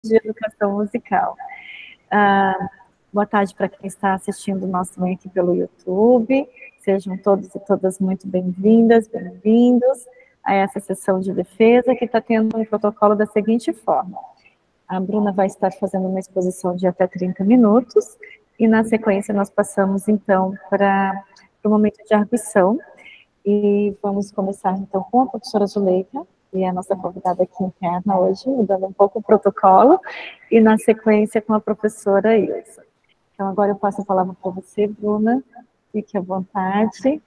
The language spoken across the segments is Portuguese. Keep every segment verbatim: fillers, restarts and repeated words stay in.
de educação musical. Ah, boa tarde para quem está assistindo o nosso link aqui pelo YouTube. Sejam todos e todas muito bem-vindas, bem-vindos a essa sessão de defesa que está tendo um protocolo da seguinte forma. A Bruna vai estar fazendo uma exposição de até trinta minutos e, na sequência, nós passamos, então, para o momento de arguição. E vamos começar, então, com a professora Zuleika, que é a nossa convidada aqui interna hoje, mudando um pouco o protocolo, e na sequência com a professora Ilza. Então, agora eu passo a palavra para você, Bruna, fique à vontade,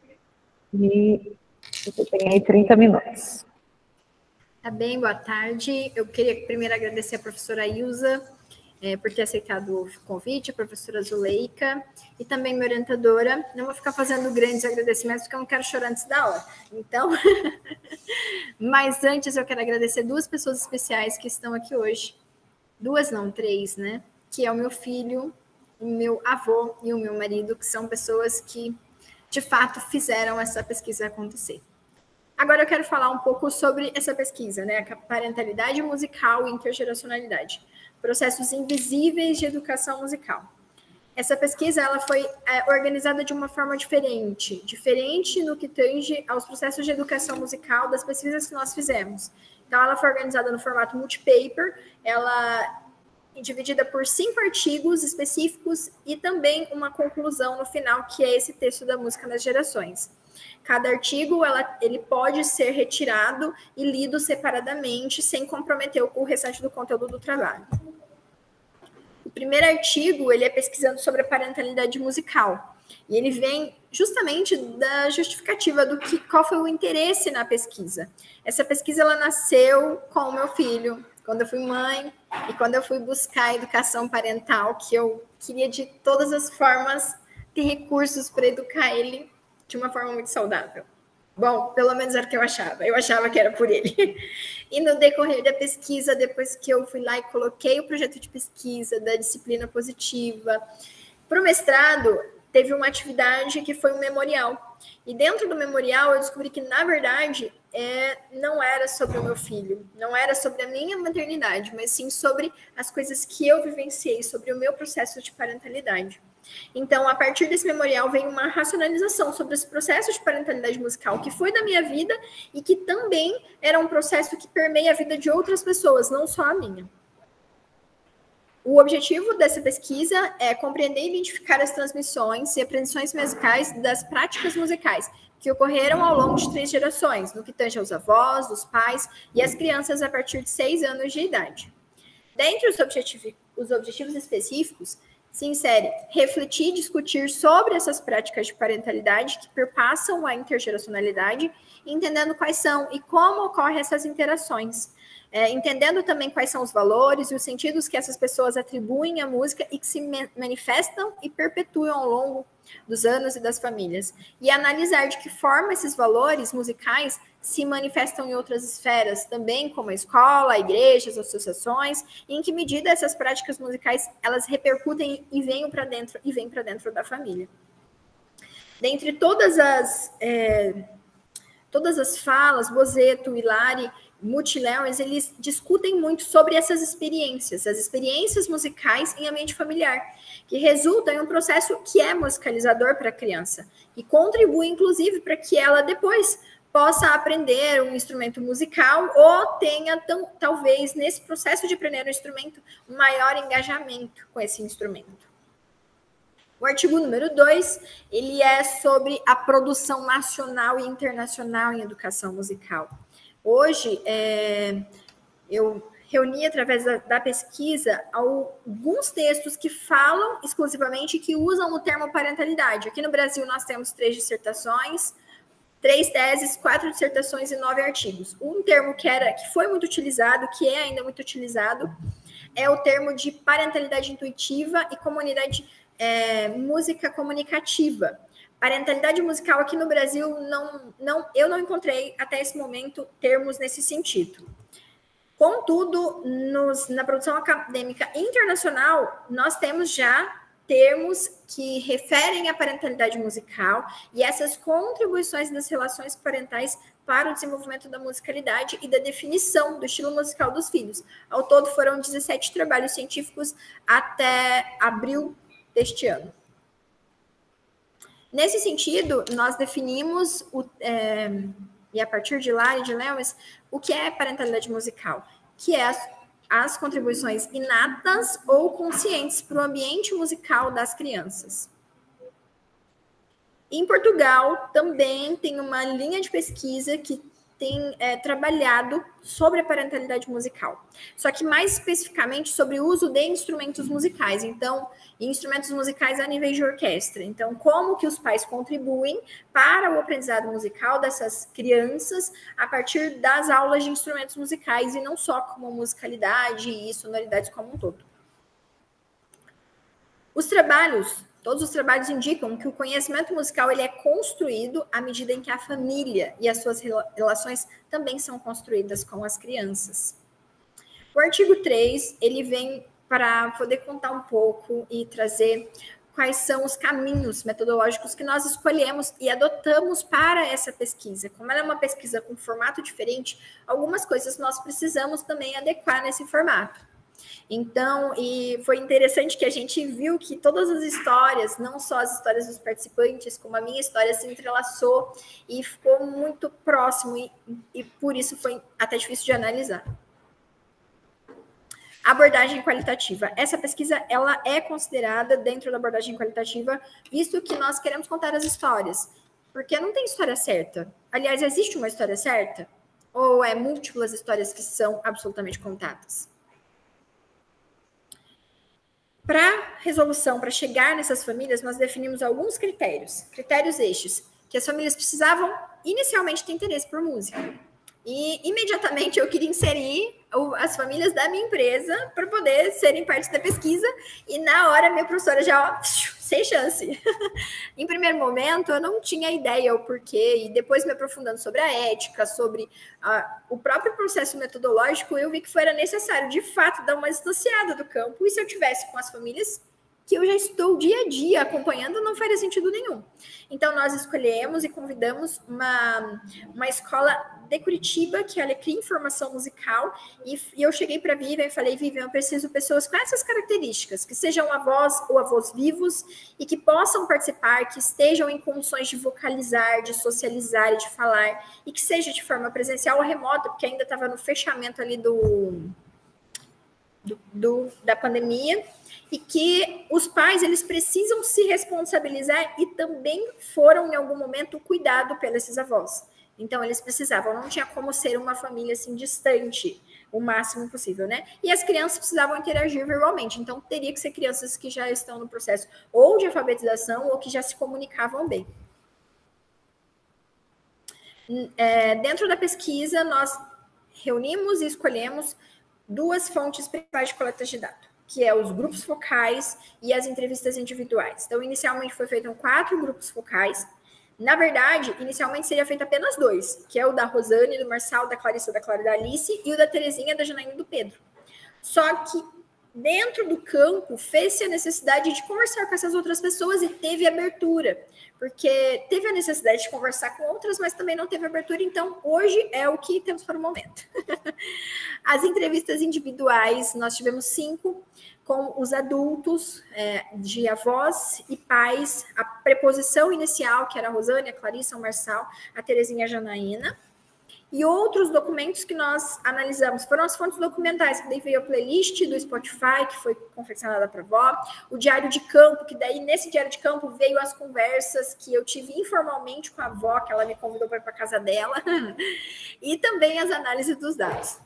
e você tem aí trinta minutos. Tá bem, boa tarde. Eu queria primeiro agradecer a professora Ilza é, por ter aceitado o convite, a professora Zuleika e também minha orientadora. Não vou ficar fazendo grandes agradecimentos, porque eu não quero chorar antes da aula. Então, mas antes eu quero agradecer duas pessoas especiais que estão aqui hoje. Duas não, três, né? Que é o meu filho, o meu avô e o meu marido, que são pessoas que, de fato, fizeram essa pesquisa acontecer. Agora eu quero falar um pouco sobre essa pesquisa, né? A parentalidade musical e intergeracionalidade. Processos invisíveis de educação musical. Essa pesquisa ela foi é, organizada de uma forma diferente, diferente no que tange aos processos de educação musical das pesquisas que nós fizemos. Então, ela foi organizada no formato multipaper, ela é dividida por cinco artigos específicos e também uma conclusão no final, que é esse texto da música nas gerações. Cada artigo ela, ele pode ser retirado e lido separadamente, sem comprometer o restante do conteúdo do trabalho. O primeiro artigo ele é pesquisando sobre a parentalidade musical. E ele vem justamente da justificativa do que, qual foi o interesse na pesquisa. Essa pesquisa ela nasceu com o meu filho, quando eu fui mãe e quando eu fui buscar a educação parental, que eu queria de todas as formas ter recursos para educar ele de uma forma muito saudável. Bom, pelo menos era o que eu achava. Eu achava que era por ele. E no decorrer da pesquisa, depois que eu fui lá e coloquei o projeto de pesquisa da disciplina positiva, para o mestrado, teve uma atividade que foi um memorial. E dentro do memorial, eu descobri que, na verdade, é, não era sobre o meu filho, não era sobre a minha maternidade, mas sim sobre as coisas que eu vivenciei, sobre o meu processo de parentalidade. Então, a partir desse memorial, vem uma racionalização sobre esse processo de parentalidade musical que foi da minha vida e que também era um processo que permeia a vida de outras pessoas, não só a minha. O objetivo dessa pesquisa é compreender e identificar as transmissões e apreensões musicais das práticas musicais que ocorreram ao longo de três gerações, no que tange aos avós, os pais e as crianças a partir de seis anos de idade. Dentre os objetivos, os objetivos específicos, se insere refletir e discutir sobre essas práticas de parentalidade que perpassam a intergeracionalidade, entendendo quais são e como ocorrem essas interações, é, entendendo também quais são os valores e os sentidos que essas pessoas atribuem à música e que se manifestam e perpetuam ao longo dos anos e das famílias, e analisar de que forma esses valores musicais se manifestam em outras esferas, também como a escola, a igreja, as associações, e em que medida essas práticas musicais elas repercutem e vêm para dentro e vêm para dentro da família. Dentre todas as é, todas as falas, Bozetto, Hilary, Muthi-Lewis, eles discutem muito sobre essas experiências, as experiências musicais em ambiente familiar, que resultam em um processo que é musicalizador para a criança e contribui, inclusive, para que ela depois possa aprender um instrumento musical ou tenha, tão, talvez, nesse processo de aprender um instrumento, um maior engajamento com esse instrumento. O artigo número dois, ele é sobre a produção nacional e internacional em educação musical. Hoje, é, eu reuni, através da, da pesquisa, alguns textos que falam exclusivamente, que usam o termo parentalidade. Aqui no Brasil, nós temos três dissertações, três teses, quatro dissertações e nove artigos. Um termo que, era, que foi muito utilizado, que é ainda muito utilizado, é o termo de parentalidade intuitiva e comunidade é, música comunicativa. Parentalidade musical aqui no Brasil, não, não, eu não encontrei até esse momento termos nesse sentido. Contudo, nos, na produção acadêmica internacional, nós temos já termos que referem à parentalidade musical e essas contribuições das relações parentais para o desenvolvimento da musicalidade e da definição do estilo musical dos filhos. Ao todo, foram dezessete trabalhos científicos até abril deste ano. Nesse sentido, nós definimos, o, é, e a partir de lá, e de Lewis, o que é parentalidade musical, que é as, as contribuições inatas ou conscientes para o ambiente musical das crianças. Em Portugal, também tem uma linha de pesquisa que tem é, trabalhado sobre a parentalidade musical. Só que mais especificamente sobre o uso de instrumentos musicais. Então, instrumentos musicais a nível de orquestra. Então, como que os pais contribuem para o aprendizado musical dessas crianças a partir das aulas de instrumentos musicais e não só como musicalidade e sonoridades como um todo. Os trabalhos... Todos os trabalhos indicam que o conhecimento musical ele é construído à medida em que a família e as suas relações também são construídas com as crianças. O artigo três, ele vem para poder contar um pouco e trazer quais são os caminhos metodológicos que nós escolhemos e adotamos para essa pesquisa. Como ela é uma pesquisa com formato diferente, algumas coisas nós precisamos também adequar nesse formato. Então, e foi interessante que a gente viu que todas as histórias, não só as histórias dos participantes, como a minha história se entrelaçou e ficou muito próximo e, e por isso foi até difícil de analisar. Abordagem qualitativa. Essa pesquisa, ela é considerada dentro da abordagem qualitativa, visto que nós queremos contar as histórias, porque não tem história certa. Aliás, existe uma história certa? Ou é múltiplas histórias que são absolutamente contadas? Para resolução, para chegar nessas famílias, nós definimos alguns critérios, critérios estes, que as famílias precisavam inicialmente ter interesse por música. E imediatamente eu queria inserir as famílias da minha empresa para poder serem parte da pesquisa, e na hora minha professora já, ó, sem chance. Em primeiro momento, eu não tinha ideia o porquê, e depois me aprofundando sobre a ética, sobre a, o próprio processo metodológico, eu vi que foi necessário, de fato, dar uma distanciada do campo, e se eu tivesse com as famílias que eu já estou dia a dia acompanhando, não faria sentido nenhum. Então, nós escolhemos e convidamos uma, uma escola de Curitiba, que é a Alecrim Formação Musical, e, e eu cheguei para a Vivian e falei, Vivian, eu preciso de pessoas com essas características, que sejam avós ou avós vivos e que possam participar, que estejam em condições de vocalizar, de socializar e de falar, e que seja de forma presencial ou remota, porque ainda estava no fechamento ali do, do, do, da pandemia, e que os pais, eles precisam se responsabilizar e também foram, em algum momento, cuidado pelos esses avós. Então, eles precisavam, não tinha como ser uma família, assim, distante, o máximo possível, né? E as crianças precisavam interagir verbalmente, então teria que ser crianças que já estão no processo ou de alfabetização ou que já se comunicavam bem. É, dentro da pesquisa, nós reunimos e escolhemos duas fontes principais de coleta de dados, que é os grupos focais e as entrevistas individuais. Então, inicialmente foi feito quatro grupos focais. Na verdade, inicialmente seria feito apenas dois, que é o da Rosane, do Marçal, da Clarissa, da Clara, da Alice, e o da Terezinha, da Janaína e do Pedro. Só que dentro do campo fez-se a necessidade de conversar com essas outras pessoas e teve abertura, porque teve a necessidade de conversar com outras, mas também não teve abertura, então hoje é o que temos para o momento. As entrevistas individuais, nós tivemos cinco, com os adultos, é, de avós e pais, a preposição inicial, que era a Rosane, a Clarissa, o Marçal, a Terezinha e a Janaína. E outros documentos que nós analisamos foram as fontes documentais, que daí veio a playlist do Spotify, que foi confeccionada para a avó, o diário de campo, que daí nesse diário de campo veio as conversas que eu tive informalmente com a avó, que ela me convidou para ir para a casa dela, e também as análises dos dados.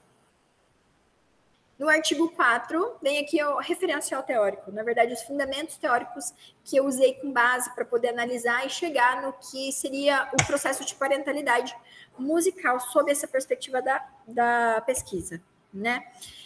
No artigo quatro, vem aqui o referencial teórico, na verdade, os fundamentos teóricos que eu usei com base para poder analisar e chegar no que seria o processo de parentalidade musical sob essa perspectiva da, da pesquisa, né?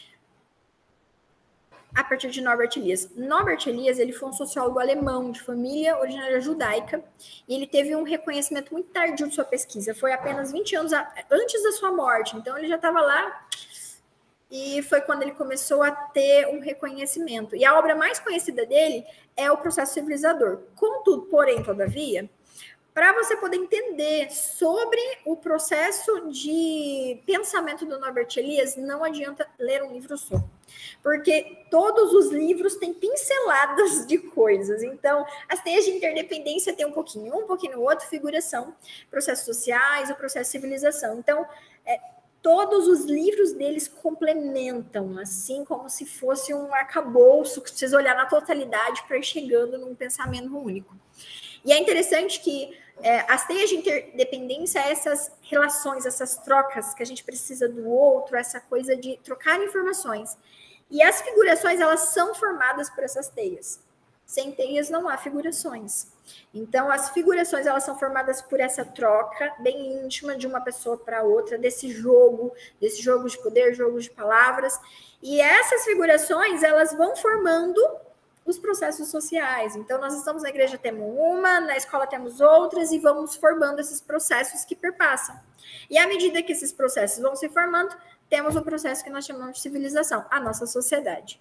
A partir de Norbert Elias. Norbert Elias, ele foi um sociólogo alemão de família originária judaica e ele teve um reconhecimento muito tardio de sua pesquisa, foi apenas vinte anos a, antes da sua morte, então ele já estava lá. E foi quando ele começou a ter um reconhecimento. E a obra mais conhecida dele é o Processo Civilizador. Contudo, porém, todavia, para você poder entender sobre o processo de pensamento do Norbert Elias, não adianta ler um livro só. Porque todos os livros têm pinceladas de coisas. Então, as teias de interdependência tem um pouquinho, um pouquinho no outro, figuração, processos sociais, o processo de civilização. Então, é, todos os livros deles complementam, assim como se fosse um arcabouço que você precisa olhar na totalidade para ir chegando num pensamento único. E é interessante que é, as teias de interdependência, essas relações, essas trocas que a gente precisa do outro, essa coisa de trocar informações. E as figurações, elas são formadas por essas teias. Sem teias não há figurações. Então, as figurações, elas são formadas por essa troca bem íntima de uma pessoa para outra, desse jogo, desse jogo de poder, jogo de palavras. E essas figurações, elas vão formando os processos sociais. Então, nós estamos na igreja, temos uma, na escola temos outras, e vamos formando esses processos que perpassam. E à medida que esses processos vão se formando, temos o processo que nós chamamos de civilização, a nossa sociedade.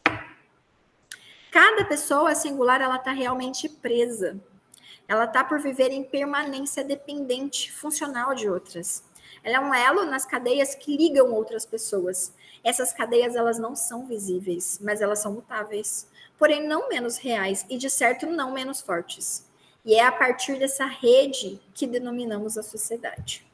Cada pessoa singular, ela está realmente presa. Ela está por viver em permanência dependente, funcional de outras. Ela é um elo nas cadeias que ligam outras pessoas. Essas cadeias, elas não são visíveis, mas elas são mutáveis, porém não menos reais e, de certo, não menos fortes. E é a partir dessa rede que denominamos a sociedade.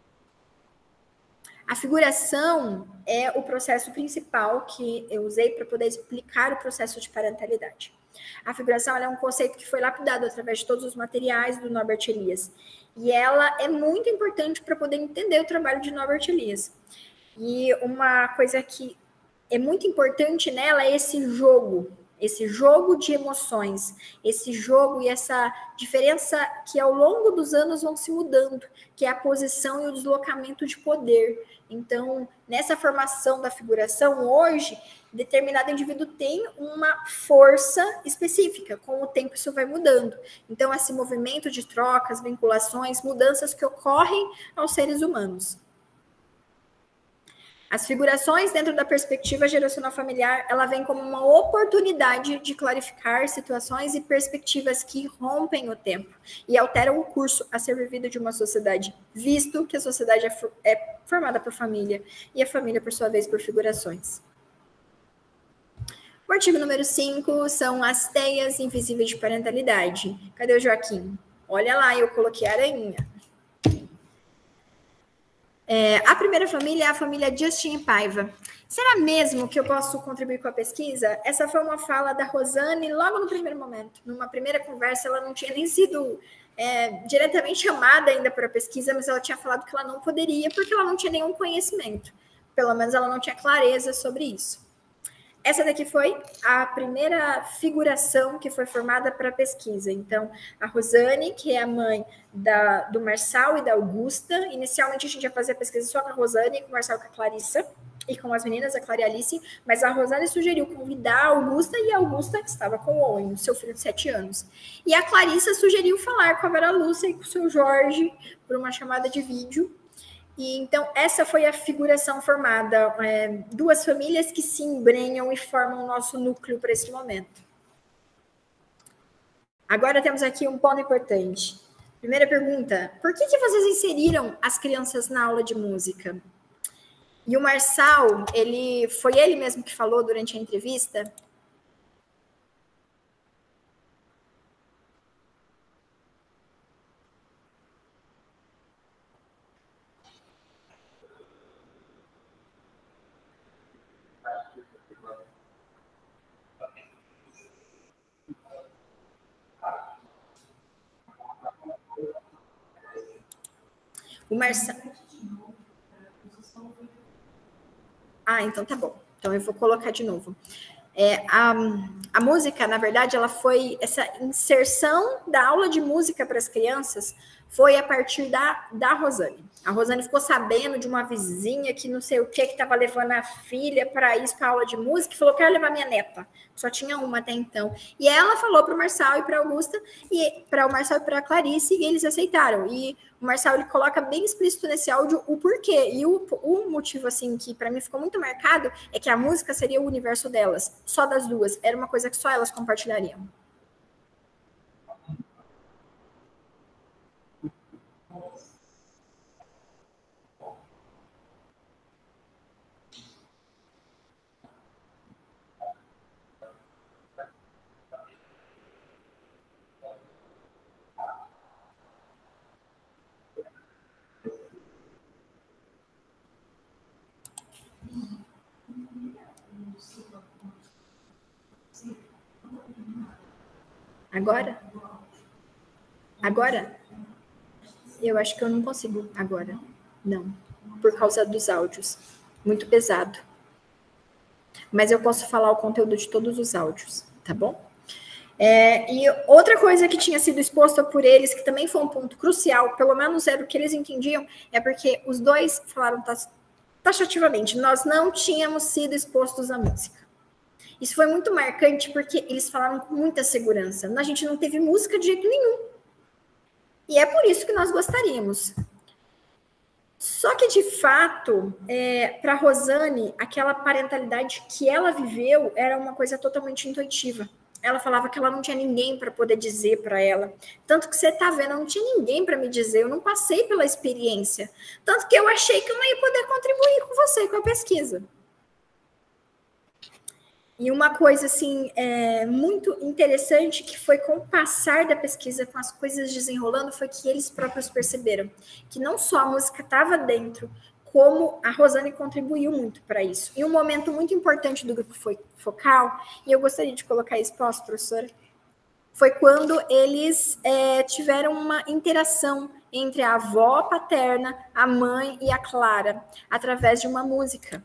A figuração é o processo principal que eu usei para poder explicar o processo de parentalidade. A figuração ela é um conceito que foi lapidado através de todos os materiais do Norbert Elias. E ela é muito importante para poder entender o trabalho de Norbert Elias. E uma coisa que é muito importante nela é esse jogo, esse jogo de emoções, esse jogo e essa diferença que ao longo dos anos vão se mudando, que é a posição e o deslocamento de poder. Então, nessa formação da figuração, hoje, determinado indivíduo tem uma força específica, com o tempo isso vai mudando. Então, esse movimento de trocas, vinculações, mudanças que ocorrem aos seres humanos. As figurações dentro da perspectiva geracional familiar, ela vem como uma oportunidade de clarificar situações e perspectivas que rompem o tempo e alteram o curso a ser vivido de uma sociedade, visto que a sociedade é, for, é formada por família e a família, por sua vez, por figurações. O artigo número cinco são as teias invisíveis de parentalidade. Cadê o Joaquim? Olha lá, eu coloquei a aranha. É, a primeira família é a família Justin Paiva. Será mesmo que eu posso contribuir com a pesquisa? Essa foi uma fala da Rosane logo no primeiro momento. Numa primeira conversa, ela não tinha nem sido é, diretamente chamada ainda para a pesquisa, mas ela tinha falado que ela não poderia porque ela não tinha nenhum conhecimento. Pelo menos ela não tinha clareza sobre isso. Essa daqui foi a primeira figuração que foi formada para a pesquisa. Então, a Rosane, que é a mãe da, do Marçal e da Augusta. Inicialmente, a gente ia fazer a pesquisa só com a Rosane, com o Marçal e com a Clarissa, e com as meninas, a Clara e a Alice, mas a Rosane sugeriu convidar a Augusta, e a Augusta estava com o Owen, seu filho de sete anos. E a Clarissa sugeriu falar com a Vera Lúcia e com o seu Jorge, por uma chamada de vídeo. E, então, essa foi a figuração formada, é, duas famílias que se embrenham e formam o nosso núcleo para esse momento. Agora temos aqui um ponto importante. Primeira pergunta, por que, que vocês inseriram as crianças na aula de música? E o Marçal, ele, foi ele mesmo que falou durante a entrevista? O Marçal... Ah, então tá bom. Então eu vou colocar de novo. É, a, a música, na verdade, ela foi... Essa inserção da aula de música para as crianças foi a partir da, da Rosane. A Rosane ficou sabendo de uma vizinha que não sei o que, que estava levando a filha para ir para a aula de música e falou, quero levar minha neta. Só tinha uma até então. E ela falou para o Marçal e para a Augusta, e para o Marçal e para a Clarice, e eles aceitaram. E o Marçal, ele coloca bem explícito nesse áudio o porquê. E o, o motivo, assim, que para mim ficou muito marcado, é que a música seria o universo delas, só das duas. Era uma coisa que só elas compartilhariam. Agora? Agora? Eu acho que eu não consigo agora. Não. Por causa dos áudios. Muito pesado. Mas eu posso falar o conteúdo de todos os áudios, tá bom? É, e outra coisa que tinha sido exposta por eles, que também foi um ponto crucial, pelo menos era o que eles entendiam, é porque os dois falaram taxativamente, nós não tínhamos sido expostos à música. Isso foi muito marcante porque eles falaram com muita segurança. A gente não teve música de jeito nenhum. E é por isso que nós gostaríamos. Só que, de fato, é, para a Rosane, aquela parentalidade que ela viveu era uma coisa totalmente intuitiva. Ela falava que ela não tinha ninguém para poder dizer para ela. Tanto que você está vendo, eu não tinha ninguém para me dizer, eu não passei pela experiência. Tanto que eu achei que eu não ia poder contribuir com você, com a pesquisa. E uma coisa, assim, é, muito interessante, que foi com o passar da pesquisa, com as coisas desenrolando, foi que eles próprios perceberam que não só a música estava dentro, como a Rosane contribuiu muito para isso. E um momento muito importante do grupo foi focal, e eu gostaria de colocar isso, posso, professora? Foi quando eles é, tiveram uma interação entre a avó paterna, a mãe e a Clara, através de uma música.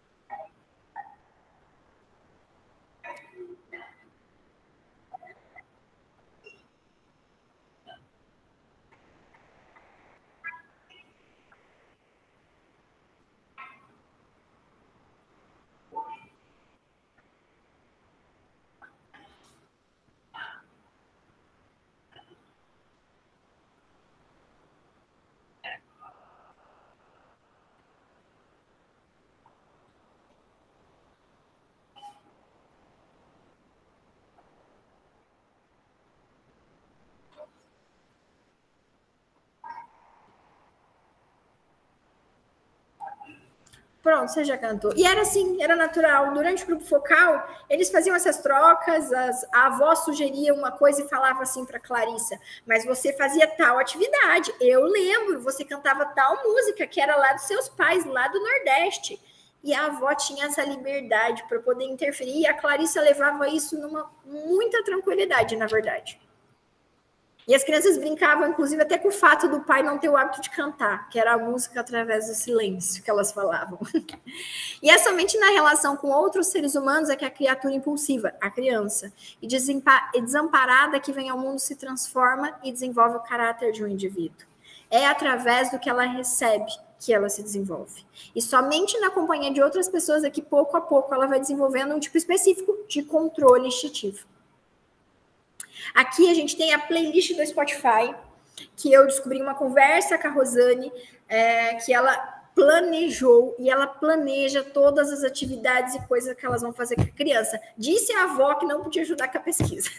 Pronto, você já cantou. E era assim, era natural. Durante o grupo focal, eles faziam essas trocas, as, a avó sugeria uma coisa e falava assim para Clarissa, mas você fazia tal atividade. Eu lembro, você cantava tal música que era lá dos seus pais, lá do Nordeste. E a avó tinha essa liberdade para poder interferir, e a Clarissa levava isso numa muita tranquilidade, na verdade. E as crianças brincavam, inclusive, até com o fato do pai não ter o hábito de cantar, que era a música através do silêncio que elas falavam. E é somente na relação com outros seres humanos é que a criatura impulsiva, a criança, e desamparada que vem ao mundo se transforma e desenvolve o caráter de um indivíduo. É através do que ela recebe que ela se desenvolve. E somente na companhia de outras pessoas é que, pouco a pouco, ela vai desenvolvendo um tipo específico de controle instintivo. Aqui a gente tem a playlist do Spotify, que eu descobri uma conversa com a Rosane, é, que ela planejou, e ela planeja todas as atividades e coisas que elas vão fazer com a criança. Disse a avó que não podia ajudar com a pesquisa.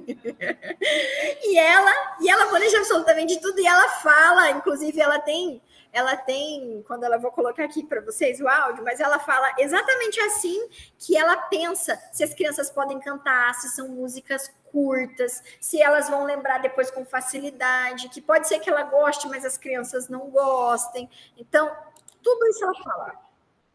e, ela, e ela planeja absolutamente tudo, e ela fala, inclusive ela tem... Ela tem, quando ela vou colocar aqui para vocês o áudio, mas ela fala exatamente assim que ela pensa se as crianças podem cantar, se são músicas curtas, se elas vão lembrar depois com facilidade, que pode ser que ela goste, mas as crianças não gostem. Então, tudo isso ela fala.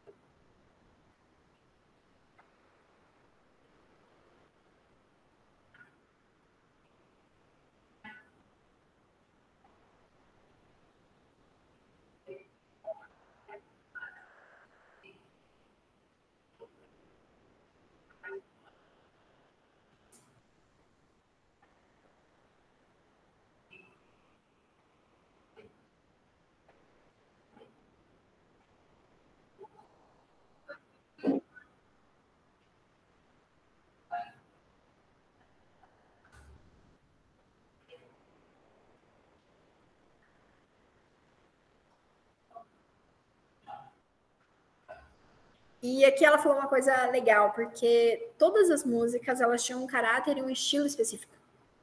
E aqui ela falou uma coisa legal, porque todas as músicas elas tinham um caráter e um estilo específico.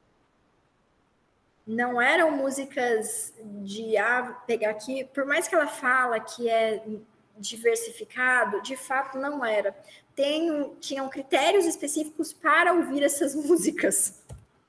Não eram músicas de ah, pegar aqui, por mais que ela fala que é diversificado, de fato não era. Tem, tinham critérios específicos para ouvir essas músicas.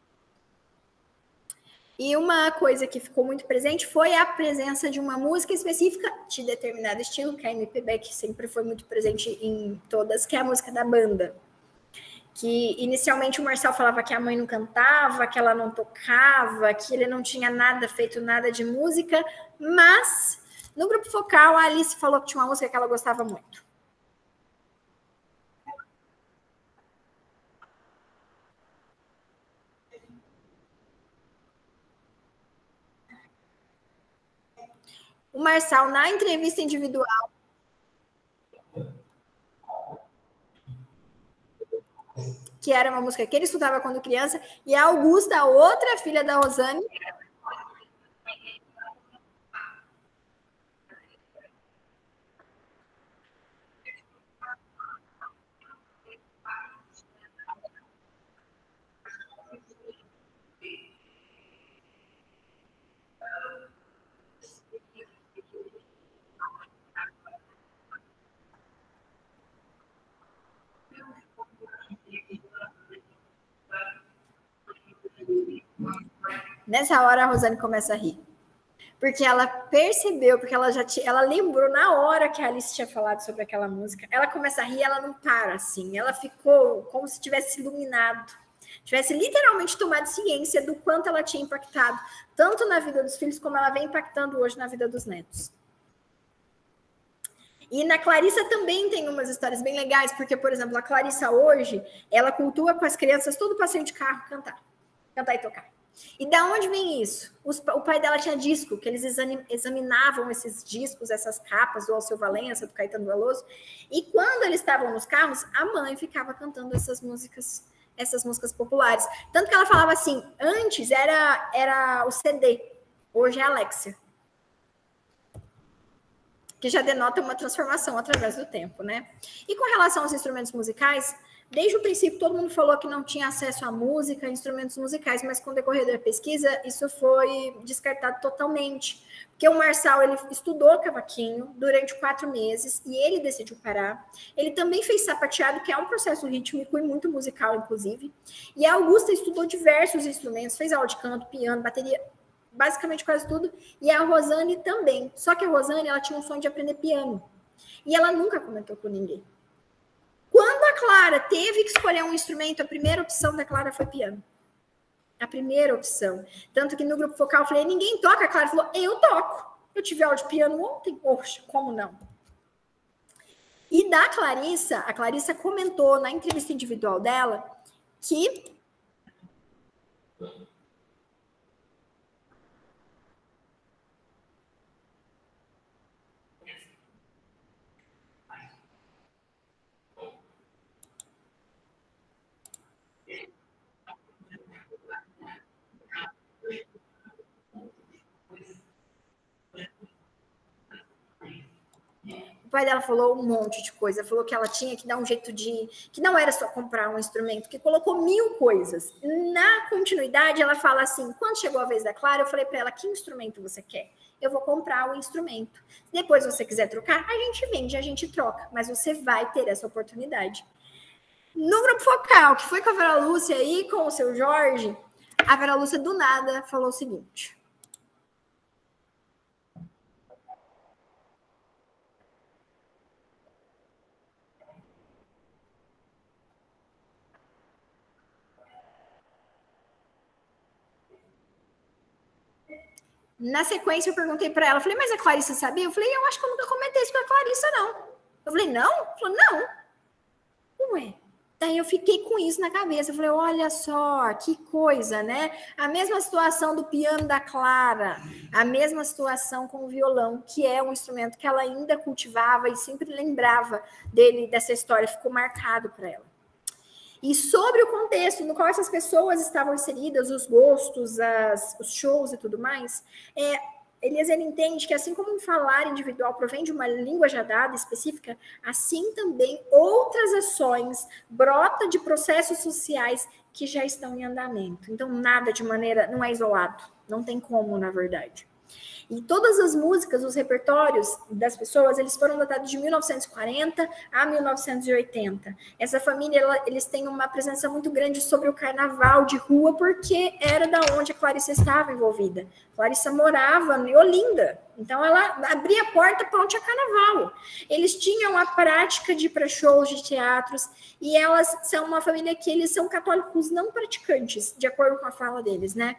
E uma coisa que ficou muito presente foi a presença de uma música específica de determinado estilo, que a M P B que sempre foi muito presente em todas, que é a música da banda. que inicialmente o Marcel falava que a mãe não cantava, que ela não tocava, que ele não tinha nada feito, nada de música, mas no grupo focal a Alice falou que tinha uma música que ela gostava muito. O Marcel, na entrevista individual, que era uma música que ele estudava quando criança, e a Augusta, a outra filha da Rosane, nessa hora a Rosane começa a rir. Porque ela percebeu, porque ela já tinha, ela lembrou na hora que a Alice tinha falado sobre aquela música. Ela começa a rir, ela não para assim. Ela ficou como se tivesse iluminado, tivesse literalmente tomado ciência do quanto ela tinha impactado, tanto na vida dos filhos como ela vem impactando hoje na vida dos netos. E na Clarissa também tem umas histórias bem legais, porque, por exemplo, a Clarissa hoje, ela cultua com as crianças todo passeio de carro cantar, cantar e tocar. E da onde vem isso? Os, o pai dela tinha disco, que eles examinavam esses discos, essas capas do Alceu Valença, do Caetano Veloso, e quando eles estavam nos carros, a mãe ficava cantando essas músicas, essas músicas populares. Tanto que ela falava assim, antes era, era o C D, hoje é a Alexia. Que já denota uma transformação através do tempo, né? E com relação aos instrumentos musicais, desde o princípio todo mundo falou que não tinha acesso à música, a instrumentos musicais, mas com o decorrer da pesquisa isso foi descartado totalmente, porque o Marçal ele estudou cavaquinho durante quatro meses e ele decidiu parar. Ele também fez sapateado, que é um processo rítmico e muito musical, inclusive. E a Augusta estudou diversos instrumentos, fez aula de canto, piano, bateria, basicamente quase tudo, e a Rosane também. Só que a Rosane, ela tinha um sonho de aprender piano. E ela nunca comentou com ninguém. Quando a Clara teve que escolher um instrumento, a primeira opção da Clara foi piano. A primeira opção. Tanto que no grupo focal eu falei, ninguém toca. A Clara falou, eu toco. Eu tive aula de piano ontem. Poxa, como não? E da Clarissa, a Clarissa comentou na entrevista individual dela que... O pai dela falou um monte de coisa, falou que ela tinha que dar um jeito de... que não era só comprar um instrumento, que colocou mil coisas. Na continuidade, ela fala assim, quando chegou a vez da Clara, eu falei para ela, que instrumento você quer? Eu vou comprar o instrumento. Depois, se você quiser trocar, a gente vende, a gente troca, mas você vai ter essa oportunidade. No grupo focal, que foi com a Vera Lúcia e com o seu Jorge, a Vera Lúcia, do nada, falou o seguinte... Na sequência, eu perguntei para ela, falei, mas a Clarissa sabia? Eu falei, eu acho que eu nunca comentei isso com a Clarissa, não. Eu falei, não? Ela falou, não. Ué. Daí eu fiquei com isso na cabeça. Eu falei, olha só, que coisa, né? A mesma situação do piano da Clara, a mesma situação com o violão, que é um instrumento que ela ainda cultivava e sempre lembrava dele, dessa história, ficou marcado para ela. E sobre o contexto no qual essas pessoas estavam inseridas, os gostos, as, os shows e tudo mais, é, Elias ele entende que assim como um falar individual provém de uma língua já dada específica, assim também outras ações brotam de processos sociais que já estão em andamento. Então nada de maneira, não é isolado, não tem como, na verdade. E todas as músicas, os repertórios das pessoas, eles foram datados de mil novecentos e quarenta a mil novecentos e oitenta. Essa família, ela, eles têm uma presença muito grande sobre o carnaval de rua, porque era da onde a Clarissa estava envolvida. Clarissa morava em Olinda, então ela abria a porta para onde tinha carnaval. Eles tinham a prática de ir para shows de teatros, e elas são uma família que eles são católicos não praticantes, de acordo com a fala deles, né?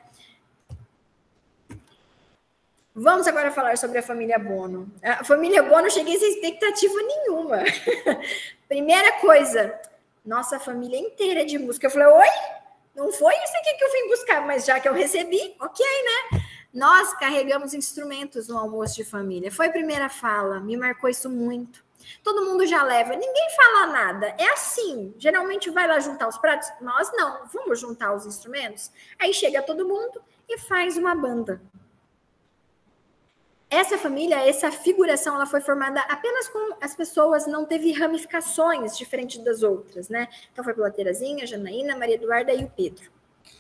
Vamos agora falar sobre a família Bono. A família Bono, eu cheguei sem expectativa nenhuma. Primeira coisa, nossa família inteira de música. Eu falei, oi? Não foi isso aqui que eu vim buscar, mas já que eu recebi, ok, né? Nós carregamos instrumentos no almoço de família. Foi a primeira fala, me marcou isso muito. Todo mundo já leva, ninguém fala nada. É assim, geralmente vai lá juntar os pratos. Nós não, vamos juntar os instrumentos. Aí chega todo mundo e faz uma banda. Essa família, essa figuração, ela foi formada apenas com as pessoas, não teve ramificações diferentes das outras, né? Então foi pela Terezinha, Janaína, Maria Eduarda e o Pedro.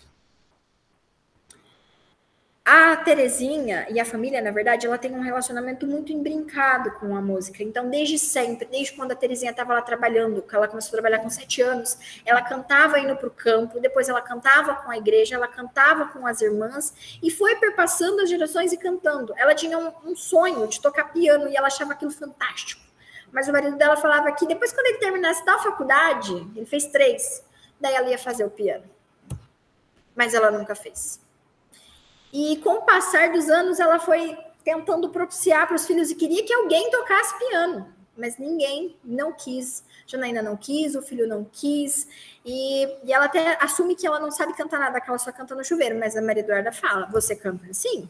A Terezinha e a família, na verdade, ela tem um relacionamento muito embrincado com a música. Então, desde sempre, desde quando a Terezinha estava lá trabalhando, que ela começou a trabalhar com sete anos, ela cantava indo para o campo, depois ela cantava com a igreja, ela cantava com as irmãs, e foi perpassando as gerações e cantando. Ela tinha um, um sonho de tocar piano, e ela achava aquilo fantástico. Mas o marido dela falava que depois, quando ele terminasse da faculdade, ele fez três, daí ela ia fazer o piano. Mas ela nunca fez. E com o passar dos anos, ela foi tentando propiciar para os filhos e queria que alguém tocasse piano, mas ninguém não quis. Janaína não quis, o filho não quis, e, e ela até assume que ela não sabe cantar nada, que ela só canta no chuveiro, mas a Maria Eduarda fala, você canta assim?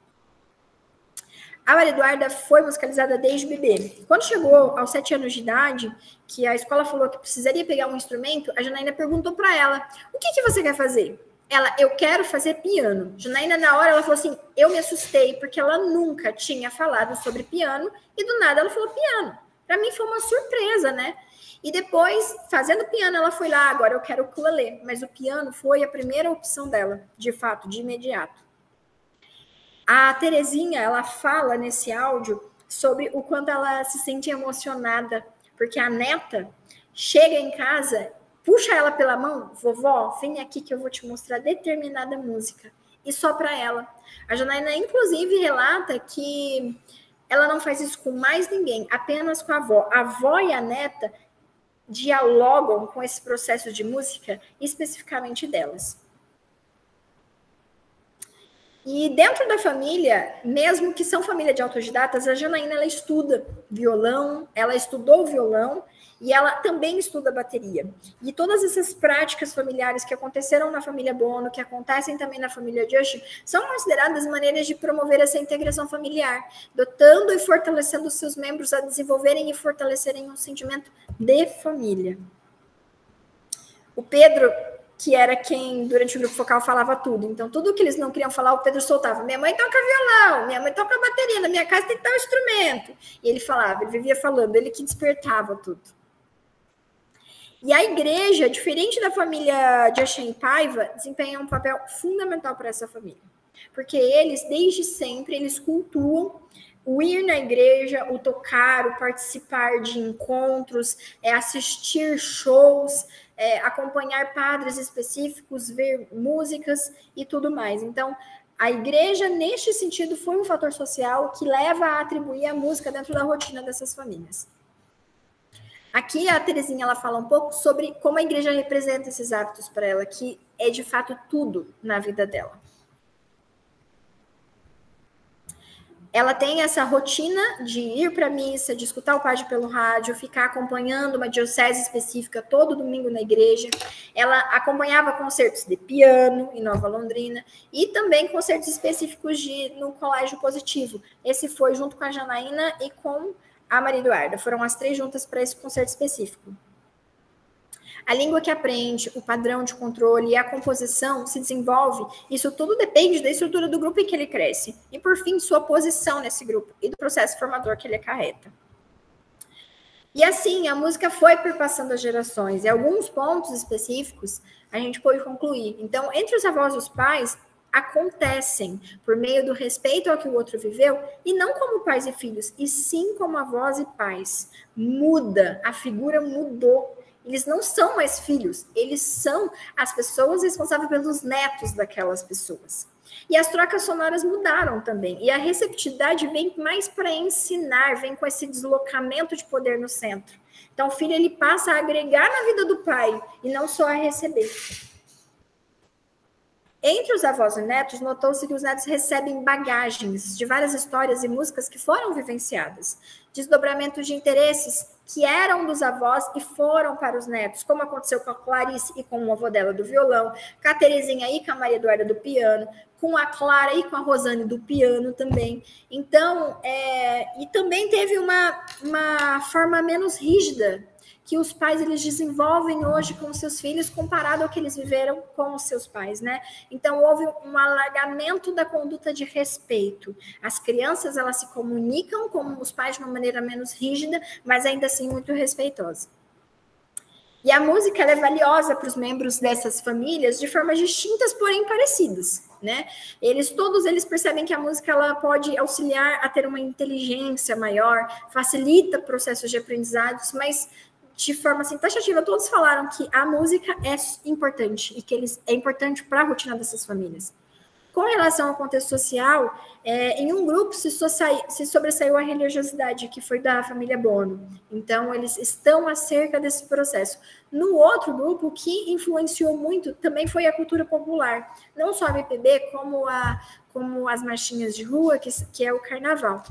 A Maria Eduarda foi musicalizada desde bebê. Quando chegou aos sete anos de idade, que a escola falou que precisaria pegar um instrumento, a Janaína perguntou para ela, o que, que você quer fazer? Ela, eu quero fazer piano. Janaína, na hora, ela falou assim, eu me assustei, porque ela nunca tinha falado sobre piano, e do nada ela falou piano. Para mim foi uma surpresa, né? E depois, fazendo piano, ela foi lá, agora eu quero ukulele. Mas o piano foi a primeira opção dela, de fato, de imediato. A Terezinha, ela fala nesse áudio sobre o quanto ela se sente emocionada, porque a neta chega em casa, puxa ela pela mão, vovó, vem aqui que eu vou te mostrar determinada música. E só para ela. A Janaína, inclusive, relata que ela não faz isso com mais ninguém, apenas com a avó. A avó e a neta dialogam com esse processo de música, especificamente delas. E dentro da família, mesmo que são família de autodidatas, a Janaína, ela estuda violão, ela estudou violão e ela também estuda bateria. E todas essas práticas familiares que aconteceram na família Bono, que acontecem também na família Just, são consideradas maneiras de promover essa integração familiar, dotando e fortalecendo os seus membros a desenvolverem e fortalecerem um sentimento de família. O Pedro, que era quem, durante o grupo focal, falava tudo. Então, tudo que eles não queriam falar, o Pedro soltava. Minha mãe toca violão, minha mãe toca bateria, na minha casa tem tal instrumento. E ele falava, ele vivia falando, ele que despertava tudo. E a igreja, diferente da família de Axé e Paiva, desempenha um papel fundamental para essa família. Porque eles, desde sempre, eles cultuam o ir na igreja, o tocar, o participar de encontros, é, assistir shows, é, acompanhar padres específicos, ver músicas e tudo mais. Então, a igreja, neste sentido, foi um fator social que leva a atribuir a música dentro da rotina dessas famílias. Aqui a Terezinha, ela fala um pouco sobre como a igreja representa esses hábitos para ela, que é de fato tudo na vida dela. Ela tem essa rotina de ir para a missa, de escutar o padre pelo rádio, ficar acompanhando uma diocese específica todo domingo na igreja. Ela acompanhava concertos de piano em Nova Londrina e também concertos específicos de, no Colégio Positivo. Esse foi junto com a Janaína e com a Maria Eduarda. Foram as três juntas para esse concerto específico. A língua que aprende, o padrão de controle e a composição se desenvolve, isso tudo depende da estrutura do grupo em que ele cresce. E, por fim, sua posição nesse grupo e do processo formador que ele acarreta. E assim, a música foi perpassando as gerações. E alguns pontos específicos a gente pôde concluir. Então, entre os avós e os pais, acontecem por meio do respeito ao que o outro viveu, e não como pais e filhos, e sim como avós e pais. Muda, a figura mudou. Eles não são mais filhos, eles são as pessoas responsáveis pelos netos daquelas pessoas. E as trocas sonoras mudaram também. E a receptividade vem mais para ensinar, vem com esse deslocamento de poder no centro. Então, o filho ele passa a agregar na vida do pai e não só a receber. Entre os avós e netos, notou-se que os netos recebem bagagens de várias histórias e músicas que foram vivenciadas, desdobramentos de interesses que eram dos avós e foram para os netos, como aconteceu com a Clarice e com o avô dela do violão, com a Terezinha e com a Maria Eduarda do piano, com a Clara e com a Rosane do piano também. Então, é, e também teve uma, uma forma menos rígida que os pais eles desenvolvem hoje com os seus filhos comparado ao que eles viveram com os seus pais, né? Então houve um alargamento da conduta de respeito. As crianças elas se comunicam com os pais de uma maneira menos rígida, mas ainda assim muito respeitosa. E a música ela é valiosa para os membros dessas famílias de formas distintas, porém parecidas, né? Eles todos eles percebem que a música ela pode auxiliar a ter uma inteligência maior, facilita processos de aprendizados, mas de forma assim, taxativa, todos falaram que a música é importante e que eles, é importante para a rotina dessas famílias. Com relação ao contexto social, é, em um grupo se, se sobressaiu a religiosidade, que foi da família Bono. Então, eles estão acerca desse processo. No outro grupo, o que influenciou muito também foi a cultura popular. Não só a M P B, como, a, como as marchinhas de rua, que, que é o carnaval.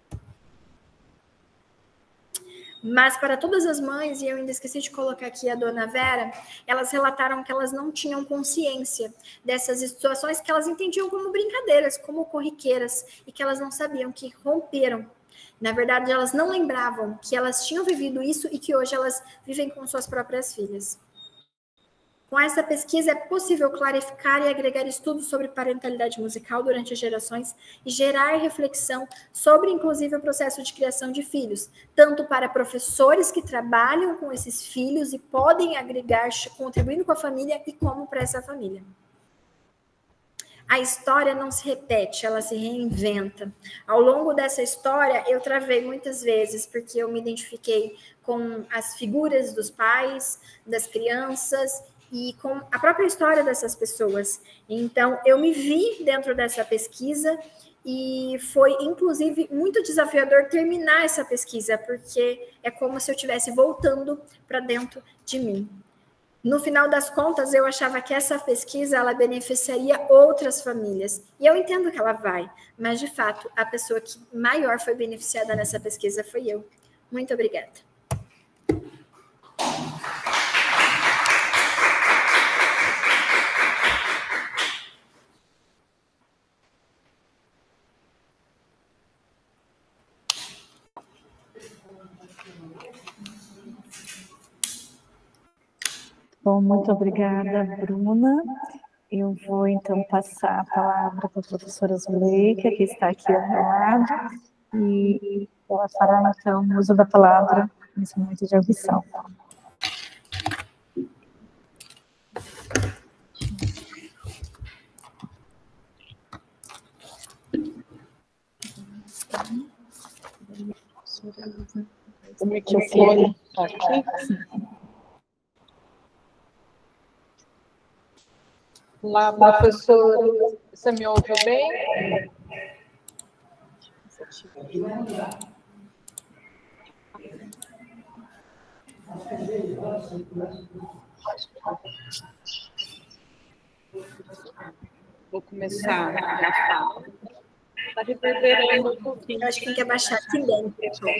Mas para todas as mães, e eu ainda esqueci de colocar aqui a dona Vera, elas relataram que elas não tinham consciência dessas situações que elas entendiam como brincadeiras, como corriqueiras, e que elas não sabiam que romperam. Na verdade, elas não lembravam que elas tinham vivido isso e que hoje elas vivem com suas próprias filhas. Com essa pesquisa, é possível clarificar e agregar estudos sobre parentalidade musical durante as gerações e gerar reflexão sobre, inclusive, o processo de criação de filhos, tanto para professores que trabalham com esses filhos e podem agregar, contribuindo com a família, e como para essa família. A história não se repete, ela se reinventa. Ao longo dessa história, eu travei muitas vezes, porque eu me identifiquei com as figuras dos pais, das crianças, e com a própria história dessas pessoas. Então, eu me vi dentro dessa pesquisa e foi, inclusive, muito desafiador terminar essa pesquisa, porque é como se eu estivesse voltando para dentro de mim. No final das contas, eu achava que essa pesquisa ela beneficiaria outras famílias. E eu entendo que ela vai, mas, de fato, a pessoa que maior foi beneficiada nessa pesquisa foi eu. Muito obrigada. Bom, muito obrigada, Bruna. Eu vou, então, passar a palavra para a professora Zuleika, que está aqui ao meu lado, e ela fará, então, o uso da palavra nesse momento de audição. O microfone está aqui. Olá, professor. Você me ouve bem? Vou começar a fala. Está reverberando um pouquinho. Eu acho que tem que abaixar aqui dentro, pessoal.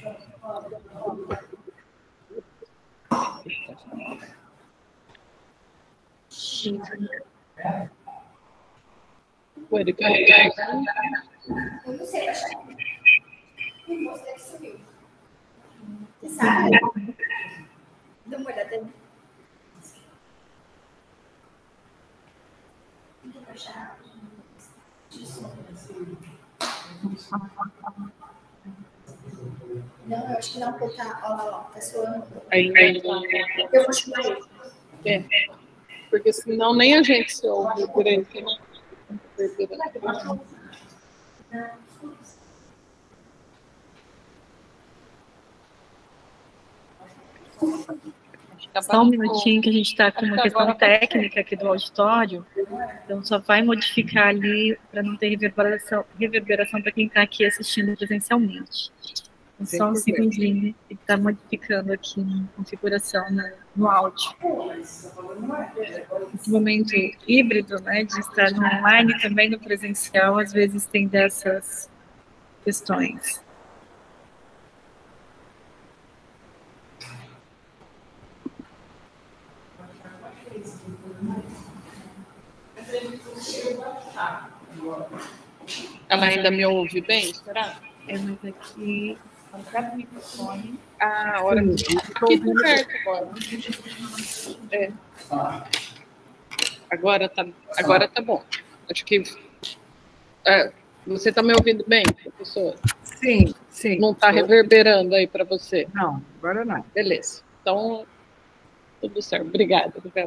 Pode Eu não sei baixar. Você que subiu. Você sabe? Dá uma olhada aí. Tem que baixar. Não, eu acho que não, porque tá, olha lá, tá suando. Eu vou chamar ele. É, porque senão nem a gente se ouve direito, né? reverberando. Só um minutinho que a gente está com uma questão técnica aqui do auditório, então só vai modificar ali para não ter reverberação, reverberação para quem está aqui assistindo presencialmente. Então, só um segundinho que está modificando aqui a configuração no, no áudio. Esse momento híbrido, né, de estar no online e também no presencial, às vezes tem dessas questões. Ela ainda me ouve bem, será? É, mas aqui, cada microfone. Ah, a hora aqui tá perto agora. É. Agora tá, agora tá bom. Acho que é, você está me ouvindo bem, professor? Sim, sim. Não está reverberando aí para você? Não, agora não. Beleza. Então, tudo certo. Obrigada, Raquel.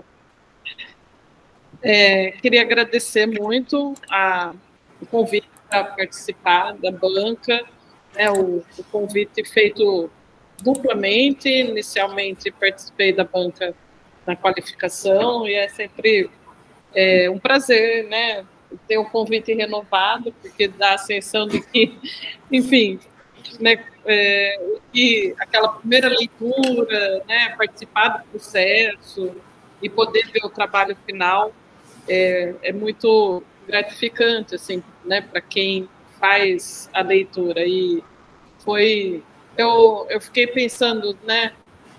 É, queria agradecer muito a, o convite para participar da banca, né, o, o convite feito duplamente. Inicialmente participei da banca na qualificação e é sempre é, um prazer, né, ter um convite renovado, porque dá a sensação de que, enfim, né, é, que aquela primeira leitura, né, participar do processo e poder ver o trabalho final é, é muito gratificante, assim, né, para quem faz a leitura. E foi, eu, eu fiquei pensando, né,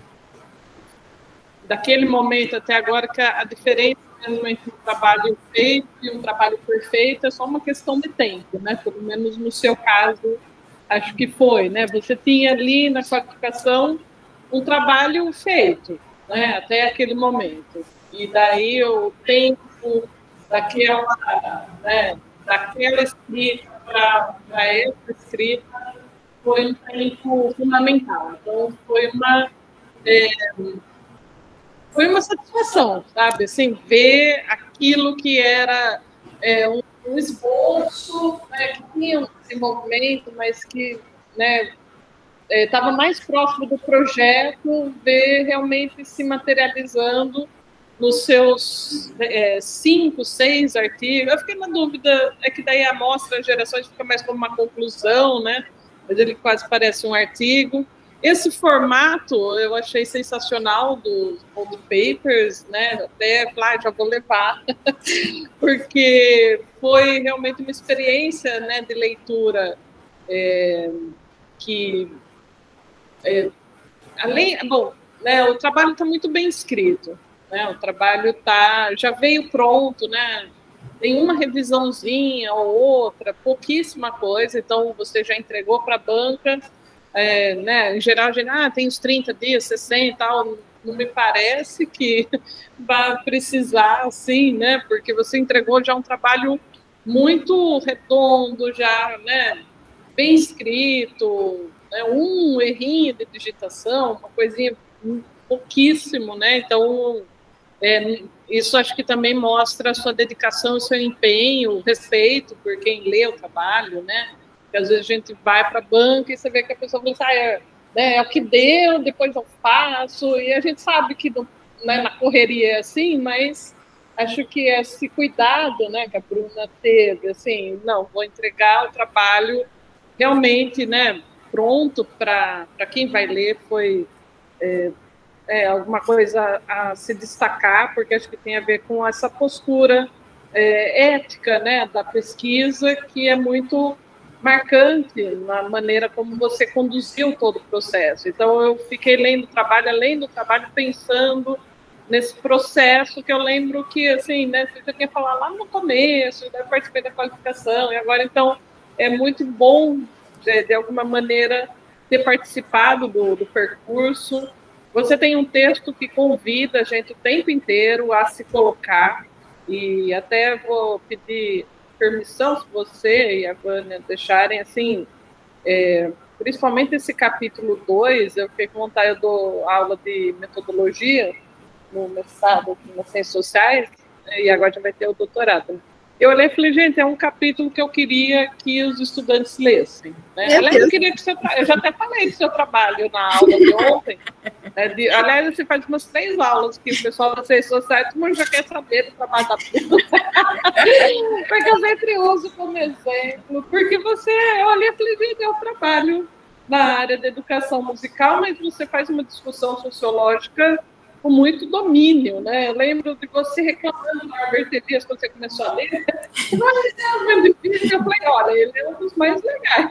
daquele momento até agora, que a, a diferença entre um trabalho feito e um trabalho perfeito é só uma questão de tempo, né? Pelo menos no seu caso, acho que foi, né? Você tinha ali na qualificação um trabalho feito, né? Até aquele momento. E daí o tempo daquela, né? daquela escrita para essa escrita foi um tempo fundamental. Então, foi uma... É, Foi uma satisfação, sabe? Assim, ver aquilo que era é, um, um esboço, né, que tinha um desenvolvimento, mas que estava é, mais próximo do projeto, ver realmente se materializando nos seus é, cinco, seis artigos. Eu fiquei na dúvida, é que daí a amostra gerações fica mais como uma conclusão, né? Mas ele quase parece um artigo. Esse formato eu achei sensacional dos old papers, né? Até ah, já vou levar, porque foi realmente uma experiência, né, de leitura é, que, é, além, bom, né, o trabalho está muito bem escrito, né? O trabalho tá, já veio pronto, né? Tem uma revisãozinha ou outra, pouquíssima coisa, então você já entregou para a banca. É, né, em geral, a gente ah, tem uns trinta dias, sessenta, tal, não me parece que vai precisar, assim, né, porque você entregou já um trabalho muito redondo, já, né, bem escrito, né, um errinho de digitação, uma coisinha pouquíssimo, né, então, é, isso acho que também mostra a sua dedicação, o seu empenho, o respeito por quem lê o trabalho, né. Porque às vezes a gente vai para a banca e você vê que a pessoa fala assim, ah, é, né, é o que deu, depois eu faço, e a gente sabe que não, né, na correria é assim, mas acho que esse cuidado, né, que a Bruna teve, assim, não, vou entregar o trabalho realmente, né, pronto para quem vai ler, foi é, é, alguma coisa a se destacar, porque acho que tem a ver com essa postura é, ética, né, da pesquisa, que é muito marcante na maneira como você conduziu todo o processo. Então, eu fiquei lendo o trabalho, além do trabalho, pensando nesse processo, que eu lembro que, assim, né, você já tinha falado lá no começo, eu participei da qualificação, e agora, então, é muito bom, de, de alguma maneira, ter participado do, do percurso. Você tem um texto que convida a gente o tempo inteiro a se colocar, e até vou pedir permissão, se você e a Vânia deixarem, assim, é, principalmente esse capítulo dois, eu fiquei com vontade, eu dou aula de metodologia no mestrado aqui nas Ciências Sociais, e agora já vai ter o doutorado. Eu olhei e falei, gente, é um capítulo que eu queria que os estudantes lessem. Né? Aliás, eu, queria que seu tra... eu já até falei do seu trabalho na aula de ontem. Né? De... Aliás, você faz umas três aulas que o pessoal das redes sociais, todo mundo já quer saber do trabalho da Bruna. Porque eu sempre uso como exemplo. Porque você, eu olhei e falei, gente, é um trabalho na área da educação musical, mas você faz uma discussão sociológica com muito domínio, né? Eu lembro de você reclamando do Norbert Elias quando você começou a ler. Nossa, isso é muito difícil. Eu falei, olha, ele é um dos mais legais.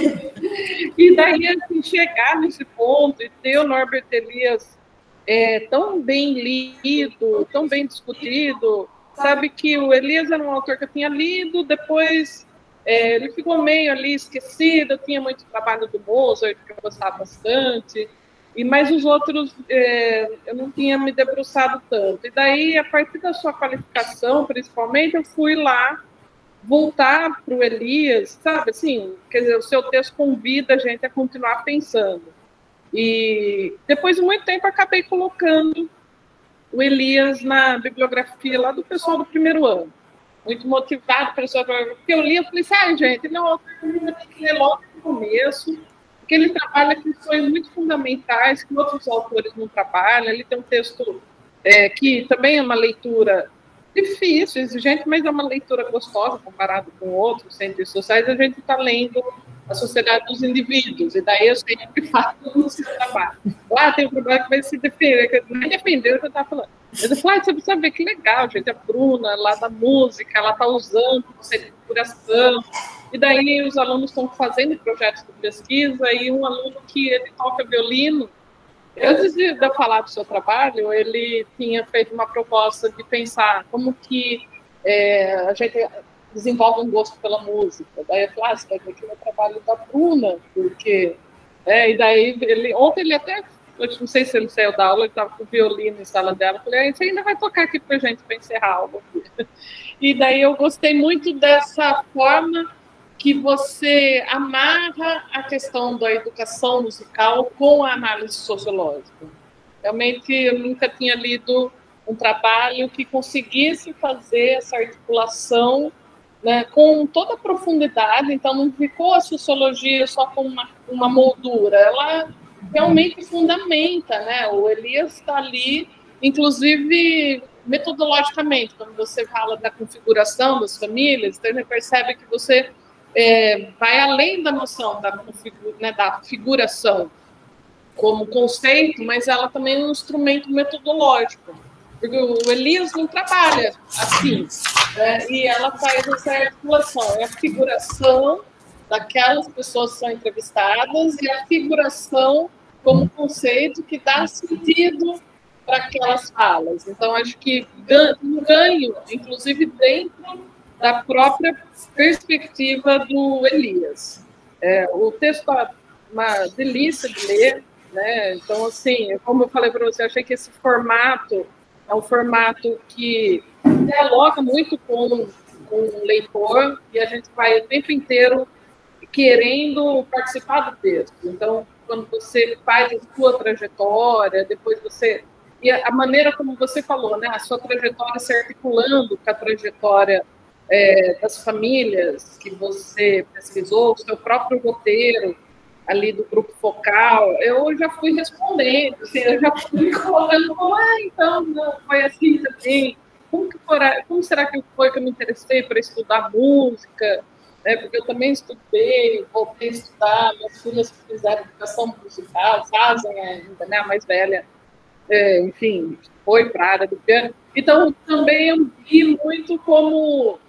E daí, assim, chegar nesse ponto e ter o Norbert Elias é, tão bem lido, tão bem discutido, sabe que o Elias era um autor que eu tinha lido, depois é, ele ficou meio ali esquecido, eu tinha muito trabalho do Mozart, que eu gostava bastante, e mais os outros é, eu não tinha me debruçado tanto. E daí, a partir da sua qualificação, principalmente, eu fui lá voltar para o Elias, sabe, assim, quer dizer, o seu texto convida a gente a continuar pensando. E depois de muito tempo acabei colocando o Elias na bibliografia lá do pessoal do primeiro ano. Muito motivado, pessoal, porque eu li, eu falei assim, ah, gente, não, eu tenho que ler logo no começo, porque ele trabalha questões muito fundamentais que outros autores não trabalham. Ele tem um texto é, que também é uma leitura difícil, exigente, mas é uma leitura gostosa comparado com outros ciências sociais. A gente está lendo a Sociedade dos Indivíduos, e daí eu sempre falo no seu trabalho. Lá tem um problema que vai se defender, que nem defender o que eu estava falando. Eu falei, ah, você precisa ver que legal, gente, a Bruna, lá da música, ela está usando o conceito de curação. E daí os alunos estão fazendo projetos de pesquisa, e um aluno que ele toca violino, antes de eu falar do seu trabalho, ele tinha feito uma proposta de pensar como que é, a gente desenvolve um gosto pela música. Daí eu falei, ah, você vai ver que é o trabalho da Bruna, porque... É, e daí, ele, ontem ele até, eu não sei se ele saiu da aula, ele estava com o violino em sala dela, eu falei, ah, você ainda vai tocar aqui para a gente, para encerrar a aula. E daí eu gostei muito dessa forma que você amarra a questão da educação musical com a análise sociológica. Realmente, eu nunca tinha lido um trabalho que conseguisse fazer essa articulação, né, com toda a profundidade. Então, não ficou a sociologia só com uma, uma moldura, ela realmente fundamenta, né? O Elias está ali, inclusive metodologicamente, quando você fala da configuração das famílias, então você percebe que você É, vai além da noção da, né, da figuração como conceito, mas ela também é um instrumento metodológico, porque o Elias não trabalha assim, né, e ela faz essa articulação, é a figuração daquelas pessoas que são entrevistadas e a figuração como conceito que dá sentido para aquelas falas. Então, acho que um ganho, inclusive dentro da própria perspectiva do Elias. É, o texto é uma delícia de ler, né? Então, assim, como eu falei para você, eu achei que esse formato é um formato que dialoga muito com, com o leitor, e a gente vai o tempo inteiro querendo participar do texto. Então, quando você faz a sua trajetória, depois você... E a maneira como você falou, né? A sua trajetória se articulando com a trajetória É, das famílias que você pesquisou, o seu próprio roteiro ali do grupo focal, eu já fui respondendo, assim, eu já fui colocando, ah, então, não, foi assim também, como, que for, como será que foi que eu me interessei para estudar música, né, porque eu também estudei, voltei a estudar, minhas filhas fizeram educação musical, fazem ainda, né, a mais velha, é, enfim, foi para a área do piano, então também eu vi muito como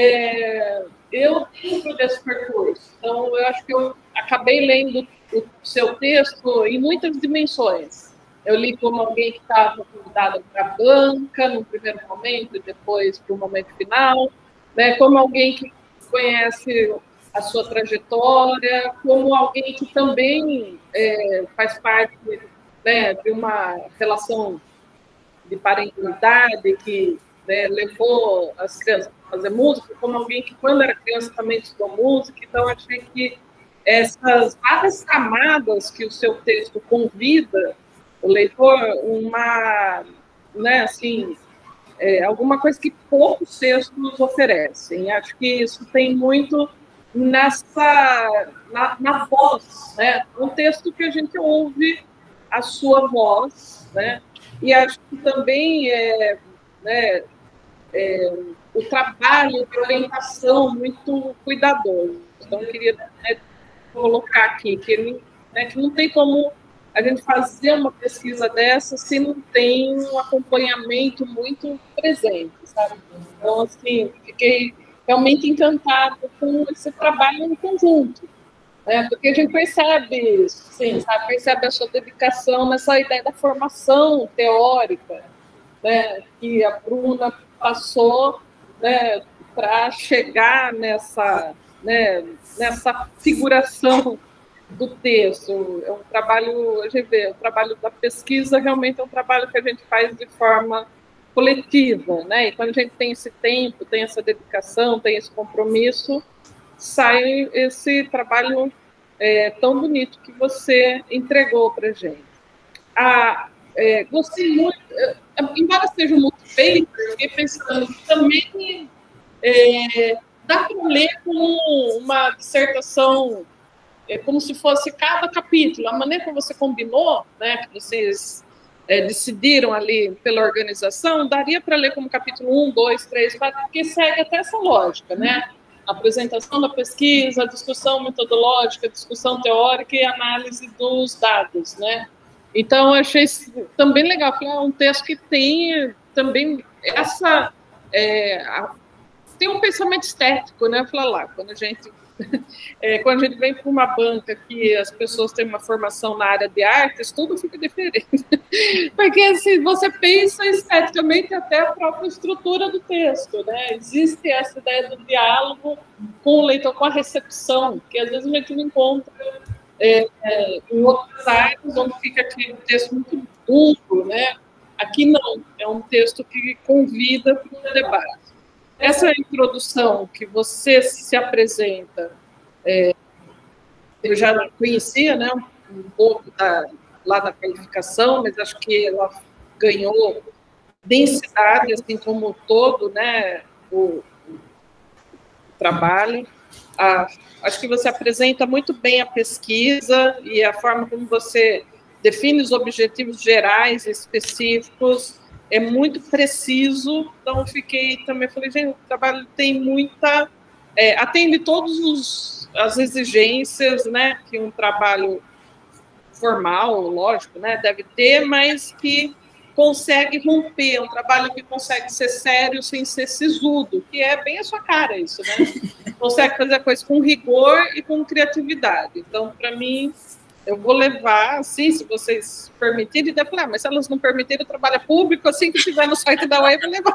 É, eu dentro desse percurso. Então, eu acho que eu acabei lendo o seu texto em muitas dimensões. Eu li como alguém que estava convidada para a banca, no primeiro momento, e depois para o momento final, né? Como alguém que conhece a sua trajetória, como alguém que também é, faz parte, né, de uma relação de parentalidade que, né, levou as crianças a fazer música, como alguém que, quando era criança, também estudou música. Então, achei que essas várias camadas que o seu texto convida o leitor, uma, né, assim, é, alguma coisa que poucos textos oferecem. Acho que isso tem muito nessa na, na voz, né? Um texto que a gente ouve a sua voz, né? E acho que também é, né, é, o trabalho de orientação muito cuidadoso. Então, eu queria, né, colocar aqui que, ele, né, que não tem como a gente fazer uma pesquisa dessa se não tem um acompanhamento muito presente, sabe? Então, assim, fiquei realmente encantada com esse trabalho em conjunto, né? Porque a gente percebe, sim, sabe? Percebe a sua dedicação nessa ideia da formação teórica, né? Que a Bruna passou, né, para chegar nessa, né, nessa figuração do texto. É um trabalho, a gente vê, o trabalho da pesquisa realmente é um trabalho que a gente faz de forma coletiva, né? E quando a gente tem esse tempo, tem essa dedicação, tem esse compromisso, sai esse trabalho é, tão bonito que você entregou para a gente. Ah, é, gostei muito, é, embora seja muito feito, eu fiquei pensando que também é, dá para ler como uma dissertação, é, como se fosse cada capítulo, a maneira como você combinou, né, que vocês é, decidiram ali pela organização, daria para ler como capítulo um, dois, três, quatro, porque segue até essa lógica, né? A apresentação da pesquisa, a discussão metodológica, a discussão teórica e a análise dos dados, né? Então, eu achei também legal, é um texto que tem também essa... É, a, tem um pensamento estético, né? Falar lá, quando a gente... É, quando a gente vem para uma banca que as pessoas têm uma formação na área de artes, tudo fica diferente. Porque assim, você pensa esteticamente até a própria estrutura do texto, né? Existe essa ideia do diálogo com o leitor, com a recepção, que às vezes a gente não encontra é, é, em outras áreas, onde fica aquele texto muito duro, né? Aqui não, é um texto que convida para o debate. Essa introdução que você se apresenta, é, eu já conhecia, né, um pouco da, lá da qualificação, mas acho que ela ganhou densidade, assim como todo, né, o, o trabalho. Ah, acho que você apresenta muito bem a pesquisa e a forma como você define os objetivos gerais, específicos, é muito preciso, então fiquei também, falei, gente, o trabalho tem muita, é, atende todas as exigências, né, que um trabalho formal, lógico, né, deve ter, mas que consegue romper, um trabalho que consegue ser sério sem ser sisudo, que é bem a sua cara isso, né, consegue fazer a coisa com rigor e com criatividade, então, para mim, eu vou levar, assim, se vocês permitirem, e falar, ah, mas se elas não permitirem, o trabalho é público, assim que estiver no site da U E M, eu vou levar.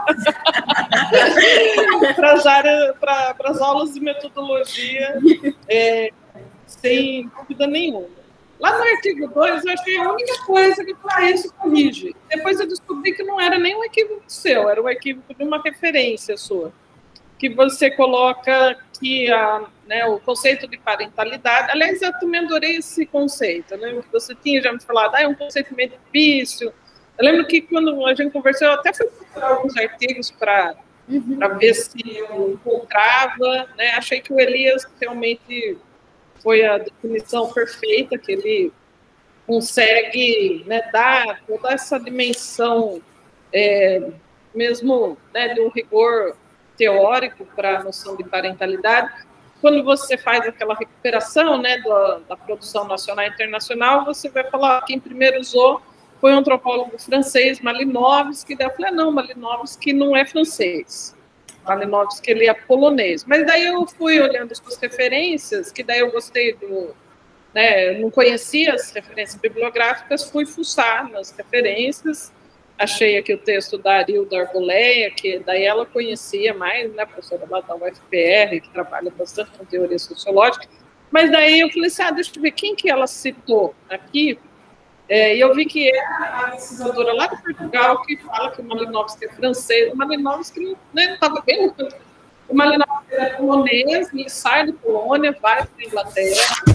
Para as aulas de metodologia, é, sem dúvida nenhuma. Lá no artigo dois, eu achei a única coisa que para isso corrige. Depois eu descobri que não era nem um equívoco seu, era um equívoco de uma referência sua, que você coloca que a, né, o conceito de parentalidade, aliás, eu também adorei esse conceito, eu lembro que você tinha já me falado, ah, é um conceito meio difícil, eu lembro que quando a gente conversou, eu até fui procurar alguns artigos para uhum. para ver se eu encontrava, né, achei que o Elias realmente foi a definição perfeita, que ele consegue, né, dar toda essa dimensão, é, mesmo, né, de um rigor teórico para a noção de parentalidade. Quando você faz aquela recuperação, né, da, da produção nacional e internacional, você vai falar, quem primeiro usou foi um antropólogo francês, Malinowski, daí eu falei, ah, não, Malinowski não é francês, Malinowski ele é polonês, mas daí eu fui olhando as suas referências, que daí eu gostei do, né, eu não conhecia as referências bibliográficas, fui fuçar nas referências, achei aqui o texto da Arilda Arboleia, que daí ela conhecia mais, né, professora lá da U F P R, que trabalha bastante com teoria sociológica, mas daí eu falei assim, ah, deixa eu ver quem que ela citou aqui, é, e eu vi que é a pesquisadora lá de Portugal, que fala que o Malinowski é francês, o Malinowski não estava bem no canto. O Malinowski é polonês, ele sai da Polônia, vai para a Inglaterra,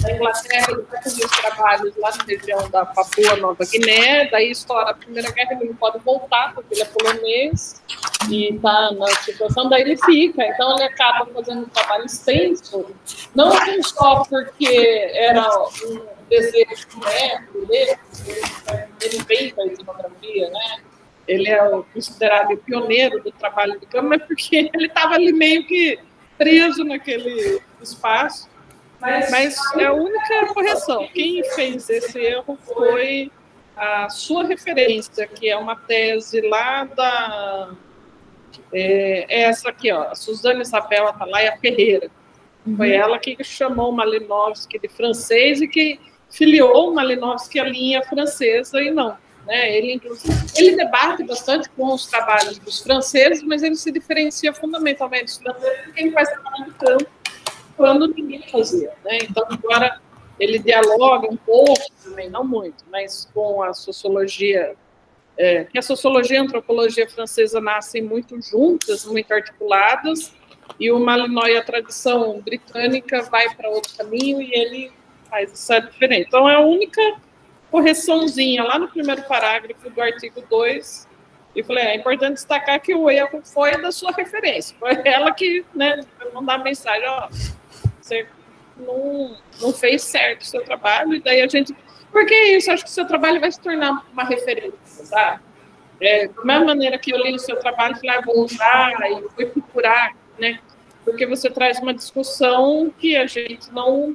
na Inglaterra, ele vai fazer os trabalhos lá na região da Papua Nova Guiné, daí estoura a Primeira Guerra, ele não pode voltar, porque ele é polonês, e está na situação, daí ele fica, então ele acaba fazendo um trabalho extenso, não só porque era um desejo médico dele, ele vem da etnografia, né? Ele é considerado o pioneiro do trabalho de campo, mas porque ele estava ali meio que preso naquele espaço. Mas, mas é a única correção. Quem fez esse erro foi a sua referência, que é uma tese lá da... É, é essa aqui, ó, a Suzana Isabel Atalaia Ferreira. Foi uhum. ela que chamou Malinowski de francês e que filiou Malinowski à linha francesa e não. Né? Ele, inclusive, ele debate bastante com os trabalhos dos franceses, mas ele se diferencia fundamentalmente dos franceses de quem faz trabalho de campo quando ninguém fazia. Né? Então, agora, ele dialoga um pouco, também, não muito, mas com a sociologia, é, que a sociologia e a antropologia francesa nascem muito juntas, muito articuladas, e o Malinois, a tradição britânica, vai para outro caminho e ele faz essa diferença. Então, é a única correçãozinha lá no primeiro parágrafo do artigo dois, e falei, é importante destacar que o erro foi da sua referência, foi ela que, né, mandar a mensagem, ó, você não, não fez certo o seu trabalho, e daí a gente, porque é isso, acho que o seu trabalho vai se tornar uma referência, sabe? É, da mesma maneira que eu li o seu trabalho, falei, ah, vou usar, e fui procurar, né, porque você traz uma discussão que a gente não,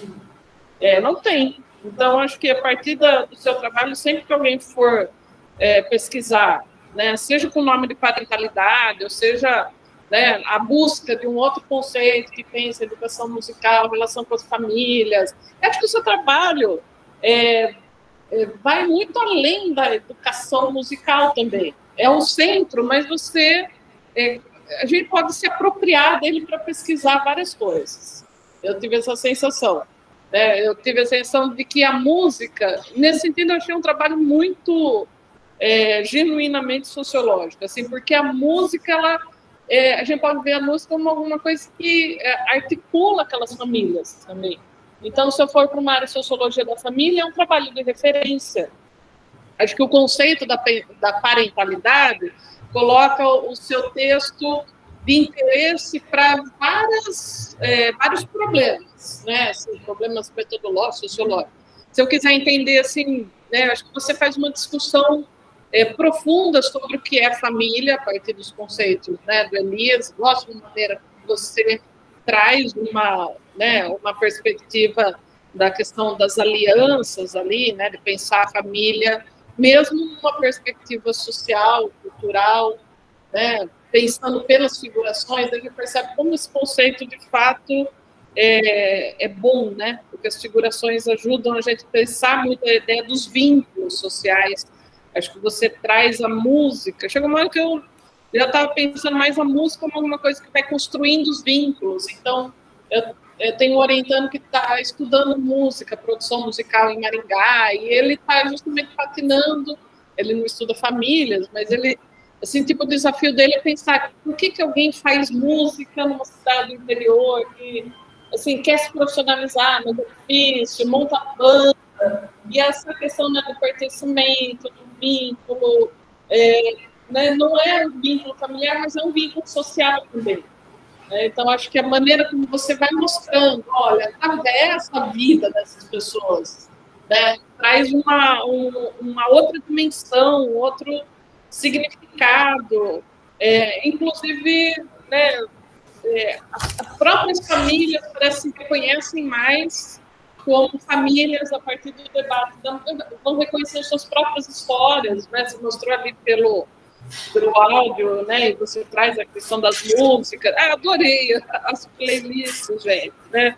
é, não tem. Então, acho que a partir da, do seu trabalho, sempre que alguém for é, pesquisar, né, seja com o nome de parentalidade, ou seja, né, a busca de um outro conceito que pensa educação musical, relação com as famílias, acho que o seu trabalho é, é, vai muito além da educação musical também. É o centro, mas você, é, a gente pode se apropriar dele para pesquisar várias coisas. Eu tive essa sensação. É, eu tive a sensação de que a música, nesse sentido, eu achei um trabalho muito é, genuinamente sociológico, assim, porque a música, ela, é, a gente pode ver a música como alguma coisa que é, articula aquelas famílias também. Então, se eu for para uma área de sociologia da família, é um trabalho de referência. Acho que o conceito da, da parentalidade coloca o seu texto de interesse para várias, é, vários problemas, né? Assim, problemas metodológicos, sociológicos. Se eu quiser entender, assim, né, acho que você faz uma discussão é, profunda sobre o que é família, a partir dos conceitos, né, do Elias. Gosto da maneira que você traz uma, né, uma perspectiva da questão das alianças ali, né, de pensar a família, mesmo numa perspectiva social, cultural, né, pensando pelas figurações, a gente percebe como esse conceito, de fato, é, é bom, né? Porque as figurações ajudam a gente a pensar muito a ideia dos vínculos sociais. Acho que você traz a música. Chega uma hora que eu já estava pensando mais a música como alguma coisa que vai construindo os vínculos. Então, eu, eu tenho um orientando que está estudando música, produção musical em Maringá, e ele está justamente patinando. Ele não estuda famílias, mas ele... Assim, tipo, o desafio dele é pensar por que, que alguém faz música numa cidade do interior que, assim, quer se profissionalizar, mas é difícil, monta banda, e essa questão, né, do pertencimento, do vínculo, é, né, não é um vínculo familiar, mas é um vínculo social também. Né? Então, acho que a maneira como você vai mostrando, olha, é essa vida dessas pessoas, né, traz uma, um, uma outra dimensão, um outro significado, é, inclusive, né, é, as próprias famílias parece que reconhecem mais como famílias a partir do debate, vão reconhecer suas próprias histórias, né? Você mostrou ali pelo, pelo áudio, né? E você traz a questão das músicas. Ah, adorei as playlists, gente, né?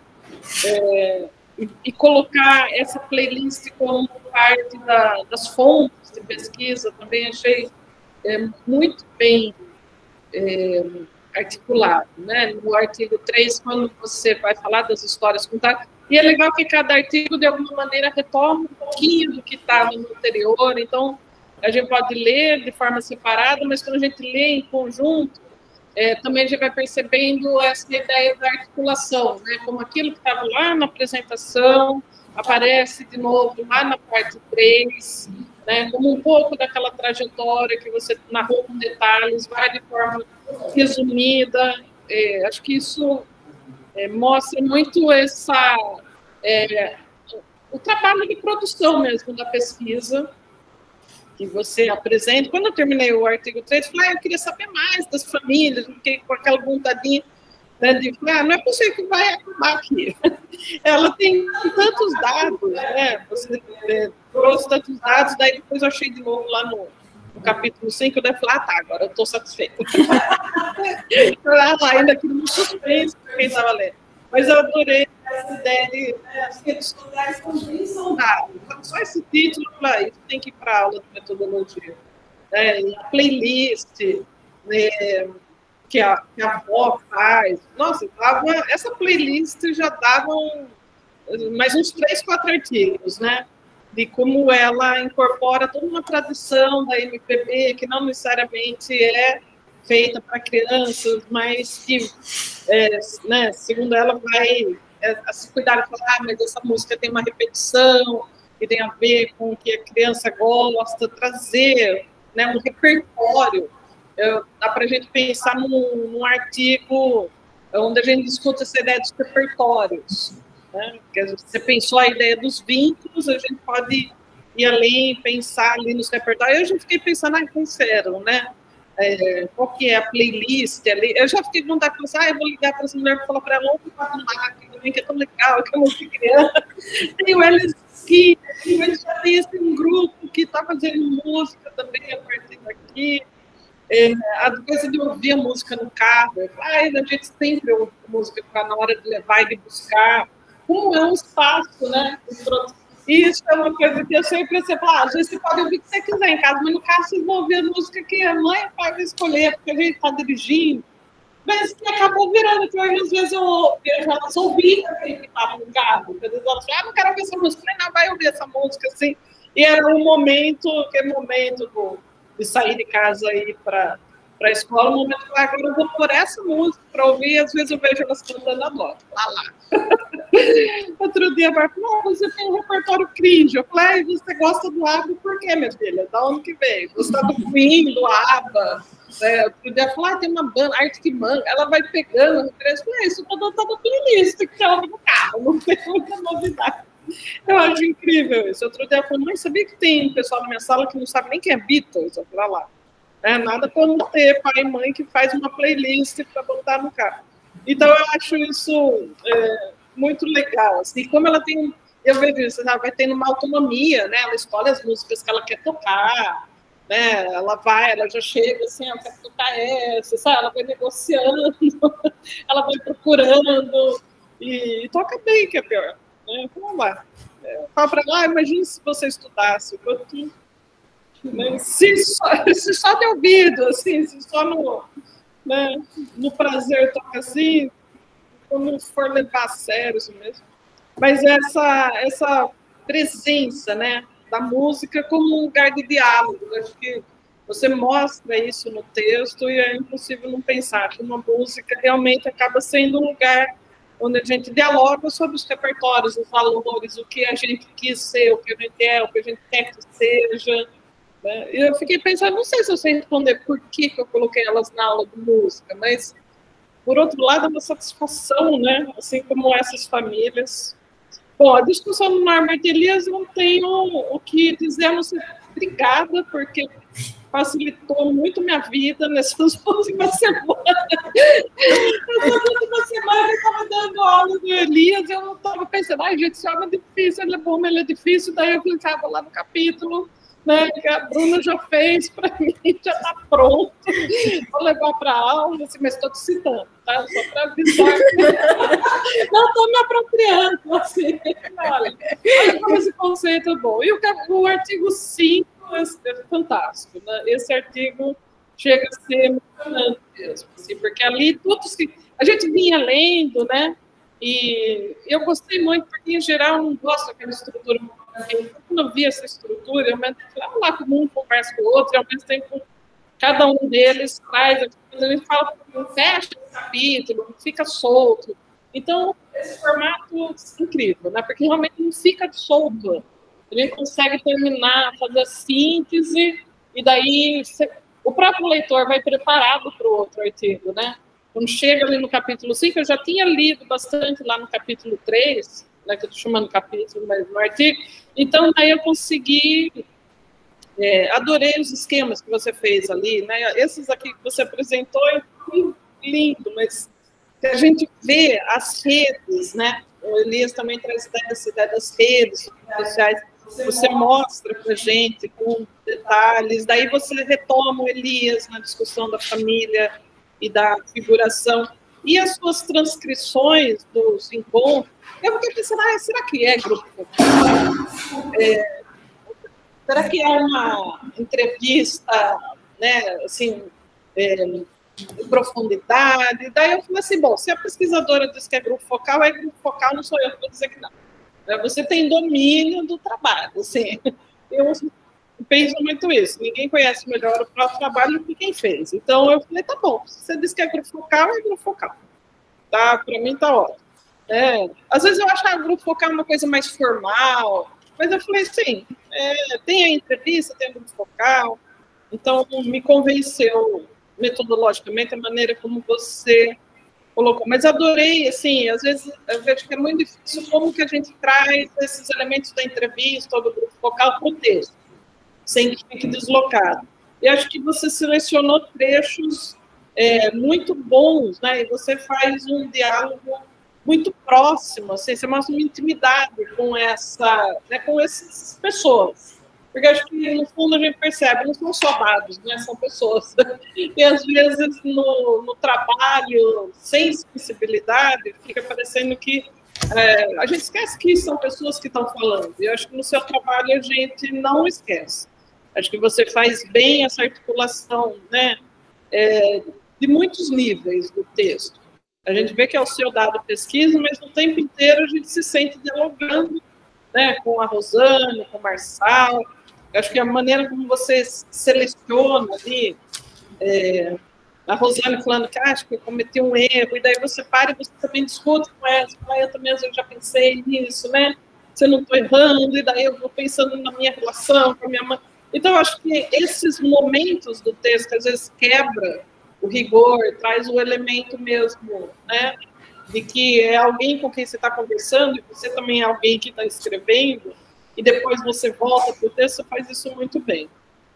É, e, e colocar essa playlist como parte da, das fontes de pesquisa também achei é, muito bem é, articulado, né? No artigo três, quando você vai falar das histórias contadas, e é legal que cada artigo, de alguma maneira, retoma um pouquinho do que estava no anterior, então a gente pode ler de forma separada, mas quando a gente lê em conjunto, é, também a gente vai percebendo essa ideia da articulação, né? Como aquilo que estava lá na apresentação aparece de novo lá na parte três, né? Como um pouco daquela trajetória que você narrou com detalhes, vai de forma resumida. É, acho que isso é, mostra muito essa, é, o trabalho de produção mesmo da pesquisa que você apresenta. Quando eu terminei o artigo três, eu falei, ah, eu queria saber mais das famílias, fiquei com aquela vontadinha, né, de falar, ah, não é possível que vai acabar aqui. Ela tem tantos dados, né? Você é, trouxe tantos dados, daí depois eu achei de novo lá no, no capítulo cinco, eu daí falei, ah, tá, agora eu estou satisfeita. Lá, ainda aqui no suspense, quem estava lendo. Mas eu adorei essa ideia de né, as redes sociais também são dados. Só esse título, isso tem que ir para a aula de metodologia. É, a playlist, né, que, a, que a avó faz. Nossa, dava, essa playlist já dava um, mais uns três, quatro artigos, né? De como ela incorpora toda uma tradição da M P B, que não necessariamente é feita para crianças, mas que, é, né, segundo ela, vai é, se cuidar de falar, ah, mas essa música tem uma repetição, que tem a ver com o que a criança gosta, trazer, né, um repertório. Eu, dá para a gente pensar num, num artigo onde a gente discute essa ideia dos repertórios. Né? Você pensou a ideia dos vínculos, a gente pode ir além, pensar ali nos repertórios. Eu já fiquei pensando, ah, sincero, né? É, qual que é a playlist ali? Eu já fiquei com vontade de pensar, ah, eu vou ligar para essa mulher e falar para ela, ouve para lá, que é tão legal, que é muito criança. Tem o L S que eles já têm esse um grupo que está fazendo música também a partir daqui. É, a coisa de ouvir a música no carro, ah, a gente sempre ouve música na hora de levar e de buscar. Como é um espaço, né? Isso é uma coisa que eu sempre sempre falo, ah, às vezes você pode ouvir o que você quiser em casa, mas no carro vocês vão ouvir a música que a mãe vai escolher, porque a gente está dirigindo. Mas que acabou virando, que às vezes eu, eu já ouvi aquele que estava no carro, às vezes ela fala, ah, não quero ouvir essa música, eu falei, não, vai ouvir essa música, assim. E era um momento, que é momento do, de sair de casa e ir para a escola, um momento que agora eu vou pôr essa música para ouvir, e às vezes eu vejo elas cantando a nota, lá, lá. Outro dia, ela falou, você tem um repertório cringe. Eu falei, você gosta do ABBA por quê, minha filha? Da onde que veio? Você está do Queen, do ABBA. É, outro dia, ela falou, ah, tem uma banda, Arctic Monkeys. Ela vai pegando, eu falei, isso está na playlist que você ouve no carro, não tem muita novidade. Eu acho incrível isso. Outro dia, ela falou, mas sabia que tem um pessoal na minha sala que não sabe nem quem é Beatles? Eu falei, lá. É, nada para não ter pai e mãe que faz uma playlist para botar no carro. Então, eu acho isso é, muito legal. Assim, como ela tem, eu vejo isso, ela vai tendo uma autonomia, né? Ela escolhe as músicas que ela quer tocar, né? Ela vai, ela já chega assim, eu quero tocar essa, sabe? Ela vai negociando, ela vai procurando e, e toca bem, que é pior. Né? Vamos lá. Eu falo para ela, ah, imagine se você estudasse, quanto, né? se, só, se só de ouvido, assim, se só no, né? no prazer toca assim, quando for levar a sério isso mesmo. Mas essa, essa presença, né, da música como um lugar de diálogo, acho que você mostra isso no texto e é impossível não pensar que uma música realmente acaba sendo um lugar onde a gente dialoga sobre os repertórios, os valores, o que a gente quis ser, o que a gente é, o que a gente quer que seja. Né? E eu fiquei pensando, não sei se eu sei responder por que, que eu coloquei elas na aula de música, mas, por outro lado, é uma satisfação, né? Assim como essas famílias. Bom, a discussão no Norbert Elias não tenho o que dizer, não sei, obrigada, porque facilitou muito minha vida nessas últimas semanas. Nessas últimas semanas eu estava dando aula do Elias, eu não estava pensando, ai, gente, esse homem é difícil, ele é bom, mas ele é difícil, daí eu clicava lá no capítulo, né, que a Bruna já fez para mim, já está pronto, vou levar para a aula, assim, mas estou te citando, tá? Só para avisar. Não estou me apropriando, assim, olha, olha como esse conceito é bom. E o, o artigo cinco é fantástico, né? Esse artigo chega a ser emocionante mesmo, assim, porque ali todos que a gente vinha lendo, né? E eu gostei muito, porque em geral eu não gosto daquela estrutura. Quando eu vi essa estrutura, eu falei, ah, lá como um conversa com o outro, e ao mesmo tempo cada um deles traz, ele fala, não fecha o capítulo, não fica solto. Então, esse formato é incrível, né? Porque realmente não fica solto. A gente consegue terminar, fazer a síntese, e daí você, o próprio leitor vai preparado para o outro artigo, né? Quando chega ali no capítulo cinco, eu já tinha lido bastante lá no capítulo três, né, que eu estou chamando capítulo, mas no artigo, então daí eu consegui, é, adorei os esquemas que você fez ali, né? Esses aqui que você apresentou é lindo, mas que a gente vê as redes, né? O Elias também traz essa ideia das redes sociais, você mostra para a gente com detalhes, daí você retoma o Elias na discussão da família e da figuração, e as suas transcrições dos encontros, eu fiquei pensando, ah, será que é grupo focal? É, será que é uma entrevista, né, assim, é, em profundidade? Daí eu falei assim, bom, se a pesquisadora diz que é grupo focal, é grupo focal, não sou eu que vou dizer que não. Você tem domínio do trabalho, assim. Eu penso muito isso. Ninguém conhece melhor o próprio trabalho do que quem fez. Então, eu falei, tá bom, se você diz que é grupo focal, é grupo focal. Tá? Para mim, tá ótimo. É, às vezes eu acho que o grupo focal é uma coisa mais formal, mas eu falei, sim, é, tem a entrevista, tem o grupo focal. Então, me convenceu metodologicamente a maneira como você colocou, mas adorei, assim, às vezes eu vejo que é muito difícil como que a gente traz esses elementos da entrevista ou do grupo focal para o texto, sem que fique deslocado. E acho que você selecionou trechos é, muito bons, né, e você faz um diálogo muito próximo, assim, você mostra uma intimidade com, essa, né, com essas pessoas. Porque acho que, no fundo, a gente percebe, não são só dados, né? São pessoas. E, às vezes, no, no trabalho, sem sensibilidade, fica parecendo que é, a gente esquece que são pessoas que estão falando. E eu acho que no seu trabalho a gente não esquece. Acho que você faz bem essa articulação, né? É, de muitos níveis do texto. A gente vê que é o seu dado pesquisa, mas no tempo inteiro a gente se sente dialogando, né, com a Rosane, com o Marçal. Eu acho que a maneira como você seleciona ali, é, a Rosane falando que ah, acho que eu cometi um erro, e daí você para e você também discute com ela, você fala, eu também eu já pensei nisso, né? Se eu não estou errando, e daí eu vou pensando na minha relação com a minha mãe. Então, eu acho que esses momentos do texto, que às vezes quebra o rigor, traz o elemento mesmo, né? De que é alguém com quem você está conversando, e você também é alguém que está escrevendo, e depois você volta para o texto, você faz isso muito bem.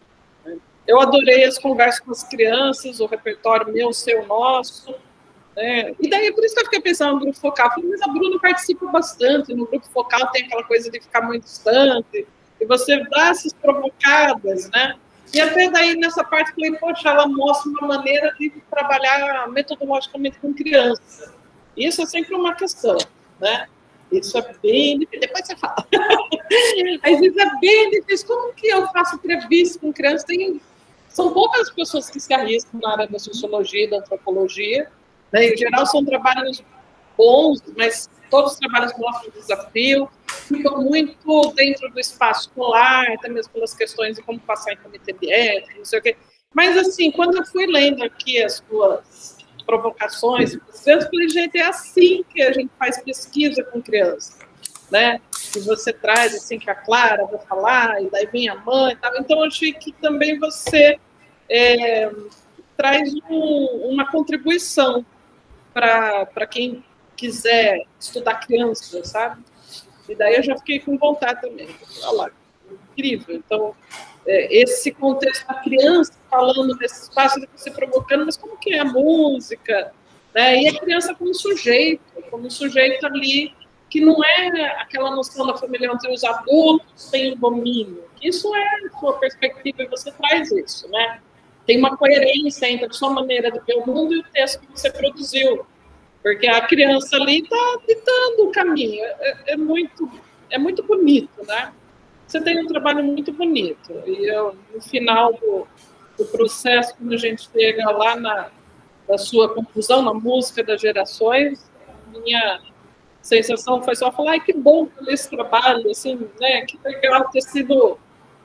Eu adorei as conversas com as crianças, o repertório meu, seu, nosso. Né? E daí, por isso que eu fiquei pensando no grupo focal. Falei, mas a Bruna participa bastante, no grupo focal tem aquela coisa de ficar muito distante, e você dá essas provocadas, né? E até daí, nessa parte, falei, poxa, ela mostra uma maneira de trabalhar metodologicamente com criança. Isso é sempre uma questão, né? Isso é bem difícil. Depois você fala. Às vezes é bem difícil. Como que eu faço entrevista com crianças? Tem... São poucas pessoas que se arriscam na área da sociologia e da antropologia. Né? Em geral, são trabalhos bons, mas todos os trabalhos mostram desafio. Ficam muito dentro do espaço escolar, até mesmo pelas questões de como passar em comitê de ética, não sei o quê. Mas, assim, quando eu fui lendo aqui as suas provocações, eu falei, gente, é assim que a gente faz pesquisa com criança, né? Que você traz, assim, que a Clara vai falar, e daí vem a mãe e tal. Então, eu achei que também você é, traz um, uma contribuição para quem quiser estudar criança, sabe? E daí eu já fiquei com vontade também. Olha lá, incrível. Então, é, esse contexto da criança falando desse espaço, de você provocando, mas como que é a música? Né? E a criança como sujeito, como sujeito ali, que não é aquela noção da família onde os adultos têm o domínio. Isso é a sua perspectiva e você traz isso, né? Tem uma coerência entre a sua maneira de ver o mundo e o texto que você produziu. Porque a criança ali está ditando o caminho. É, é, muito, é muito bonito, né? Você tem um trabalho muito bonito. E eu, no final do, do processo, quando a gente chega lá na, na sua conclusão, na música das gerações, minha sensação foi só falar, ai, que bom esse trabalho, assim, né? Que legal ter sido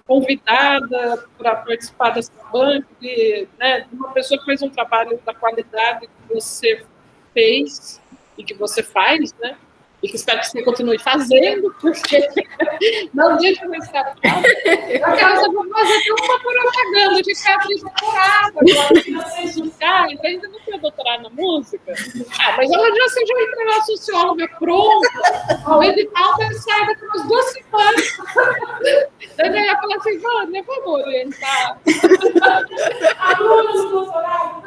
convidada para participar dessa banca, de, né, de uma pessoa que fez um trabalho da qualidade que você fez e que você faz, né? E que espero que você continue fazendo, porque não deixa de escapar. Eu quero saber fazer uma propaganda de teatro de doutorado agora, que vocês buscarem, ainda não tem doutorado na música. Ah, mas ela já seja uma socióloga pronta, o edital vai sair daqui umas duas semanas. Daí eu ia falar assim, Vânia, vamos orientar alunos do doutorado.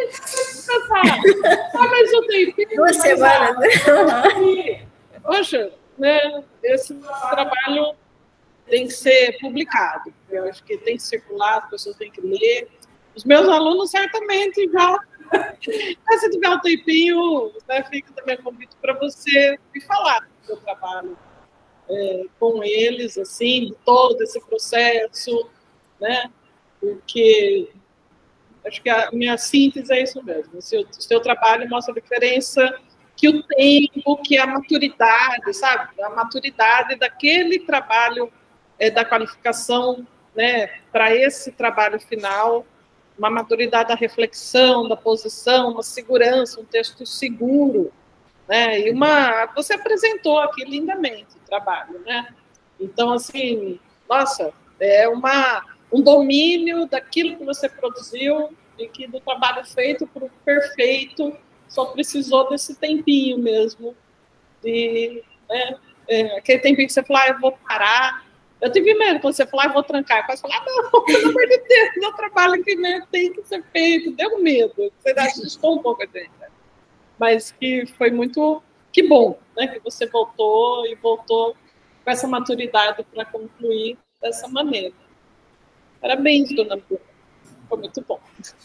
Ah, mas eu tenho duas semanas, né? Poxa, né, esse trabalho tem que ser publicado. Eu acho que tem que circular, as pessoas têm que ler. Os meus alunos certamente já. Mas se tiver um tempinho, né, fica também convite para você me falar do seu trabalho é, com eles, assim, de todo esse processo, né? Porque acho que a minha síntese é isso mesmo. O seu, o seu trabalho mostra a diferença que o tempo, que a maturidade, sabe? A maturidade daquele trabalho é, da qualificação, né, para esse trabalho final, uma maturidade da reflexão, da posição, uma segurança, um texto seguro, né? E uma, você apresentou aqui lindamente o trabalho, né? Então, assim, nossa, é uma, um domínio daquilo que você produziu e que do trabalho feito para o perfeito só precisou desse tempinho mesmo, de, né, é, aquele tempinho que você falou, ah, eu vou parar. Eu tive medo quando você falou, ah, eu vou trancar. Eu quase falei, ah, não, pelo amor de Deus, meu trabalho aqui, né, tem que ser feito. Deu medo, você assustou um pouco a gente. Né? Mas que foi muito, que bom, né, que você voltou e voltou com essa maturidade para concluir dessa maneira. Parabéns, dona Bruna. Foi muito bom.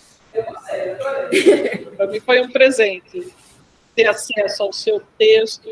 Para mim foi um presente ter acesso ao seu texto.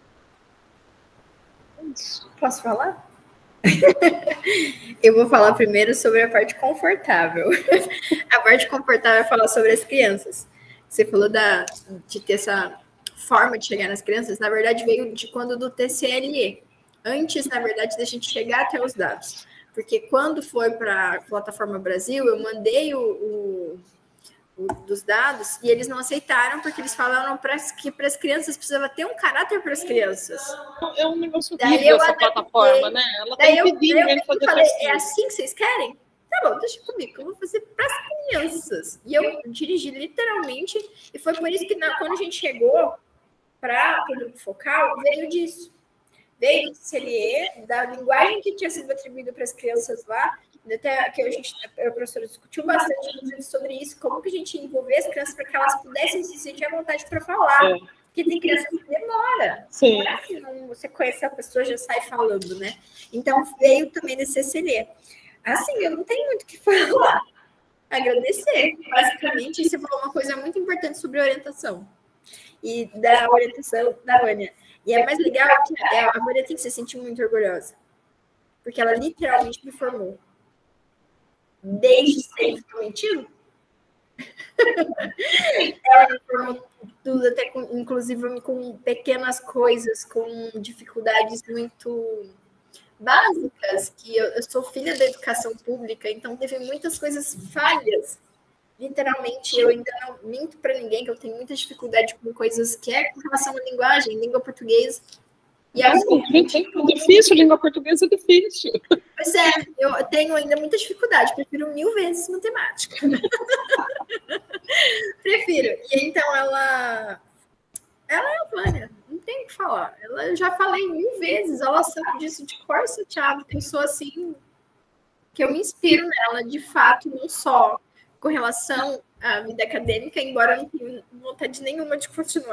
Posso falar? Eu vou falar primeiro sobre a parte confortável. A parte confortável é falar sobre as crianças. Você falou da, de ter essa forma de chegar nas crianças, na verdade veio de quando do T C L E. Antes, na verdade, da gente chegar até os dados. Porque quando foi para a Plataforma Brasil, eu mandei o, o dos dados, e eles não aceitaram, porque eles falaram pra, que para as crianças precisava ter um caráter para as crianças. É um negócio horrível essa plataforma, né? Ela está impedindo a gente fazer falei, é assim que vocês querem? Tá bom, deixa comigo, eu vou fazer para as crianças. E eu dirigi literalmente, e foi por isso que na, quando a gente chegou para o grupo focal, veio disso. Veio do C L E, da linguagem que tinha sido atribuída para as crianças lá, até que a gente, a professora discutiu bastante inclusive, sobre isso, como que a gente envolver as crianças para que elas pudessem se sentir à vontade para falar. É. Porque tem criança que demora. Sim. Não é assim, não, você conhece a pessoa já sai falando, né? Então, veio também desse C L E. Assim, eu não tenho muito o que falar. Agradecer. Basicamente, você falou uma coisa muito importante sobre orientação. E da orientação da Vânia. E é mais legal que a Vânia tem que se sentir muito orgulhosa. Porque ela literalmente me formou. Desde sempre, tô mentindo? Ela me formou tudo, até com, inclusive com pequenas coisas, com dificuldades muito básicas, que eu, eu sou filha da educação pública, então teve muitas coisas falhas. Literalmente, eu ainda não minto para ninguém que eu tenho muita dificuldade com coisas que é com relação à linguagem, língua portuguesa. E é difícil, língua portuguesa é difícil. Pois é, eu tenho ainda muita dificuldade, prefiro mil vezes matemática. Prefiro. E então ela. Ela é a Vânia, não tem o que falar. Ela, eu já falei mil vezes, ela sabe disso de cor salteado. Pessoa assim, que eu me inspiro nela, de fato, não só com relação à vida acadêmica, embora eu não tenha vontade nenhuma de continuar.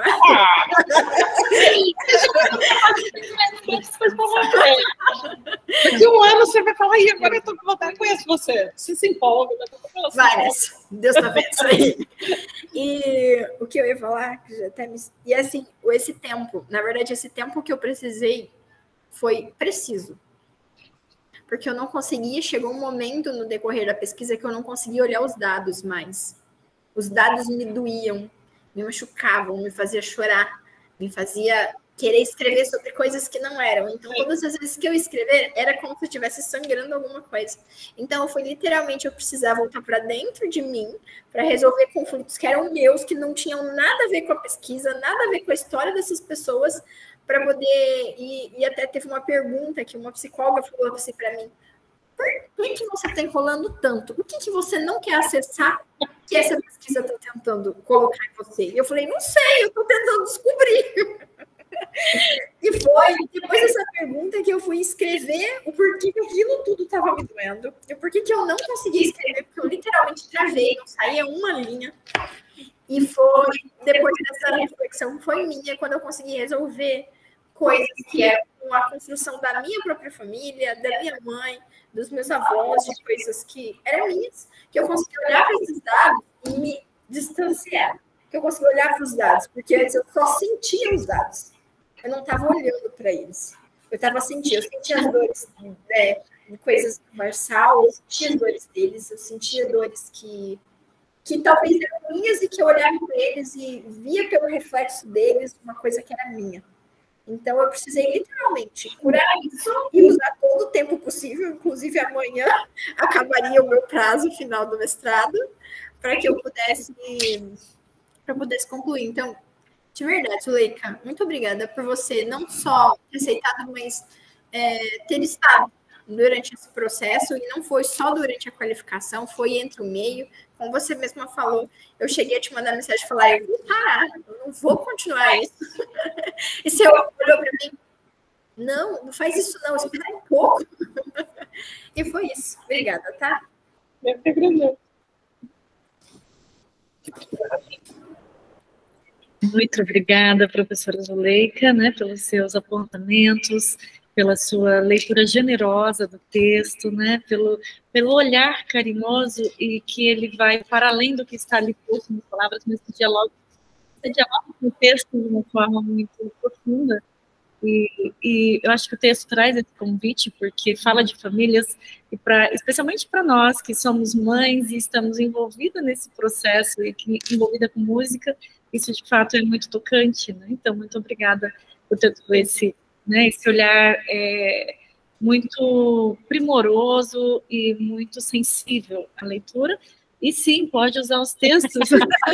Daqui um ano você vai falar, e agora eu estou com vontade, eu conheço você. Você se empolga. Várias. Deus tá vendo isso aí. E o que eu ia falar, que já até me... E assim, esse tempo, na verdade, esse tempo que eu precisei foi preciso. Porque eu não conseguia, chegou um momento no decorrer da pesquisa que eu não conseguia olhar os dados mais. Os dados me doíam, me machucavam, me fazia chorar, me fazia querer escrever sobre coisas que não eram. Então, todas as vezes que eu escrever, era como se eu estivesse sangrando alguma coisa. Então, foi literalmente eu precisar voltar para dentro de mim para resolver conflitos que eram meus, que não tinham nada a ver com a pesquisa, nada a ver com a história dessas pessoas, para poder... E, e até teve uma pergunta que uma psicóloga falou assim para mim: por que, que você está enrolando tanto? O que, que você não quer acessar que essa pesquisa está tentando colocar em você? E eu falei, não sei, eu estou tentando descobrir. E foi depois dessa pergunta que eu fui escrever o porquê que aquilo tudo estava me doendo, e o porquê que eu não conseguia escrever, porque eu literalmente travei, não saía uma linha. E foi depois dessa reflexão, foi minha, quando eu consegui resolver coisas que eram a construção da minha própria família, da minha mãe, dos meus avós, de coisas que eram minhas, que eu consegui olhar para esses dados e me distanciar. Que eu consegui olhar para os dados, porque antes eu só sentia os dados. Eu não estava olhando para eles. Eu estava sentindo, eu sentia as dores é, de coisas do Marçal, eu sentia as dores deles, eu sentia dores que, que talvez eram minhas e que eu olhava para eles e via pelo reflexo deles uma coisa que era minha. Então, eu precisei literalmente curar isso e usar todo o tempo possível, inclusive amanhã acabaria o meu prazo final do mestrado, para que eu pudesse, para pudesse concluir. Então, de verdade, Zuleika, muito obrigada por você não só ter aceitado, mas é, ter estado durante esse processo, e não foi só durante a qualificação, foi entre o meio. Como você mesma falou, eu cheguei a te mandar mensagem e falar, eu vou parar, eu não vou continuar isso. E você olhou para mim, não, não faz isso não, espera um pouco. E foi isso. Obrigada, tá? Eu que agradeço. Muito obrigada, professora Zuleika, né, pelos seus apontamentos, pela sua leitura generosa do texto, né, pelo, pelo olhar carinhoso e que ele vai para além do que está ali posto nas palavras, mas que dialoga, você dialoga com o texto de uma forma muito profunda. E, e eu acho que o texto traz esse convite porque fala de famílias, e pra, especialmente para nós que somos mães e estamos envolvidas nesse processo e que envolvida com música, isso de fato é muito tocante, né? Então, muito obrigada por ter esse, né, esse olhar é, muito primoroso e muito sensível à leitura. E sim, pode usar os textos.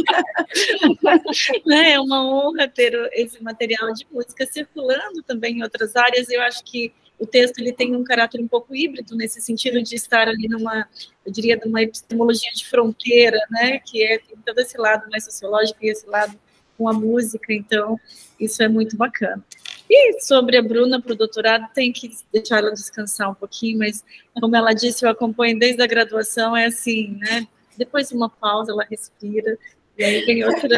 Né? É uma honra ter esse material de música circulando também em outras áreas. Eu acho que o texto ele tem um caráter um pouco híbrido, nesse sentido de estar ali numa, eu diria, numa epistemologia de fronteira, né? Que é tem todo esse lado mais sociológico e esse lado com a música. Então, isso é muito bacana. E sobre a Bruna para o doutorado, tem que deixar ela descansar um pouquinho, mas, como ela disse, eu acompanho desde a graduação, é assim, né? Depois de uma pausa, ela respira, e aí vem outra.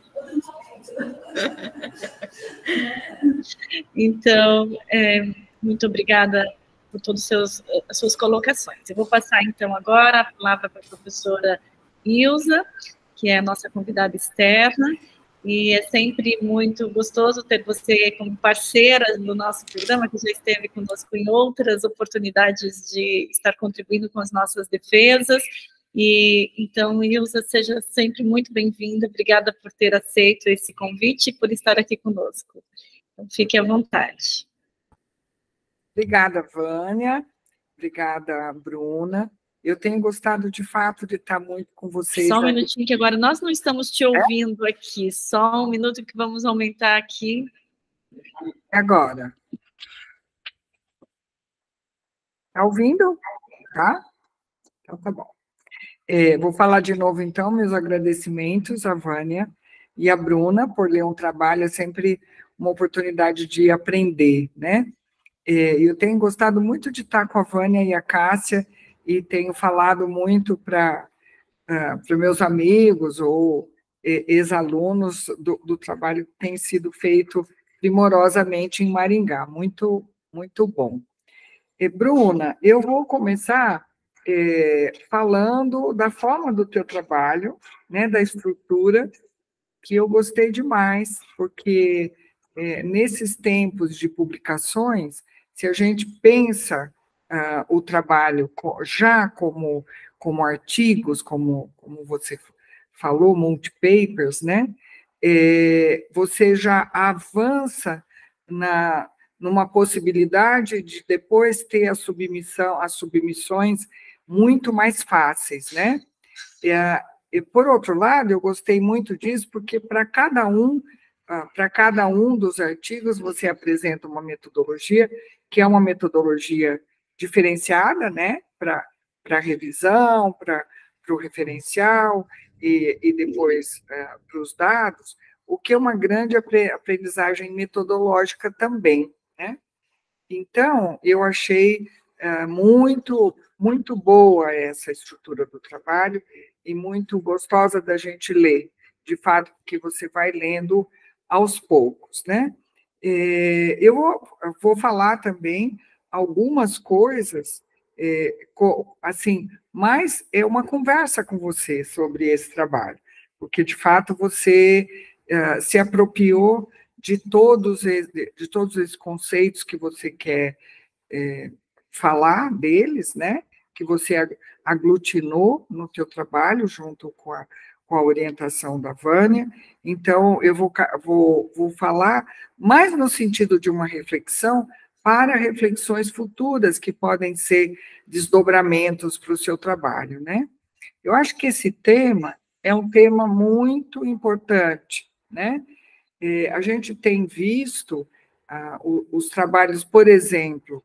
Então, é, muito obrigada por todas as suas colocações. Eu vou passar, então, agora a palavra para a professora Ilza, que é a nossa convidada externa, e é sempre muito gostoso ter você como parceira do nosso programa, que já esteve conosco em outras oportunidades de estar contribuindo com as nossas defesas. E então, Ilza, seja sempre muito bem-vinda. Obrigada por ter aceito esse convite e por estar aqui conosco. Então, fique à vontade. Obrigada, Vânia. Obrigada, Bruna. Eu tenho gostado, de fato, de estar muito com vocês. Só um minutinho, que agora nós não estamos te ouvindo é? aqui. Só um minuto que vamos aumentar aqui. Agora. Está ouvindo? Tá? Então, tá bom. É, vou falar de novo, então, meus agradecimentos à Vânia e à Bruna por ler um trabalho, é sempre uma oportunidade de aprender, né? É, eu tenho gostado muito de estar com a Vânia e a Cássia, e tenho falado muito para uh, para meus amigos ou ex-alunos do, do trabalho que tem sido feito primorosamente em Maringá. Muito, muito bom. E, Bruna, eu vou começar É, falando da forma do teu trabalho, né, da estrutura, que eu gostei demais, porque é, nesses tempos de publicações, se a gente pensa ah, o trabalho já como, como artigos, como, como você falou, multipapers, né, é, você já avança na, numa possibilidade de depois ter a submissão, as submissões muito mais fáceis, né? E, e, por outro lado, eu gostei muito disso, porque para cada um, para cada um dos artigos, você apresenta uma metodologia, que é uma metodologia diferenciada, né? Para para revisão, para o referencial, e, e depois é, para os dados, o que é uma grande aprendizagem metodológica também, né? Então, eu achei é, muito, muito boa essa estrutura do trabalho e muito gostosa da gente ler, de fato, porque você vai lendo aos poucos, né? É, eu vou, vou falar também algumas coisas, é, assim, mas é uma conversa com você sobre esse trabalho, porque, de fato, você uh, se apropriou de todos, de todos esses conceitos que você quer é, falar deles, né? Que você aglutinou no teu trabalho, junto com a, com a orientação da Vânia. Então, eu vou, vou, vou falar mais no sentido de uma reflexão para reflexões futuras que podem ser desdobramentos para o seu trabalho, né? Eu acho que esse tema é um tema muito importante, né? É, a gente tem visto ah, os, os trabalhos, por exemplo,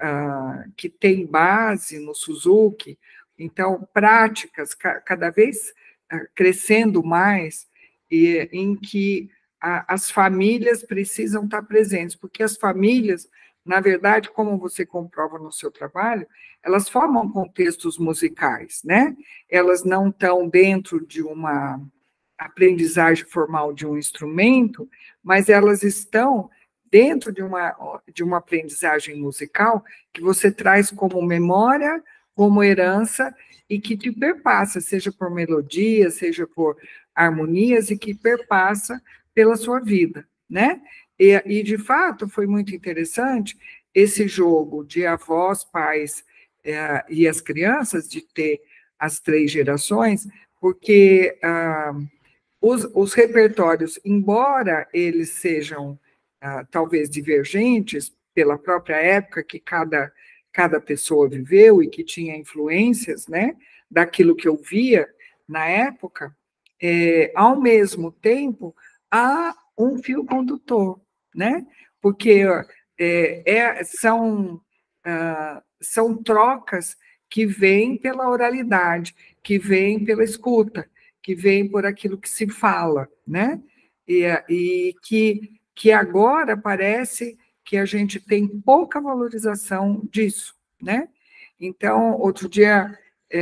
ah, que tem base no Suzuki, então, práticas ca, cada vez ah, crescendo mais, e, em que a, as famílias precisam estar presentes, porque as famílias, na verdade, como você comprova no seu trabalho, elas formam contextos musicais, né? Elas não estão dentro de uma aprendizagem formal de um instrumento, mas elas estão dentro de uma, de uma aprendizagem musical que você traz como memória, como herança, e que te perpassa, seja por melodia, seja por harmonias, e que perpassa pela sua vida, né? E, e de fato, foi muito interessante esse jogo de avós, pais é, e as crianças, de ter as três gerações, porque ah, os, os repertórios, embora eles sejam ah, talvez divergentes pela própria época que cada, cada pessoa viveu e que tinha influências, né, daquilo que eu via na época, é, ao mesmo tempo, há um fio condutor, né? Porque é, é, são, ah, são trocas que vêm pela oralidade, que vêm pela escuta, que vêm por aquilo que se fala, né? E, e que, que agora parece que a gente tem pouca valorização disso, né? Então, outro dia,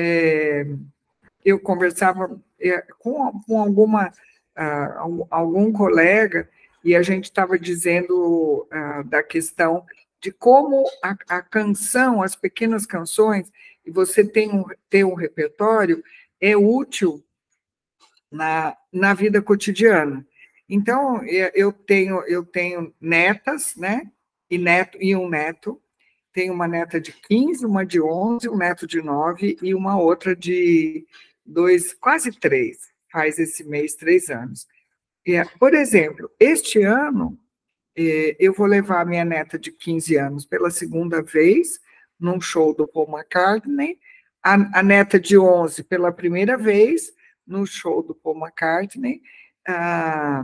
é, eu conversava é, com, com alguma, uh, algum colega, e a gente estava dizendo uh, da questão de como a, a canção, as pequenas canções, e você tem um, ter um repertório, é útil na, na vida cotidiana. Então, eu tenho, eu tenho netas, né? E, neto, e um neto. Tenho uma neta de quinze, uma de onze, um neto de nove e uma outra de dois, quase três. Faz esse mês três anos. E, por exemplo, este ano, eu vou levar a minha neta de quinze anos pela segunda vez num show do Paul McCartney, a, a neta de onze pela primeira vez no show do Paul McCartney, ah,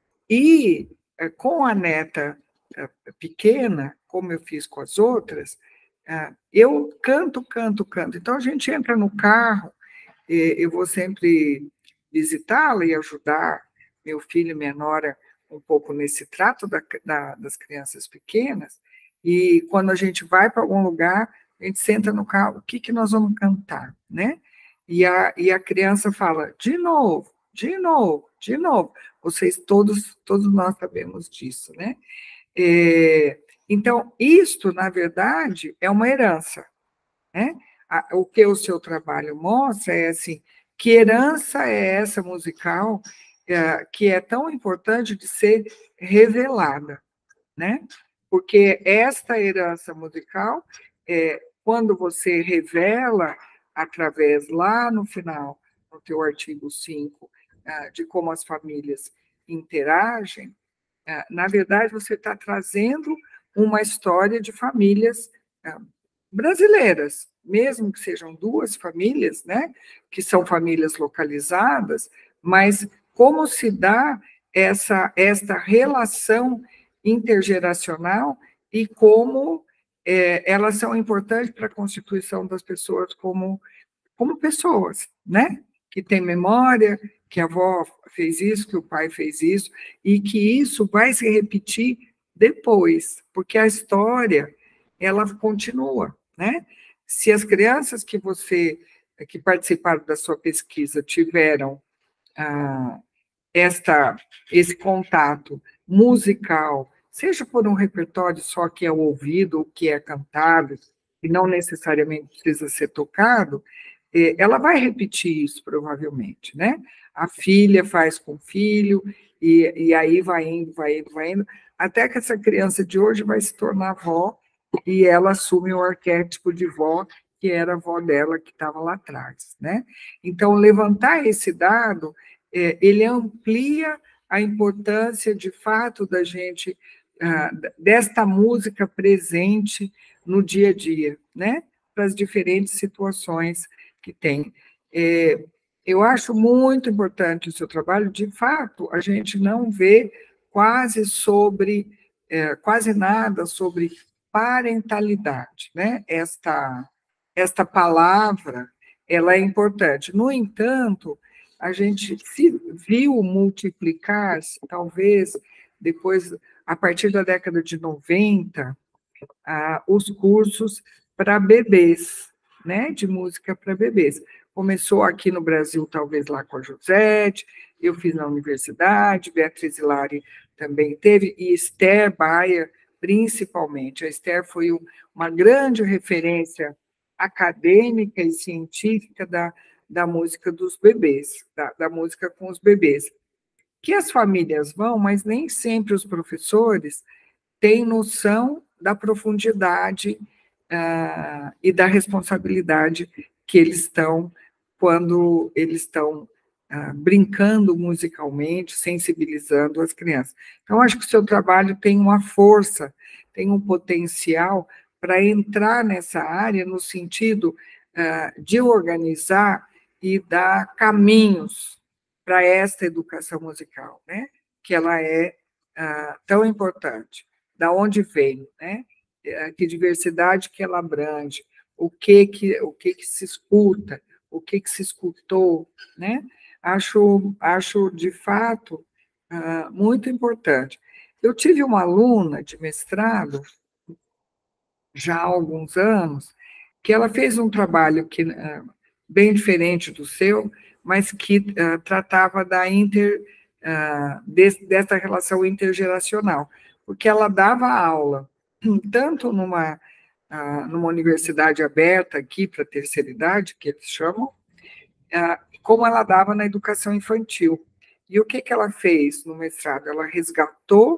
e com a neta pequena, como eu fiz com as outras, eu canto, canto, canto. Então, a gente entra no carro, eu vou sempre visitá-la e ajudar meu filho e minha nora um pouco nesse trato da, da, das crianças pequenas, e quando a gente vai para algum lugar, a gente senta no carro, o que, que nós vamos cantar, né? E a, e a criança fala, de novo, de novo, de novo. Vocês todos, todos nós sabemos disso, né? É, então, isto, na verdade, é uma herança, né? O que o seu trabalho mostra é assim, que herança é essa musical é, que é tão importante de ser revelada, né? Porque esta herança musical, é, quando você revela, através lá no final, no teu artigo cinco, de como as famílias interagem, na verdade, você está trazendo uma história de famílias brasileiras, mesmo que sejam duas famílias, né, que são famílias localizadas, mas como se dá essa, esta relação intergeracional e como é, elas são importantes para a constituição das pessoas como, como pessoas, né, que tem memória, que a avó fez isso, que o pai fez isso, e que isso vai se repetir depois, porque a história, ela continua, né? Se as crianças que você, que participaram da sua pesquisa tiveram ah, esta, esse contato musical, seja por um repertório só que é ouvido, ou que é cantado, e não necessariamente precisa ser tocado, ela vai repetir isso, provavelmente, né? A filha faz com o filho, e, e aí vai indo, vai indo, vai indo, até que essa criança de hoje vai se tornar avó, e ela assume o arquétipo de vó, que era a avó dela, que estava lá atrás, né? Então, levantar esse dado, é, ele amplia a importância, de fato, da gente, ah, desta música presente no dia a dia, né? Para as diferentes situações que tem. É, eu acho muito importante o seu trabalho, de fato, a gente não vê quase sobre, é, quase nada sobre parentalidade, né? Esta, esta palavra, ela é importante. No entanto, a gente viu multiplicar, talvez, depois, a partir da década de noventa, ah, os cursos para bebês, né, de música para bebês. Começou aqui no Brasil, talvez lá com a Josete, eu fiz na universidade, Beatriz Hilari também teve, e Esther Bayer, principalmente. A Esther foi uma grande referência acadêmica e científica da, da música dos bebês, da, da música com os bebês. Que as famílias vão, mas nem sempre os professores têm noção da profundidade uh, e da responsabilidade que eles estão quando eles estão uh, brincando musicalmente, sensibilizando as crianças. Então, acho que o seu trabalho tem uma força, tem um potencial para entrar nessa área no sentido uh, de organizar e dar caminhos para esta educação musical, né? Que ela é uh, tão importante. Da onde veio, né? Que diversidade que ela abrange, o que que, o que, que se escuta, o que, que se escutou, né? Acho, acho de fato, uh, muito importante. Eu tive uma aluna de mestrado, já há alguns anos, que ela fez um trabalho que, uh, bem diferente do seu, mas que uh, tratava da inter, uh, desse, dessa relação intergeracional, porque ela dava aula, tanto numa, uh, numa universidade aberta aqui para a terceira idade, que eles chamam, uh, como ela dava na educação infantil. E o que, que ela fez no mestrado? Ela resgatou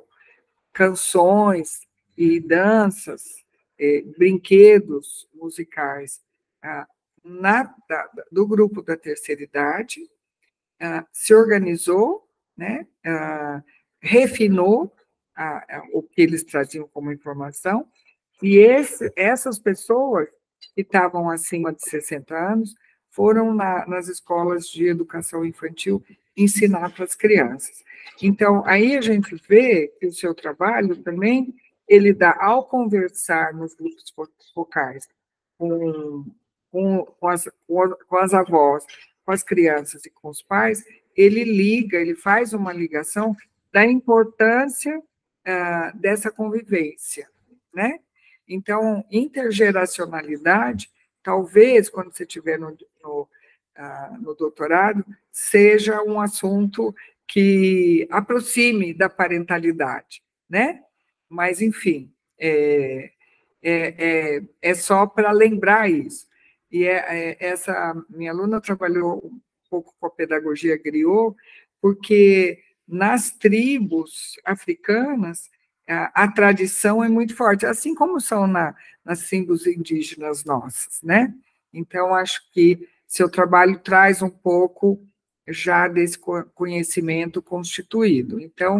canções e danças, eh, brinquedos musicais uh, na, da, do grupo da terceira idade, uh, se organizou, né, uh, refinou a, a, o que eles traziam como informação, e esse, essas pessoas que estavam acima de sessenta anos foram na, nas escolas de educação infantil ensinar para as crianças. Então, aí a gente vê que o seu trabalho também, ele dá, ao conversar nos grupos focais com, com, com, as, com as avós, com as crianças e com os pais, ele liga, ele faz uma ligação da importância uh, dessa convivência, né? Então, intergeracionalidade, talvez, quando você estiver no, no, uh, no doutorado, seja um assunto que aproxime da parentalidade, né? Mas, enfim, é, é, é, é só para lembrar isso. E é, é, essa minha aluna trabalhou um pouco com a pedagogia griot, porque nas tribos africanas, a, a tradição é muito forte, assim como são na, nas tribos indígenas nossas, né? Então, acho que seu trabalho traz um pouco já desse conhecimento constituído. Então,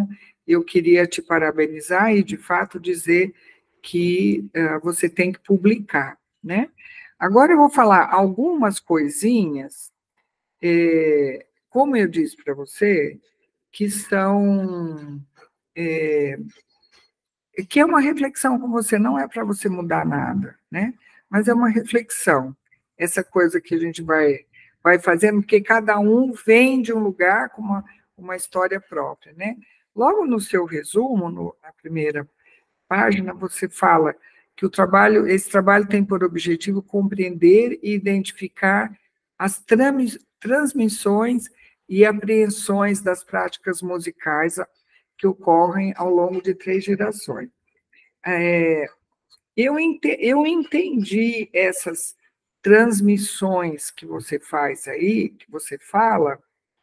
eu queria te parabenizar e, de fato, dizer que uh, você tem que publicar, né? Agora eu vou falar algumas coisinhas, é, como eu disse para você, que são... É, que é uma reflexão com você, não é para você mudar nada, né? Mas é uma reflexão, essa coisa que a gente vai, vai fazendo, porque cada um vem de um lugar com uma, uma história própria, né? Logo no seu resumo, no, na primeira página, você fala que o trabalho, esse trabalho tem por objetivo compreender e identificar as transmissões e apreensões das práticas musicais que ocorrem ao longo de três gerações. É, eu, ent, eu entendi essas transmissões que você faz aí, que você fala,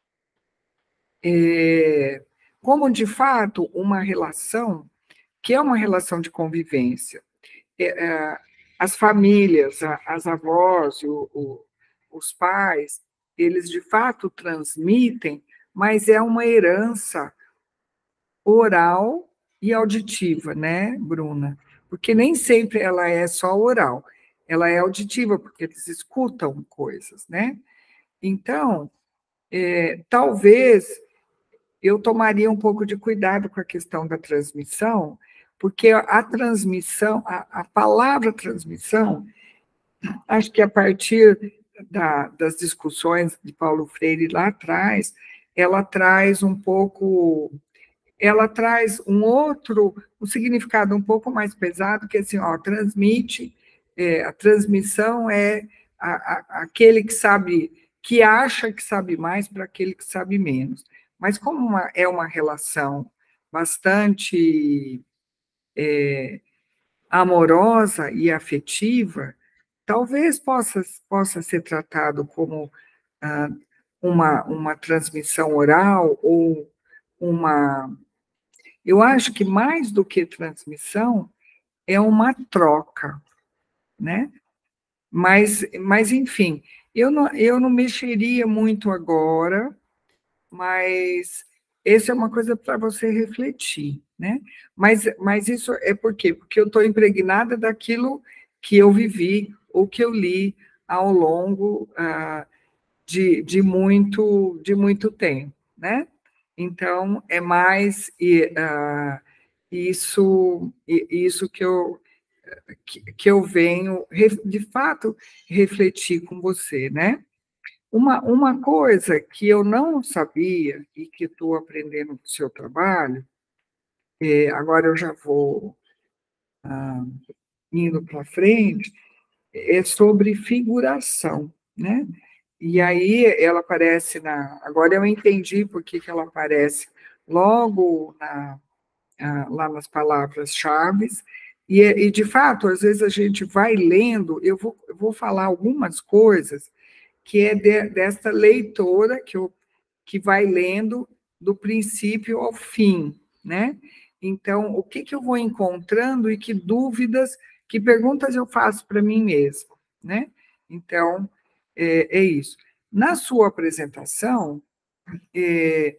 é, como, de fato, uma relação, que é uma relação de convivência. É, é, as famílias, a, as avós, o, o, os pais, eles, de fato, transmitem, mas é uma herança oral e auditiva, né, Bruna? Porque nem sempre ela é só oral, ela é auditiva, porque eles escutam coisas, né? Então, é, talvez eu tomaria um pouco de cuidado com a questão da transmissão, porque a transmissão, a, a palavra transmissão, acho que a partir da, das discussões de Paulo Freire lá atrás, ela traz um pouco... ela traz um outro, um significado um pouco mais pesado, que assim, ó, transmite, é, a transmissão é a, a, aquele que sabe, que acha que sabe mais para aquele que sabe menos. Mas como uma, é uma relação bastante é, amorosa e afetiva, talvez possa, possa ser tratado como ah, uma, uma transmissão oral ou uma... Eu acho que mais do que transmissão é uma troca, né? Mas, mas enfim, eu não, eu não mexeria muito agora, mas essa é uma coisa para você refletir, né? Mas, mas isso é por quê? Porque eu estou impregnada daquilo que eu vivi ou que eu li ao longo ah, de, de, muito, de muito tempo, né? Então, é mais uh, isso, isso que, eu, que, que eu venho, de fato, refletir com você, né? Uma, uma coisa que eu não sabia e que estou aprendendo do seu trabalho, é, agora eu já vou ah, indo para frente, é sobre figuração, né? E aí ela aparece na... Agora eu entendi por que, que ela aparece logo na, lá nas palavras-chave, e, e, de fato, às vezes a gente vai lendo, eu vou, eu vou falar algumas coisas que é de, desta leitora que, eu, que vai lendo do princípio ao fim, né? Então, o que, que eu vou encontrando e que dúvidas, que perguntas eu faço para mim mesmo, né? Então, é, é isso. Na sua apresentação, é,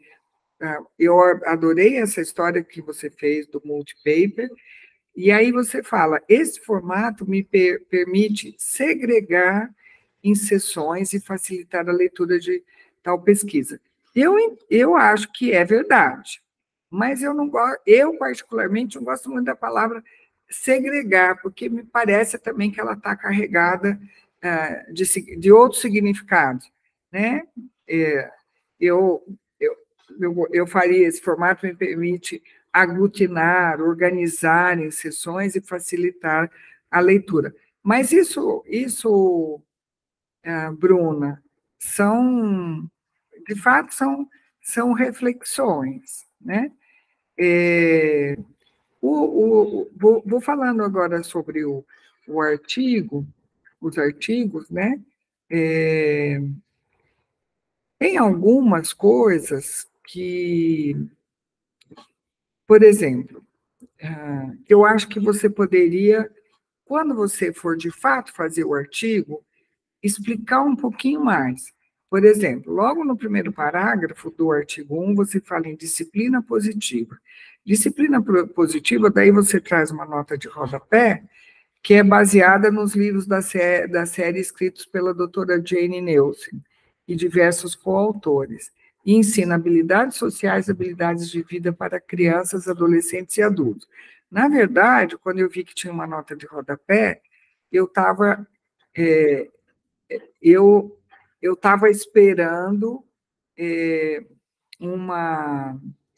eu adorei essa história que você fez do multipaper, e aí você fala, esse formato me per permite segregar em sessões e facilitar a leitura de tal pesquisa. Eu, eu acho que é verdade, mas eu não gosto, eu particularmente não gosto muito da palavra segregar, porque me parece também que ela está carregada uh, de, de outros significados, né? É, eu, eu, eu, eu faria, esse formato me permite aglutinar, organizar em sessões e facilitar a leitura. Mas isso, isso uh, Bruna, são, de fato, são, são reflexões, né? É, o, o, vou, vou falando agora sobre o, o artigo, os artigos, né? É, tem algumas coisas que, por exemplo, eu acho que você poderia, quando você for de fato fazer o artigo, explicar um pouquinho mais. Por exemplo, logo no primeiro parágrafo do artigo um, você fala em disciplina positiva. Disciplina positiva, daí você traz uma nota de rodapé, que é baseada nos livros da série, da série escritos pela doutora Jane Nelson e diversos coautores, e ensina habilidades sociais e habilidades de vida para crianças, adolescentes e adultos. Na verdade, quando eu vi que tinha uma nota de rodapé, eu estava é, eu eu estava esperando é, uma,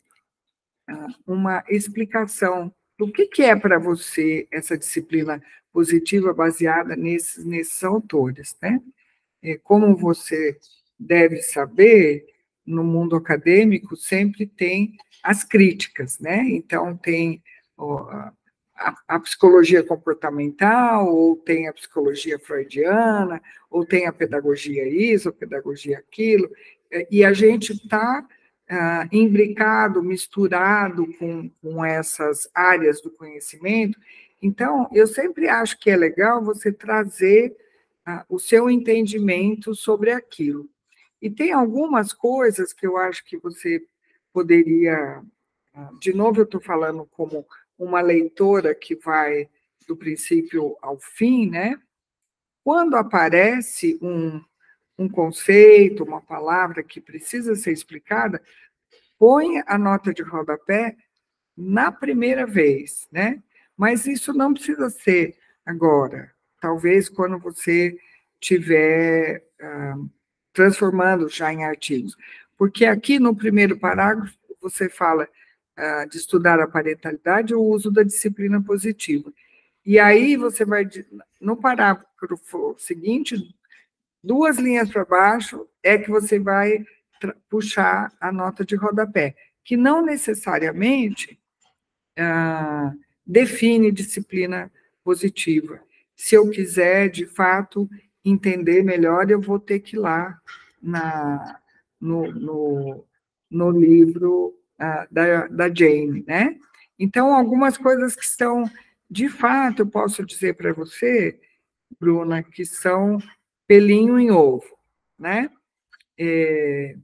uma explicação do que, que é para você essa disciplina positiva baseada nesses, nesses autores, né? É, como você deve saber, no mundo acadêmico sempre tem as críticas, né? Então, tem ó, a, a psicologia comportamental, ou tem a psicologia freudiana, ou tem a pedagogia isso, a pedagogia aquilo, e a gente está ah, imbricado, misturado com, com essas áreas do conhecimento. Então, eu sempre acho que é legal você trazer ah, o seu entendimento sobre aquilo. E tem algumas coisas que eu acho que você poderia... De novo, eu estou falando como uma leitora que vai do princípio ao fim, né? Quando aparece um, um conceito, uma palavra que precisa ser explicada, põe a nota de rodapé na primeira vez, né? Mas isso não precisa ser agora. Talvez quando você estiver ah, transformando já em artigos. Porque aqui no primeiro parágrafo você fala ah, de estudar a parentalidade ou o uso da disciplina positiva. E aí você vai, no parágrafo seguinte, duas linhas para baixo, é que você vai puxar a nota de rodapé, que não necessariamente ah, define disciplina positiva. Se eu quiser, de fato, entender melhor, eu vou ter que ir lá na, no, no, no livro ah, da, da Jane, né? Então, algumas coisas que são, de fato, eu posso dizer para você, Bruna, que são pelinho em ovo, né? É...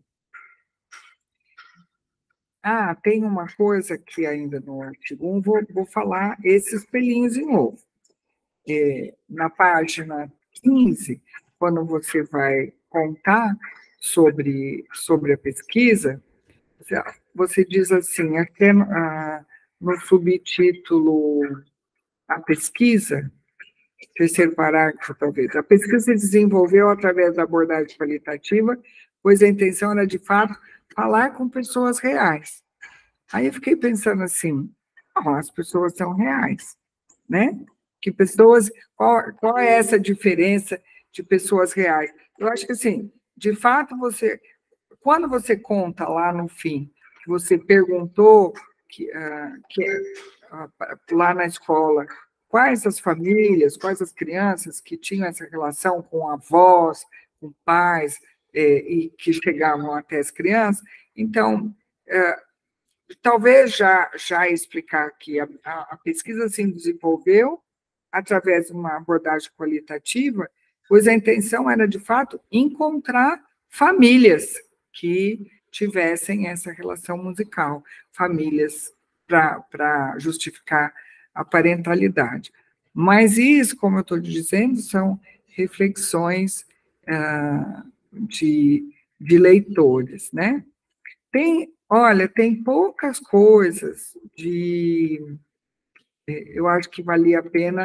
Ah, tem uma coisa que ainda no artigo um, vou, vou falar esses pelinhos em ovo. É, na página quinze, quando você vai contar sobre, sobre a pesquisa, você diz assim, até ah, no subtítulo A Pesquisa, terceiro parágrafo, talvez, a pesquisa se desenvolveu através da abordagem qualitativa, pois a intenção era, de fato, falar com pessoas reais. Aí eu fiquei pensando assim, oh, as pessoas são reais, né? Que pessoas, qual, qual é essa diferença de pessoas reais? Eu acho que, assim, de fato, você, quando você conta lá no fim, que você perguntou que, uh, que, uh, lá na escola, quais as famílias, quais as crianças que tinham essa relação com avós, com pais, eh, e que chegavam até as crianças, então, eh, talvez já, já explicar que a, a pesquisa se desenvolveu através de uma abordagem qualitativa, pois a intenção era, de fato, encontrar famílias que tivessem essa relação musical, famílias para justificar a parentalidade. Mas isso, como eu estou dizendo, são reflexões ah, de, de leitores, né? Tem, olha, tem poucas coisas de... Eu acho que valia a pena,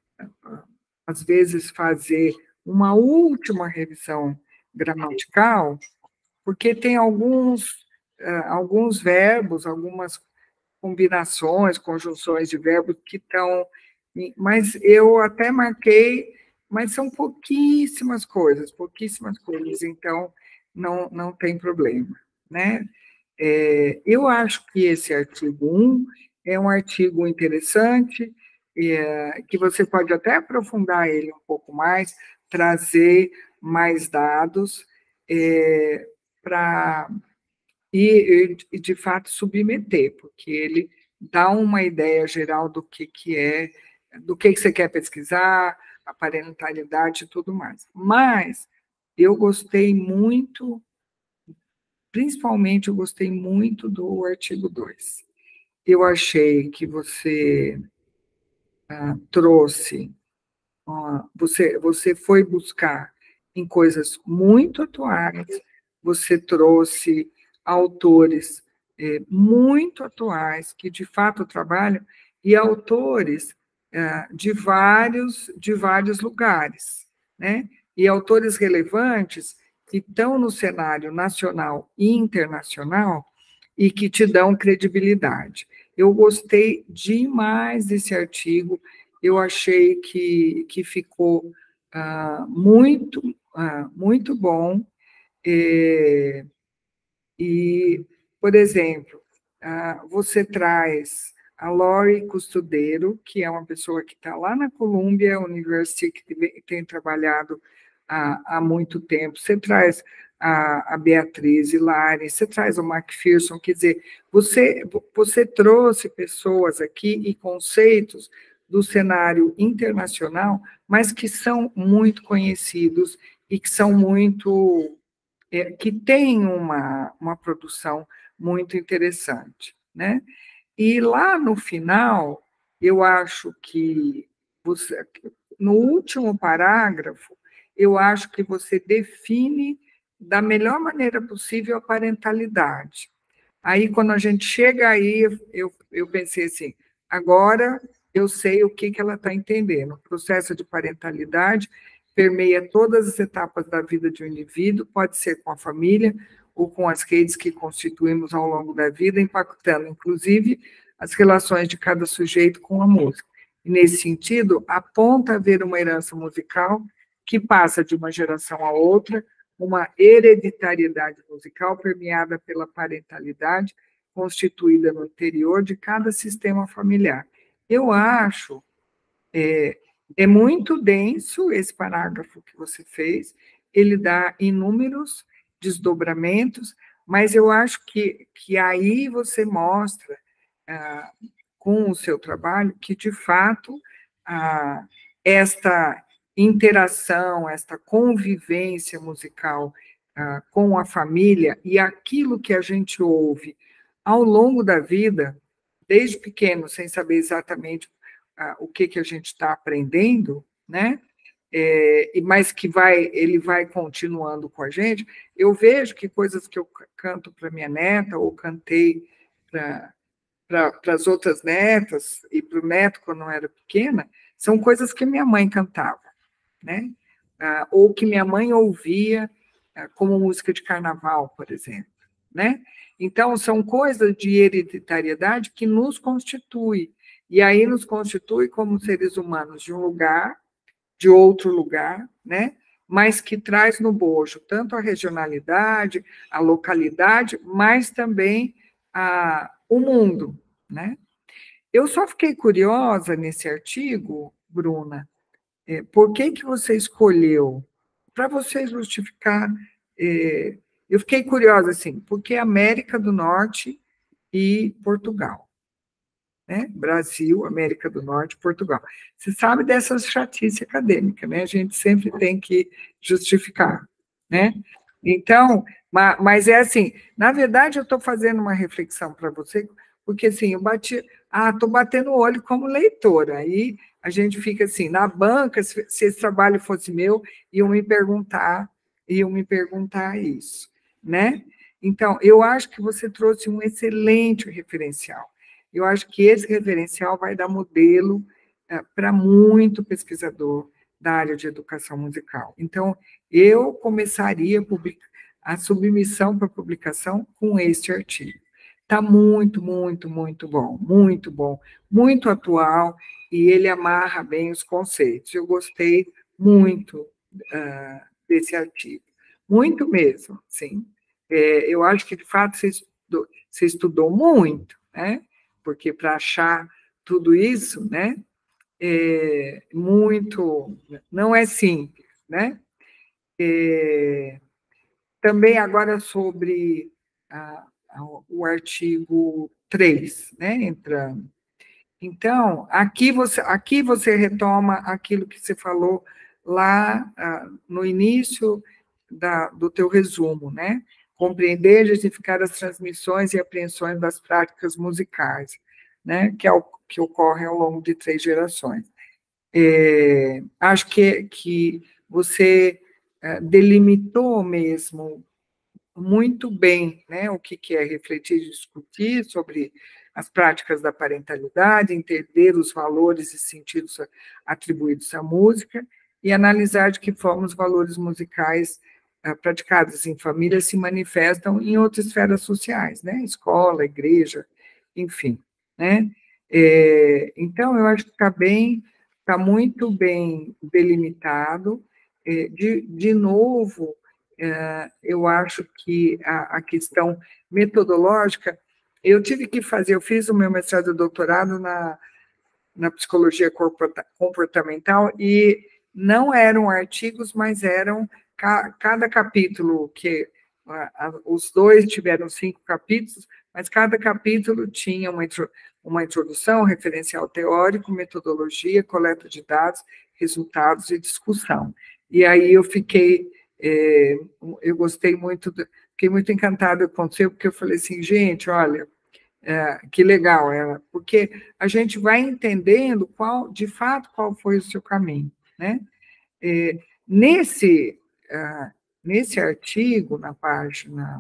às vezes, fazer uma última revisão gramatical, porque tem alguns, alguns verbos, algumas combinações, conjunções de verbos que estão... Mas eu até marquei, mas são pouquíssimas coisas, pouquíssimas coisas, então não, não tem problema, né? É, eu acho que esse artigo um é um artigo interessante, é, que você pode até aprofundar ele um pouco mais, trazer mais dados é, para... E, e, de fato, submeter, porque ele dá uma ideia geral do que, que é, do que, que você quer pesquisar, a parentalidade e tudo mais. Mas eu gostei muito, principalmente eu gostei muito do artigo dois. Eu achei que você ah, trouxe, ah, você, você foi buscar em coisas muito atuais, você trouxe autores eh, muito atuais, que de fato trabalham, e autores ah, de, vários, de vários lugares, né? E autores relevantes que estão no cenário nacional e internacional e que te dão credibilidade. Eu gostei demais desse artigo, eu achei que, que ficou ah, muito, ah, muito bom. É, e, por exemplo, ah, você traz a Lori Custudeiro, que é uma pessoa que está lá na Columbia University, que tem trabalhado há, há muito tempo. Você traz a, a Beatriz Hilari, você traz o Macpherson, quer dizer, você, você trouxe pessoas aqui e conceitos do cenário internacional, mas que são muito conhecidos e que são muito... É, que têm uma, uma produção muito interessante, né? E lá no final, eu acho que você, no último parágrafo, eu acho que você define da melhor maneira possível a parentalidade. Aí, quando a gente chega aí, eu, eu pensei assim, agora eu sei o que, que ela está entendendo. O processo de parentalidade permeia todas as etapas da vida de um indivíduo, pode ser com a família ou com as redes que constituímos ao longo da vida, impactando, inclusive, as relações de cada sujeito com a música. E, nesse sentido, aponta haver uma herança musical que passa de uma geração a outra, uma hereditariedade musical permeada pela parentalidade constituída no interior de cada sistema familiar. Eu acho, é, é muito denso esse parágrafo que você fez, ele dá inúmeros desdobramentos, mas eu acho que, que aí você mostra, ah, com o seu trabalho, que, de fato, ah, esta interação, esta convivência musical ah, com a família e aquilo que a gente ouve ao longo da vida, desde pequeno, sem saber exatamente ah, o que, que a gente está aprendendo, né? É, mas que vai, ele vai continuando com a gente, eu vejo que coisas que eu canto para minha neta, ou cantei para para as outras netas e para o neto quando eu era pequena, são coisas que minha mãe cantava, né? Ah, ou que minha mãe ouvia ah, como música de carnaval, por exemplo, né? Então, são coisas de hereditariedade que nos constitui, e aí nos constitui como seres humanos de um lugar, de outro lugar, né? Mas que traz no bojo tanto a regionalidade, a localidade, mas também a, o mundo, né? Eu só fiquei curiosa nesse artigo, Bruna, é, por que que você escolheu, para você justificar, é, eu fiquei curiosa, assim, porque América do Norte e Portugal, né? Brasil, América do Norte, Portugal. Você sabe dessa chatice acadêmica, né? A gente sempre tem que justificar, né? Então, mas é assim, na verdade, eu estou fazendo uma reflexão para você, porque assim, eu bati, ah, estou batendo o olho como leitora, aí a gente fica assim, na banca, se, se esse trabalho fosse meu, iam me perguntar, iam me perguntar isso, né? Então, eu acho que você trouxe um excelente referencial. Eu acho que esse referencial vai dar modelo é, para muito pesquisador da área de educação musical. Então, eu começaria a, publicar, a submissão para publicação com este artigo. Está muito, muito, muito bom, muito bom, muito atual, e ele amarra bem os conceitos. Eu gostei muito uh, desse artigo, muito mesmo, sim. É, eu acho que, de fato, você estudou, você estudou muito, né? Porque para achar tudo isso, né, é muito, não é simples, né? É, também agora sobre a, a, o artigo três, né, entrando. Então, aqui você, aqui você retoma aquilo que você falou lá ah, no início, da, do teu resumo, né? Compreender e justificar as transmissões e apreensões das práticas musicais, né? Que, é o, que ocorrem ao longo de três gerações. É, acho que, que você é, delimitou mesmo muito bem, né, o que, que é refletir e discutir sobre as práticas da parentalidade, entender os valores e sentidos atribuídos à música e analisar de que forma os valores musicais ah, praticados em família se manifestam em outras esferas sociais, né, escola, igreja, enfim, né. É, então, eu acho que está bem, está muito bem delimitado. É, de, de novo, é, eu acho que a, a questão metodológica, eu tive que fazer, eu fiz o meu mestrado e doutorado na, na psicologia comportamental, e não eram artigos, mas eram ca, cada capítulo, que a, a, os dois tiveram cinco capítulos, mas cada capítulo tinha uma, uma introdução, referencial teórico, metodologia, coleta de dados, resultados e discussão. E aí eu fiquei, é, eu gostei muito, fiquei muito encantada com o seu, porque eu falei assim, gente, olha, é, que legal, é, porque a gente vai entendendo qual, de fato, qual foi o seu caminho, né? É, nesse, uh, nesse artigo, na página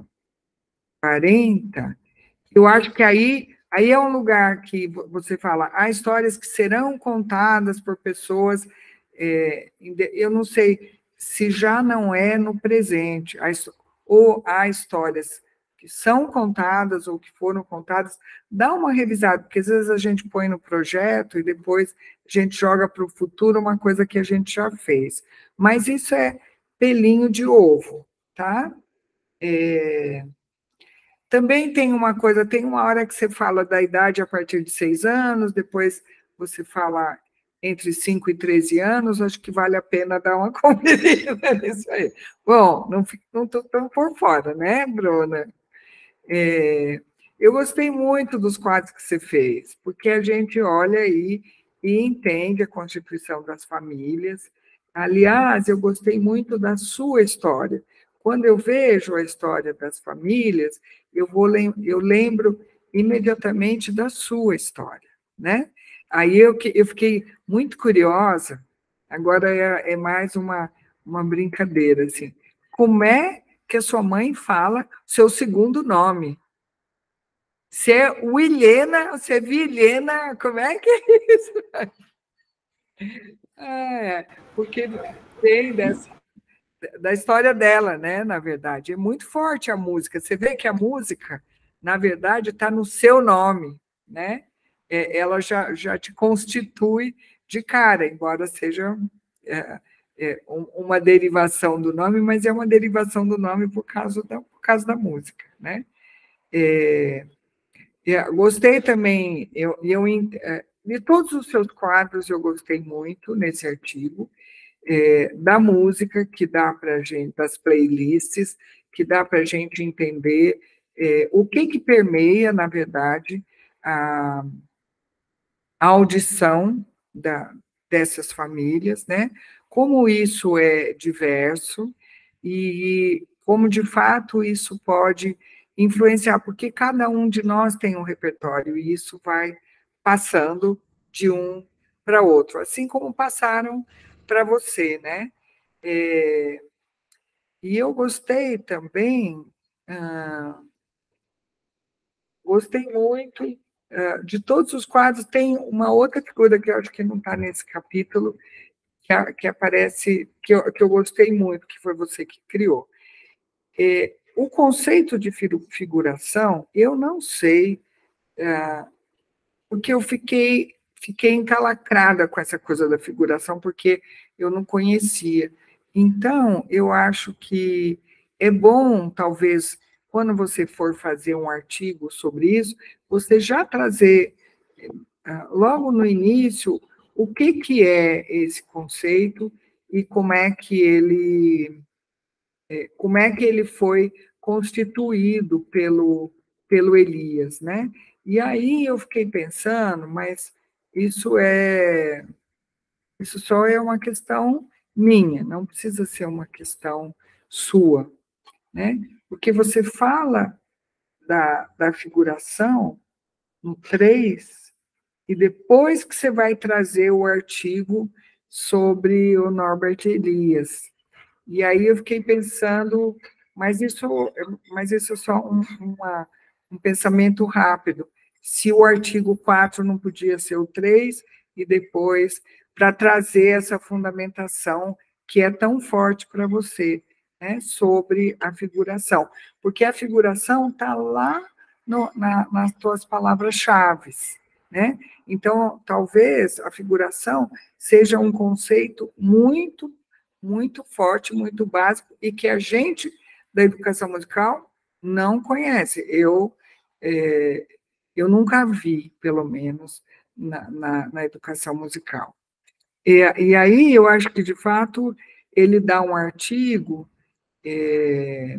quarenta, eu acho que aí, aí é um lugar que você fala, há histórias que serão contadas por pessoas, é, eu não sei se já não é no presente, ou há histórias que são contadas ou que foram contadas, dá uma revisada, porque às vezes a gente põe no projeto e depois a gente joga para o futuro uma coisa que a gente já fez. Mas isso é pelinho de ovo, tá? É... Também tem uma coisa, tem uma hora que você fala da idade a partir de seis anos, depois você fala entre cinco e treze anos, acho que vale a pena dar uma conferida nisso aí. Bom, não estou tão por fora, né, Bruna? É, eu gostei muito dos quadros que você fez, porque a gente olha aí e entende a constituição das famílias. Aliás, eu gostei muito da sua história. Quando eu vejo a história das famílias, eu, vou, eu lembro imediatamente da sua história, né? Aí eu, eu fiquei muito curiosa, agora é, é mais uma, uma brincadeira, assim, como é que a sua mãe fala seu segundo nome? Se é Wilhena, se é Vilhena, como é que é isso? Ah, é, porque tem dessa, da história dela, né, na verdade. É muito forte a música. Você vê que a música, na verdade, está no seu nome, né? É, ela já, já te constitui de cara, embora seja é, é, uma derivação do nome, mas é uma derivação do nome por causa da, por causa da música, né? É, é, gostei também, eu, eu, de todos os seus quadros eu gostei muito nesse artigo, é, da música que dá para a gente, das playlists, que dá para a gente entender é, o que que permeia, na verdade, a, a audição da, dessas famílias, né? Como isso é diverso e como, de fato, isso pode influenciar, porque cada um de nós tem um repertório e isso vai passando de um para outro, assim como passaram para você, né? É, e eu gostei também, ah, gostei muito ah, de todos os quadros. Tem uma outra figura que eu acho que não está nesse capítulo, que, a, que aparece, que eu, que eu gostei muito, que foi você que criou. É, o conceito de figuração, eu não sei, ah, porque eu fiquei, fiquei encalacrada com essa coisa da figuração, porque eu não conhecia. Então, eu acho que é bom, talvez, quando você for fazer um artigo sobre isso, você já trazer, logo no início, o que, que é esse conceito e como é que ele, como é que ele foi constituído pelo, pelo Elias, né? E aí eu fiquei pensando, mas isso é, isso só é uma questão minha, não precisa ser uma questão sua, né? Porque você fala da, da figuração no três, e depois que você vai trazer o artigo sobre o Norbert Elias. E aí eu fiquei pensando, mas isso, mas isso é só um, uma, um pensamento rápido. Se o artigo quatro não podia ser o três, e depois, para trazer essa fundamentação que é tão forte para você, né, sobre a figuração. Porque a figuração está lá no, na, nas tuas palavras-chave, né? Então, talvez a figuração seja um conceito muito, muito forte, muito básico, e que a gente da educação musical não conhece. Eu, é, eu nunca vi, pelo menos, na, na, na educação musical. E, e aí, eu acho que, de fato, ele dá um artigo é,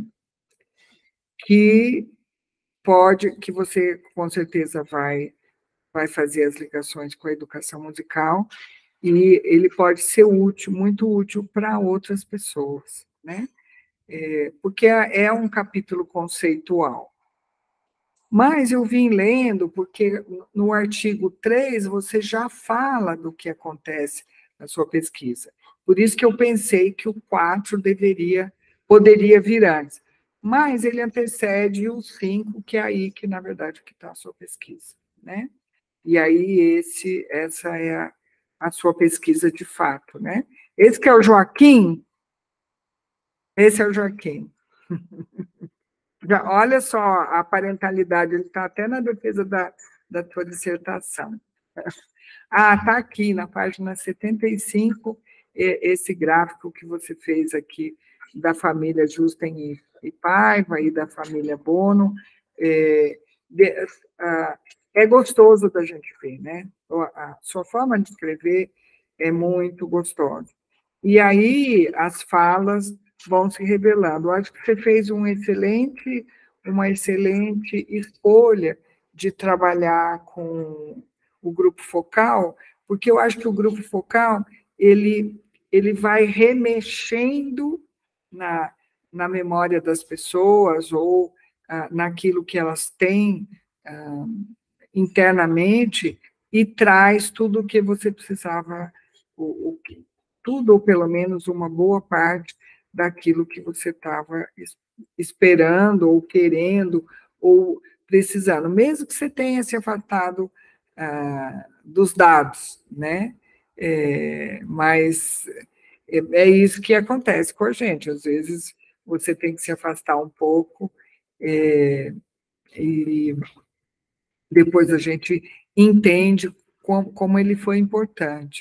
que pode, que você, com certeza, vai, vai fazer as ligações com a educação musical, e ele pode ser útil, muito útil para outras pessoas, né? É, porque é um capítulo conceitual. Mas eu vim lendo, porque no artigo três você já fala do que acontece na sua pesquisa. Por isso que eu pensei que o quatro deveria, poderia vir antes. Mas ele antecede o cinco, que é aí que, na verdade, que está a sua pesquisa, né? E aí esse, essa é a, a sua pesquisa de fato, né? Esse que é o Joaquim, esse é o Joaquim. Já, olha só a parentalidade, ele está até na defesa da, da tua dissertação. Ah, está aqui, na página setenta e cinco, esse gráfico que você fez aqui da família Justen e Paiva e da família Bono. É, de, ah, é gostoso da gente ver, né? A sua forma de escrever é muito gostosa. E aí as falas vão se revelando. Eu acho que você fez um excelente, uma excelente escolha de trabalhar com o grupo focal, porque eu acho que o grupo focal ele, ele vai remexendo na, na memória das pessoas ou ah, naquilo que elas têm ah, internamente e traz tudo o que você precisava, o, o, tudo ou pelo menos uma boa parte daquilo que você estava esperando, ou querendo, ou precisando, mesmo que você tenha se afastado ah, dos dados, né? É, mas é, é isso que acontece com a gente, às vezes você tem que se afastar um pouco, é, e depois a gente entende como, como ele foi importante.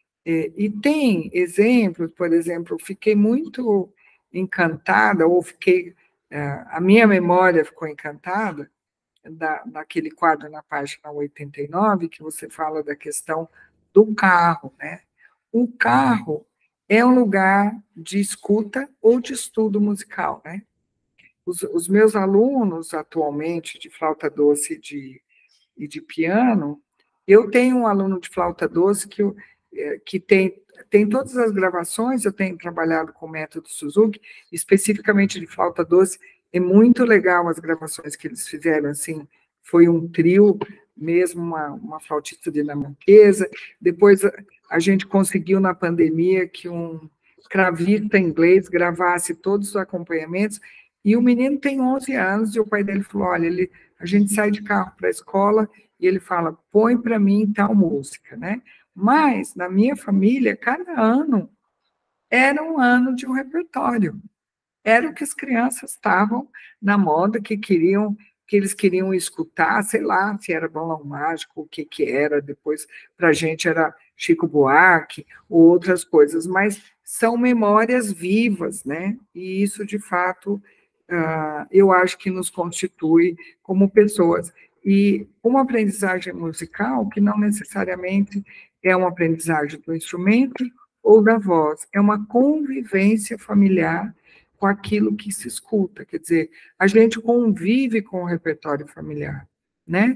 E tem exemplos, por exemplo, fiquei muito encantada, ou fiquei, a minha memória ficou encantada, da, daquele quadro na página oitenta e nove, que você fala da questão do carro, né? O carro é um lugar de escuta ou de estudo musical, né? Os, os meus alunos, atualmente, de flauta doce de, e de piano, eu tenho um aluno de flauta doce que, eu, que tem, tem todas as gravações, eu tenho trabalhado com o método Suzuki, especificamente de flauta doce, é muito legal as gravações que eles fizeram, assim, foi um trio, mesmo uma, uma flautista dinamarquesa, depois a, a gente conseguiu na pandemia que um cravista inglês gravasse todos os acompanhamentos, e o menino tem onze anos, e o pai dele falou, olha, ele, a gente sai de carro para a escola, e ele fala, põe para mim tal música, né? Mas, na minha família, cada ano era um ano de um repertório. Era o que as crianças estavam na moda, que queriam, que eles queriam escutar, sei lá, se era Balão Mágico, o que que era, depois para a gente era Chico Buarque, ou outras coisas, mas são memórias vivas, né? E isso, de fato, uh, eu acho que nos constitui como pessoas. E uma aprendizagem musical, que não necessariamente é uma aprendizagem do instrumento ou da voz, é uma convivência familiar com aquilo que se escuta, quer dizer, a gente convive com o repertório familiar, né?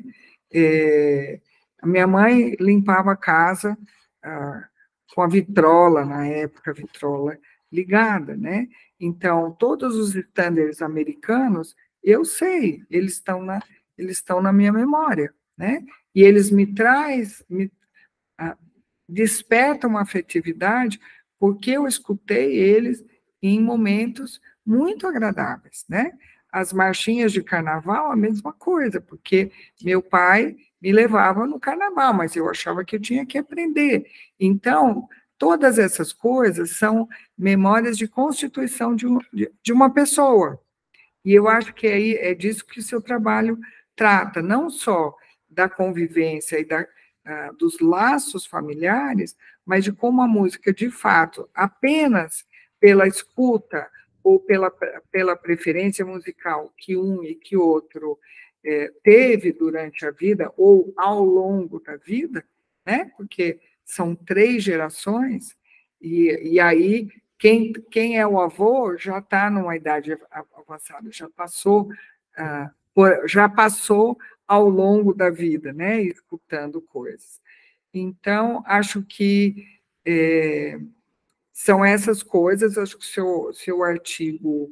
É, a minha mãe limpava a casa ah, com a vitrola, na época, a vitrola ligada, né? Então, todos os estándares americanos, eu sei, eles estão na, eles estão na minha memória, né? E eles me traz, me ah, despertam uma afetividade porque eu escutei eles em momentos muito agradáveis, né? As marchinhas de carnaval, a mesma coisa, porque meu pai me levava no carnaval, mas eu achava que eu tinha que aprender. Então, todas essas coisas são memórias de constituição de, um, de, de uma pessoa. E eu acho que aí é disso que o seu trabalho trata, não só da convivência e da, uh, dos laços familiares, mas de como a música, de fato, apenas pela escuta ou pela, pela preferência musical que um e que outro é, teve durante a vida ou ao longo da vida, né? Porque são três gerações, e, e aí quem, quem é o avô já está numa idade avançada, já passou, ah, por, já passou ao longo da vida, né? Escutando coisas. Então, acho que é, são essas coisas, acho que o seu, seu artigo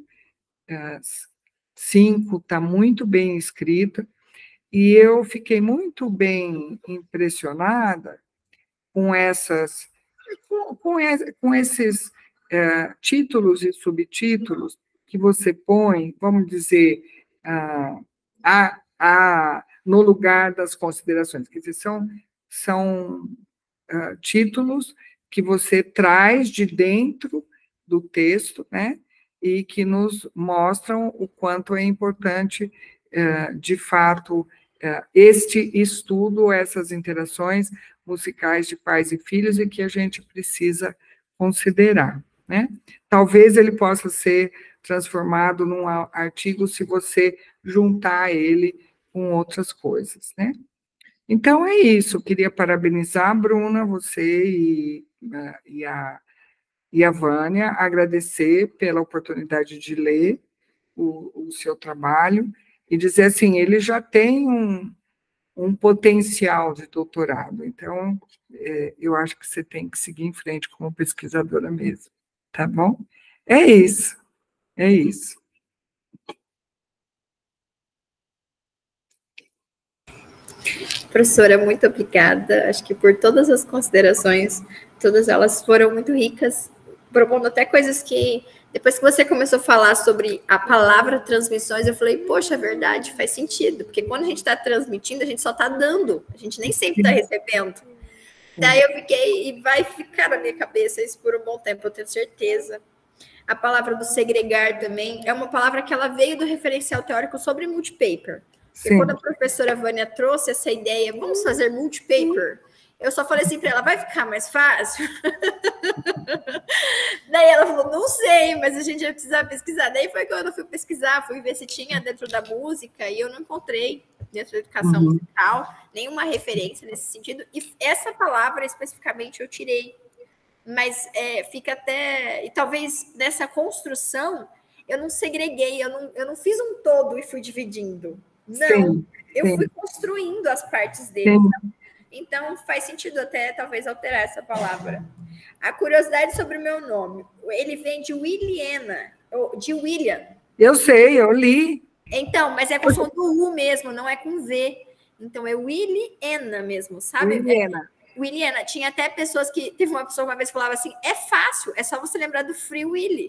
cinco está muito bem escrito, e eu fiquei muito bem impressionada com essas, com, com, com esses é, títulos e subtítulos que você põe, vamos dizer, a, a, a, no lugar das considerações, quer dizer, são, são uh, títulos que você traz de dentro do texto, né, e que nos mostram o quanto é importante, uh, de fato, uh, este estudo, essas interações musicais de pais e filhos, e que a gente precisa considerar, né? Talvez ele possa ser transformado num artigo se você juntar ele com outras coisas, né? Então, é isso. Eu queria parabenizar a Bruna, você e, e, a, e a Vânia, agradecer pela oportunidade de ler o, o seu trabalho e dizer assim, ele já tem um, um potencial de doutorado. Então, é, eu acho que você tem que seguir em frente como pesquisadora mesmo, tá bom? É isso, é isso. Professora, muito obrigada. Acho que por todas as considerações, todas elas foram muito ricas, propondo até coisas que, depois que você começou a falar sobre a palavra transmissões, eu falei, poxa, é verdade, faz sentido, porque quando a gente está transmitindo, a gente só está dando, a gente nem sempre está recebendo. Daí eu fiquei, e vai ficar na minha cabeça isso por um bom tempo, eu tenho certeza. A palavra do segregar também é uma palavra que ela veio do referencial teórico sobre multipaper. Porque quando a professora Vânia trouxe essa ideia, vamos fazer multipaper, eu só falei assim para ela, vai ficar mais fácil? Daí ela falou, não sei, mas a gente vai precisar pesquisar. Daí foi quando eu fui pesquisar, fui ver se tinha dentro da música, e eu não encontrei, dentro da educação uhum. musical, nenhuma referência nesse sentido. E essa palavra, especificamente, eu tirei. Mas é, fica até... E talvez nessa construção, eu não segreguei, eu não, eu não fiz um todo e fui dividindo. Não, sim, eu sim. fui construindo as partes dele. Sim. Então, faz sentido até, talvez, alterar essa palavra. A curiosidade sobre o meu nome. Ele vem de Williana, de William. Eu sei, eu li. Então, mas é com som do U mesmo, não é com V. Então, é Williana mesmo, sabe? Williana. É, Williana. Tinha até pessoas que... Teve uma pessoa uma vez que falava assim, é fácil, é só você lembrar do Free Willy.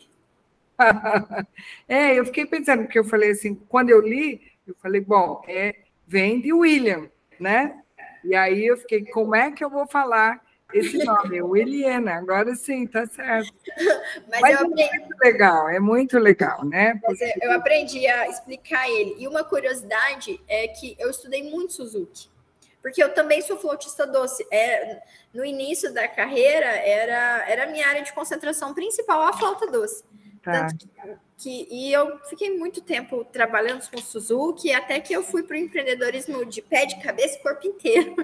É, eu fiquei pensando, porque eu falei assim, quando eu li, eu falei, bom, é, vem de William, né? E aí eu fiquei, como é que eu vou falar esse nome? Williana, agora sim, tá certo. Mas, Mas eu aprendi... é muito legal, é muito legal, né? Porque... Eu aprendi a explicar ele. E uma curiosidade é que eu estudei muito Suzuki, porque eu também sou flautista doce. É, no início da carreira, era, era a minha área de concentração principal, a flauta doce. Tá. Tanto que, e eu fiquei muito tempo trabalhando com Suzuki, até que eu fui para o empreendedorismo de pé, de cabeça e corpo inteiro.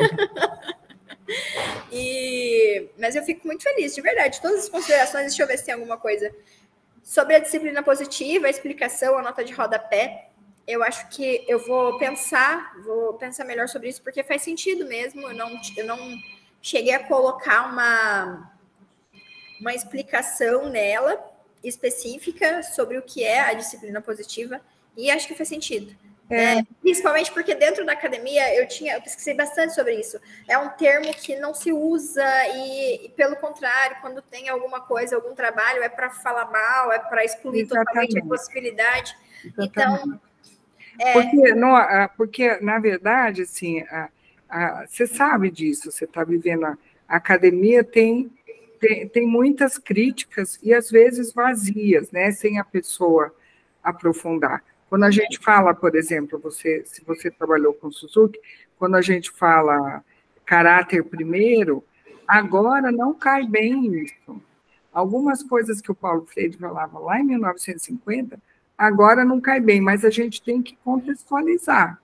e, mas eu fico muito feliz, de verdade. Todas as considerações, deixa eu ver se tem alguma coisa. Sobre a disciplina positiva, a explicação, a nota de rodapé, eu acho que eu vou pensar, vou pensar melhor sobre isso, porque faz sentido mesmo. Eu não, eu não cheguei a colocar uma... uma explicação nela, específica, sobre o que é a disciplina positiva, e acho que faz sentido. É. Né? Principalmente porque dentro da academia eu tinha, eu pesquisei bastante sobre isso. É um termo que não se usa e, e pelo contrário, quando tem alguma coisa, algum trabalho, é para falar mal, é para excluir Exatamente. Totalmente a possibilidade. Exatamente. Então, é... porque, não, porque na verdade, assim, a, a, você sabe disso. Você está vivendo a, a academia tem, tem tem muitas críticas e às vezes vazias, né? Sem a pessoa aprofundar. Quando a gente fala, por exemplo, você, se você trabalhou com Suzuki, quando a gente fala caráter primeiro, agora não cai bem isso. Algumas coisas que o Paulo Freire falava lá em mil novecentos e cinquenta, agora não cai bem, mas a gente tem que contextualizar.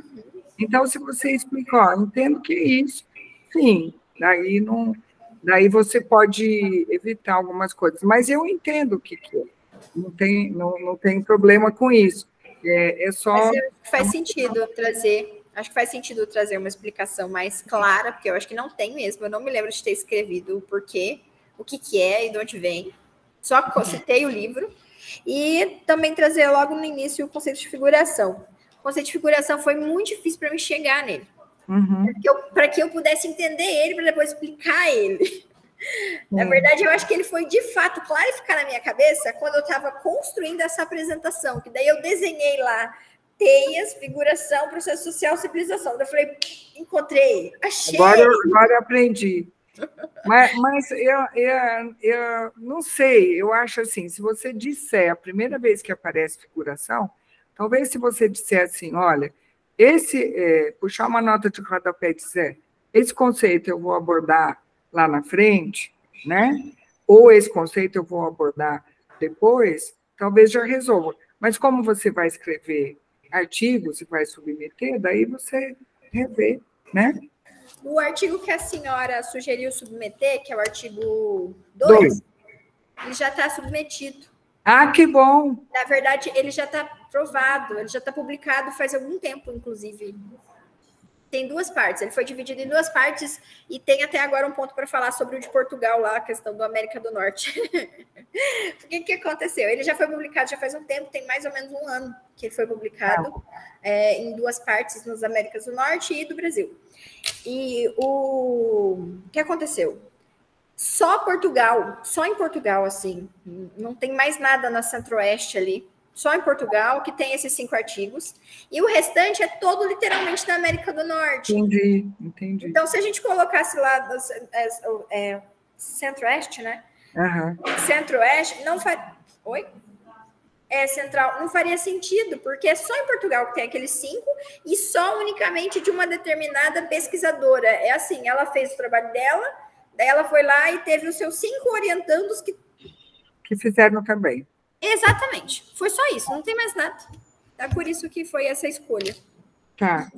Então, se você explica, ó, entendo que é isso, sim, daí, não, daí você pode evitar algumas coisas, mas eu entendo o que, que é, não tem, não, não tem problema com isso. É, é só... Mas eu, faz sentido trazer, acho que faz sentido trazer uma explicação mais clara, porque eu acho que não tem mesmo, eu não me lembro de ter escrevido o porquê, o que, que é e de onde vem, só citei o livro, e também trazer logo no início o conceito de figuração. O conceito de figuração foi muito difícil para mim chegar nele, uhum. para que eu pudesse entender ele, para depois explicar ele. Na verdade, eu acho que ele foi, de fato, clarificar na minha cabeça quando eu estava construindo essa apresentação, que daí eu desenhei lá teias, figuração, processo social, civilização. Eu falei, encontrei, achei. Agora, agora eu aprendi. Mas, mas eu, eu, eu não sei, eu acho assim, se você disser a primeira vez que aparece figuração, talvez se você disser assim, olha, esse, é, puxar uma nota de rodapé e dizer, esse conceito eu vou abordar lá na frente, né? Ou esse conceito eu vou abordar depois, talvez já resolva. Mas como você vai escrever artigos e vai submeter, daí você revê, né? O artigo que a senhora sugeriu submeter, que é o artigo dois, ele já está submetido. Ah, que bom! Na verdade, ele já está aprovado, ele já está publicado faz algum tempo, inclusive. Tem duas partes, ele foi dividido em duas partes e tem até agora um ponto para falar sobre o de Portugal lá, a questão do América do Norte. O que, que aconteceu? Ele já foi publicado já faz um tempo, tem mais ou menos um ano que ele foi publicado é, em duas partes, nas Américas do Norte e do Brasil. E o, o que aconteceu? Só Portugal, só em Portugal, assim, não tem mais nada na Centro-Oeste ali, só em Portugal, que tem esses cinco artigos, e o restante é todo literalmente da América do Norte. Entendi, entendi. Então, se a gente colocasse lá é, é, Centro-Oeste, né? Uhum. Centro-Oeste, não faria... Oi? É, Central, não faria sentido, porque é só em Portugal que tem aqueles cinco, e só unicamente de uma determinada pesquisadora. É assim, ela fez o trabalho dela, daí ela foi lá e teve os seus cinco orientandos que... Que fizeram também. Exatamente. Foi só isso, não tem mais nada. É por isso que foi essa escolha. Tá.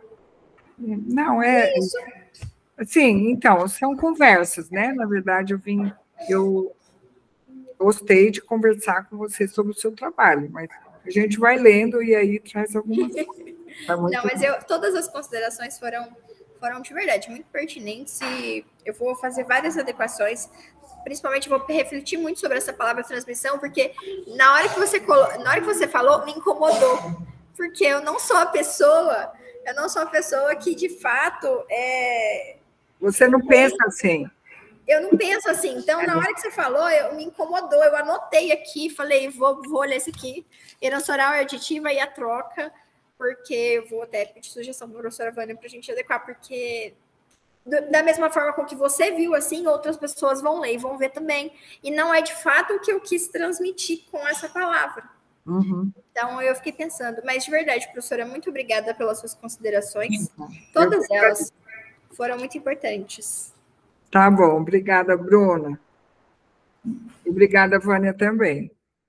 Não, é... Isso. Sim, então, são conversas, né? Na verdade, eu vim... Eu gostei de conversar com você sobre o seu trabalho, mas a gente vai lendo e aí traz algumas coisas. Tá muito Não, mas eu, todas as considerações foram, foram de verdade muito pertinentes e eu vou fazer várias adequações. Principalmente vou refletir muito sobre essa palavra transmissão, porque na hora que você na hora que você falou, me incomodou. Porque eu não sou a pessoa, eu não sou a pessoa que de fato é. Você não pensa assim. Eu não penso assim. Então, na hora que você falou, eu me incomodou. Eu anotei aqui, falei, vou, vou olhar esse aqui. Herança oral e auditiva e a troca, porque eu vou até pedir sugestão para a professora Vânia para a gente adequar, porque da mesma forma com que você viu, assim, outras pessoas vão ler e vão ver também. E não é de fato o que eu quis transmitir com essa palavra. Uhum. Então, eu fiquei pensando. Mas, de verdade, professora, muito obrigada pelas suas considerações. Todas elas foram muito importantes. Tá bom. Obrigada, Bruna. Obrigada, Vânia, também.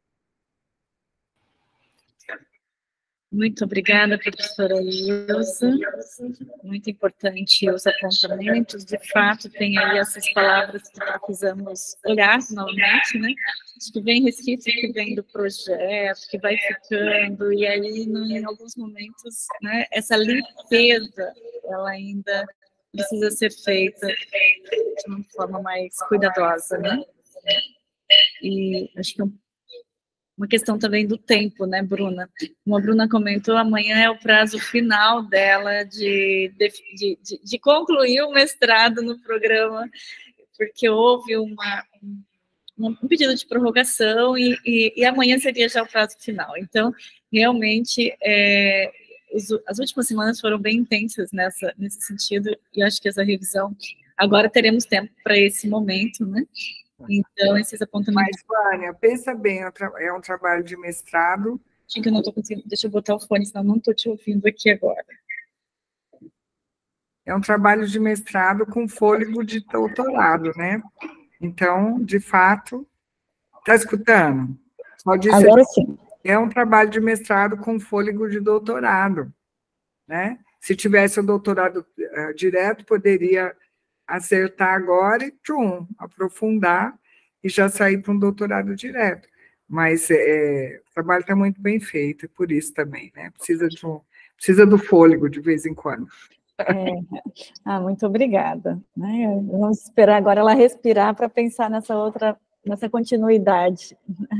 Muito obrigada, professora Ilza. Muito importante os apontamentos. De fato, tem aí essas palavras que precisamos olhar novamente, né? Acho que vem resquício que vem do projeto, que vai ficando, e aí, em alguns momentos, né, essa limpeza, ela ainda precisa ser feita de uma forma mais cuidadosa, né? E acho que é uma questão também do tempo, né, Bruna? Como a Bruna comentou, amanhã é o prazo final dela de, de, de, de concluir o mestrado no programa, porque houve uma, um pedido de prorrogação e, e, e amanhã seria já o prazo final. Então, realmente, é, os, as últimas semanas foram bem intensas nessa, nesse sentido, e acho que essa revisão, agora teremos tempo para esse momento, né? Então, esses apontamentos... Mas, Vânia, pensa bem, é um trabalho de mestrado... Acho que eu não estou conseguindo... Deixa eu botar o fone, senão não estou te ouvindo aqui agora. É um trabalho de mestrado com fôlego de doutorado, né? Então, de fato... Está escutando? Só disse agora sim. É um trabalho de mestrado com fôlego de doutorado, né? Se tivesse o doutorado uh, direto, poderia... acertar agora e, tchum, aprofundar e já sair para um doutorado direto. Mas é, o trabalho está muito bem feito, por isso também, né? Precisa, de um, precisa do fôlego de vez em quando. É. Ah, muito obrigada. Né? Vamos esperar agora ela respirar para pensar nessa outra, nessa continuidade.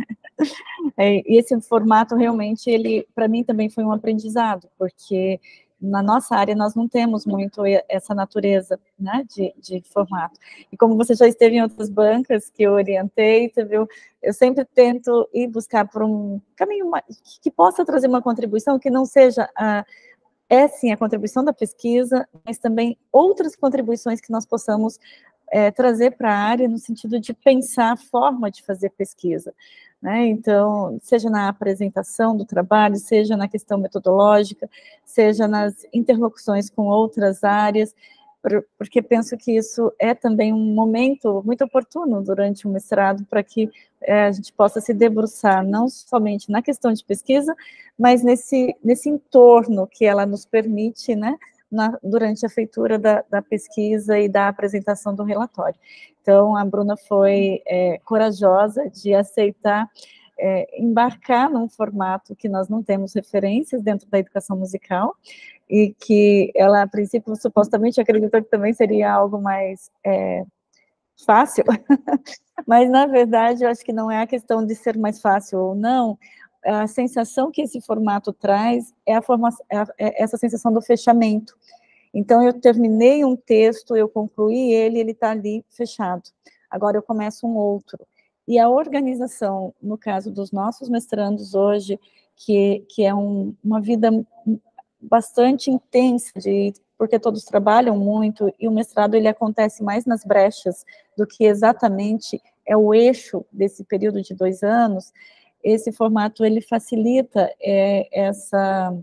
É, e esse formato, realmente, ele, para mim, também foi um aprendizado, porque... na nossa área, nós não temos muito essa natureza, né, de, de formato. E como você já esteve em outras bancas que eu orientei, você viu, eu sempre tento ir buscar por um caminho que possa trazer uma contribuição que não seja, a, é sim a contribuição da pesquisa, mas também outras contribuições que nós possamos é, trazer para a área no sentido de pensar a forma de fazer pesquisa. Né? Então, seja na apresentação do trabalho, seja na questão metodológica, seja nas interlocuções com outras áreas, porque penso que isso é também um momento muito oportuno durante o mestrado para que é, a gente possa se debruçar não somente na questão de pesquisa, mas nesse, nesse entorno que ela nos permite, né, na, durante a feitura da, da pesquisa e da apresentação do relatório. Então, a Bruna foi é, corajosa de aceitar é, embarcar num formato que nós não temos referências dentro da educação musical, e que ela, a princípio, supostamente acreditou que também seria algo mais é, fácil, mas, na verdade, eu acho que não é a questão de ser mais fácil ou não, a sensação que esse formato traz é, a forma, é essa sensação do fechamento. Então, eu terminei um texto, eu concluí ele, ele está ali fechado. Agora eu começo um outro. E a organização, no caso dos nossos mestrandos hoje, que, que é um, uma vida bastante intensa, de, porque todos trabalham muito, e o mestrado ele acontece mais nas brechas do que exatamente é o eixo desse período de dois anos, esse formato ele facilita é, essa,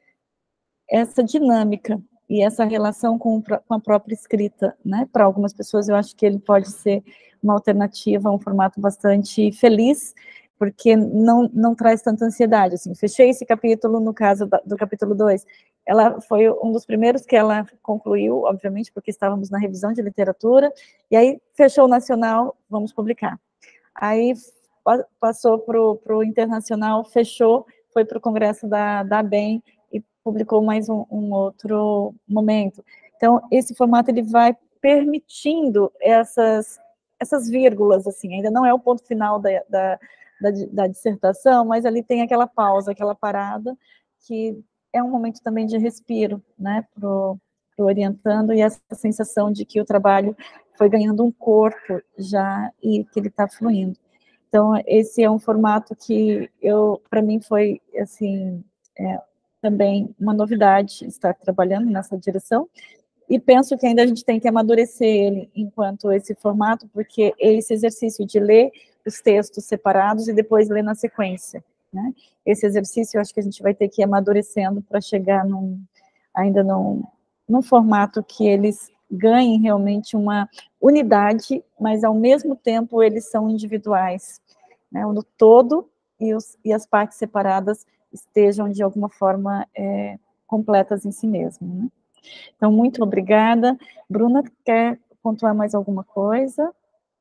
essa dinâmica e essa relação com, com a própria escrita, né? Para algumas pessoas eu acho que ele pode ser uma alternativa, um formato bastante feliz, porque não, não traz tanta ansiedade, assim, fechei esse capítulo, no caso da, do capítulo dois, ela foi um dos primeiros que ela concluiu, obviamente, porque estávamos na revisão de literatura, e aí fechou o nacional, vamos publicar. Aí passou para o internacional, fechou, foi para o congresso da, da ABEM, publicou mais um, um outro momento. Então, esse formato ele vai permitindo essas, essas vírgulas, assim, ainda não é o ponto final da, da, da, da dissertação, mas ali tem aquela pausa, aquela parada, que é um momento também de respiro, né, para o orientando, e essa sensação de que o trabalho foi ganhando um corpo já, e que ele está fluindo. Então, esse é um formato que, eu, para mim, foi, assim, é, também uma novidade estar trabalhando nessa direção, e penso que ainda a gente tem que amadurecer ele enquanto esse formato, porque esse exercício de ler os textos separados e depois ler na sequência, né? Esse exercício eu acho que a gente vai ter que ir amadurecendo para chegar num, ainda num, num formato que eles ganhem realmente uma unidade, mas ao mesmo tempo eles são individuais, né? No todo e, os, e as partes separadas estejam, de alguma forma, é, completas em si mesmo, né? Então, muito obrigada. Bruna, quer pontuar mais alguma coisa?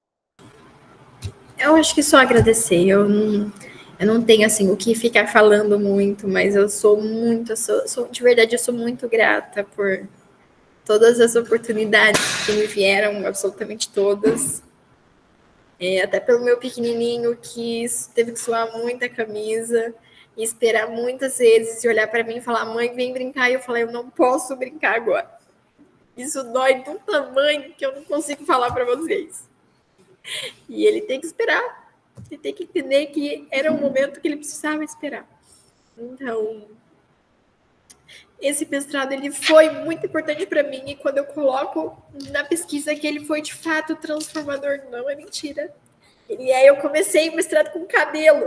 Eu acho que só agradecer. Eu não, eu não tenho, assim, o que ficar falando muito, mas eu sou muito, eu sou, sou, de verdade, eu sou muito grata por todas as oportunidades que me vieram, absolutamente todas. É, até pelo meu pequenininho, que teve que suar muita camisa e esperar muitas vezes e olhar para mim e falar, mãe, vem brincar. E eu falei, eu não posso brincar agora. Isso dói de um tamanho que eu não consigo falar para vocês. E ele tem que esperar. Ele tem que entender que era um momento que ele precisava esperar. Então, esse mestrado ele foi muito importante para mim, e quando eu coloco na pesquisa que ele foi de fato transformador, não é mentira. E aí eu comecei o mestrado com cabelo.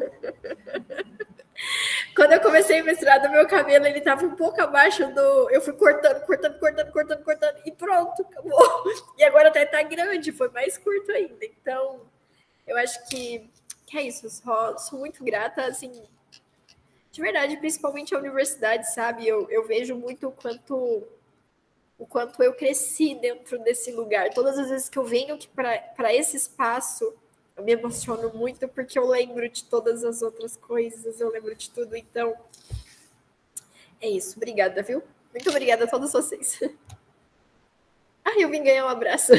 Quando eu comecei o mestrado, meu cabelo ele estava um pouco abaixo do. Eu fui cortando, cortando, cortando, cortando, cortando, e pronto, acabou. E agora até tá grande, foi mais curto ainda. Então, eu acho que, que é isso. Só, sou muito grata, assim, de verdade, principalmente a universidade, sabe? Eu, eu vejo muito o quanto, o quanto eu cresci dentro desse lugar. Todas as vezes que eu venho aqui para esse espaço, eu me emociono muito porque eu lembro de todas as outras coisas, eu lembro de tudo. Então, é isso. Obrigada, viu? Muito obrigada a todos vocês. Ah, eu vim ganhar um abraço.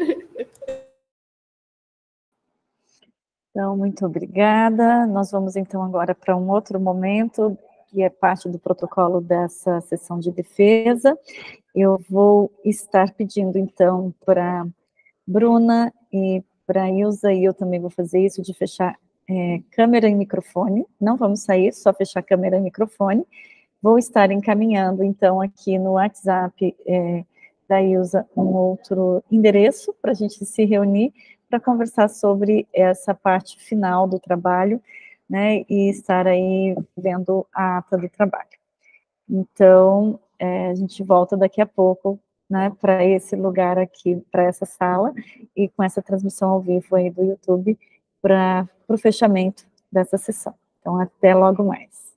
Então, muito obrigada. Nós vamos, então, agora para um outro momento, que é parte do protocolo dessa sessão de defesa. Eu vou estar pedindo, então, para Bruna e para a Ilza, e eu também vou fazer isso, de fechar é, câmera e microfone. Não vamos sair, só fechar câmera e microfone. Vou estar encaminhando, então, aqui no WhatsApp é, da Ilza, um outro endereço para a gente se reunir para conversar sobre essa parte final do trabalho, né, e estar aí vendo a ata do trabalho. Então, é, a gente volta daqui a pouco, né, para esse lugar aqui, para essa sala, e com essa transmissão ao vivo aí do YouTube, para o fechamento dessa sessão. Então, até logo mais.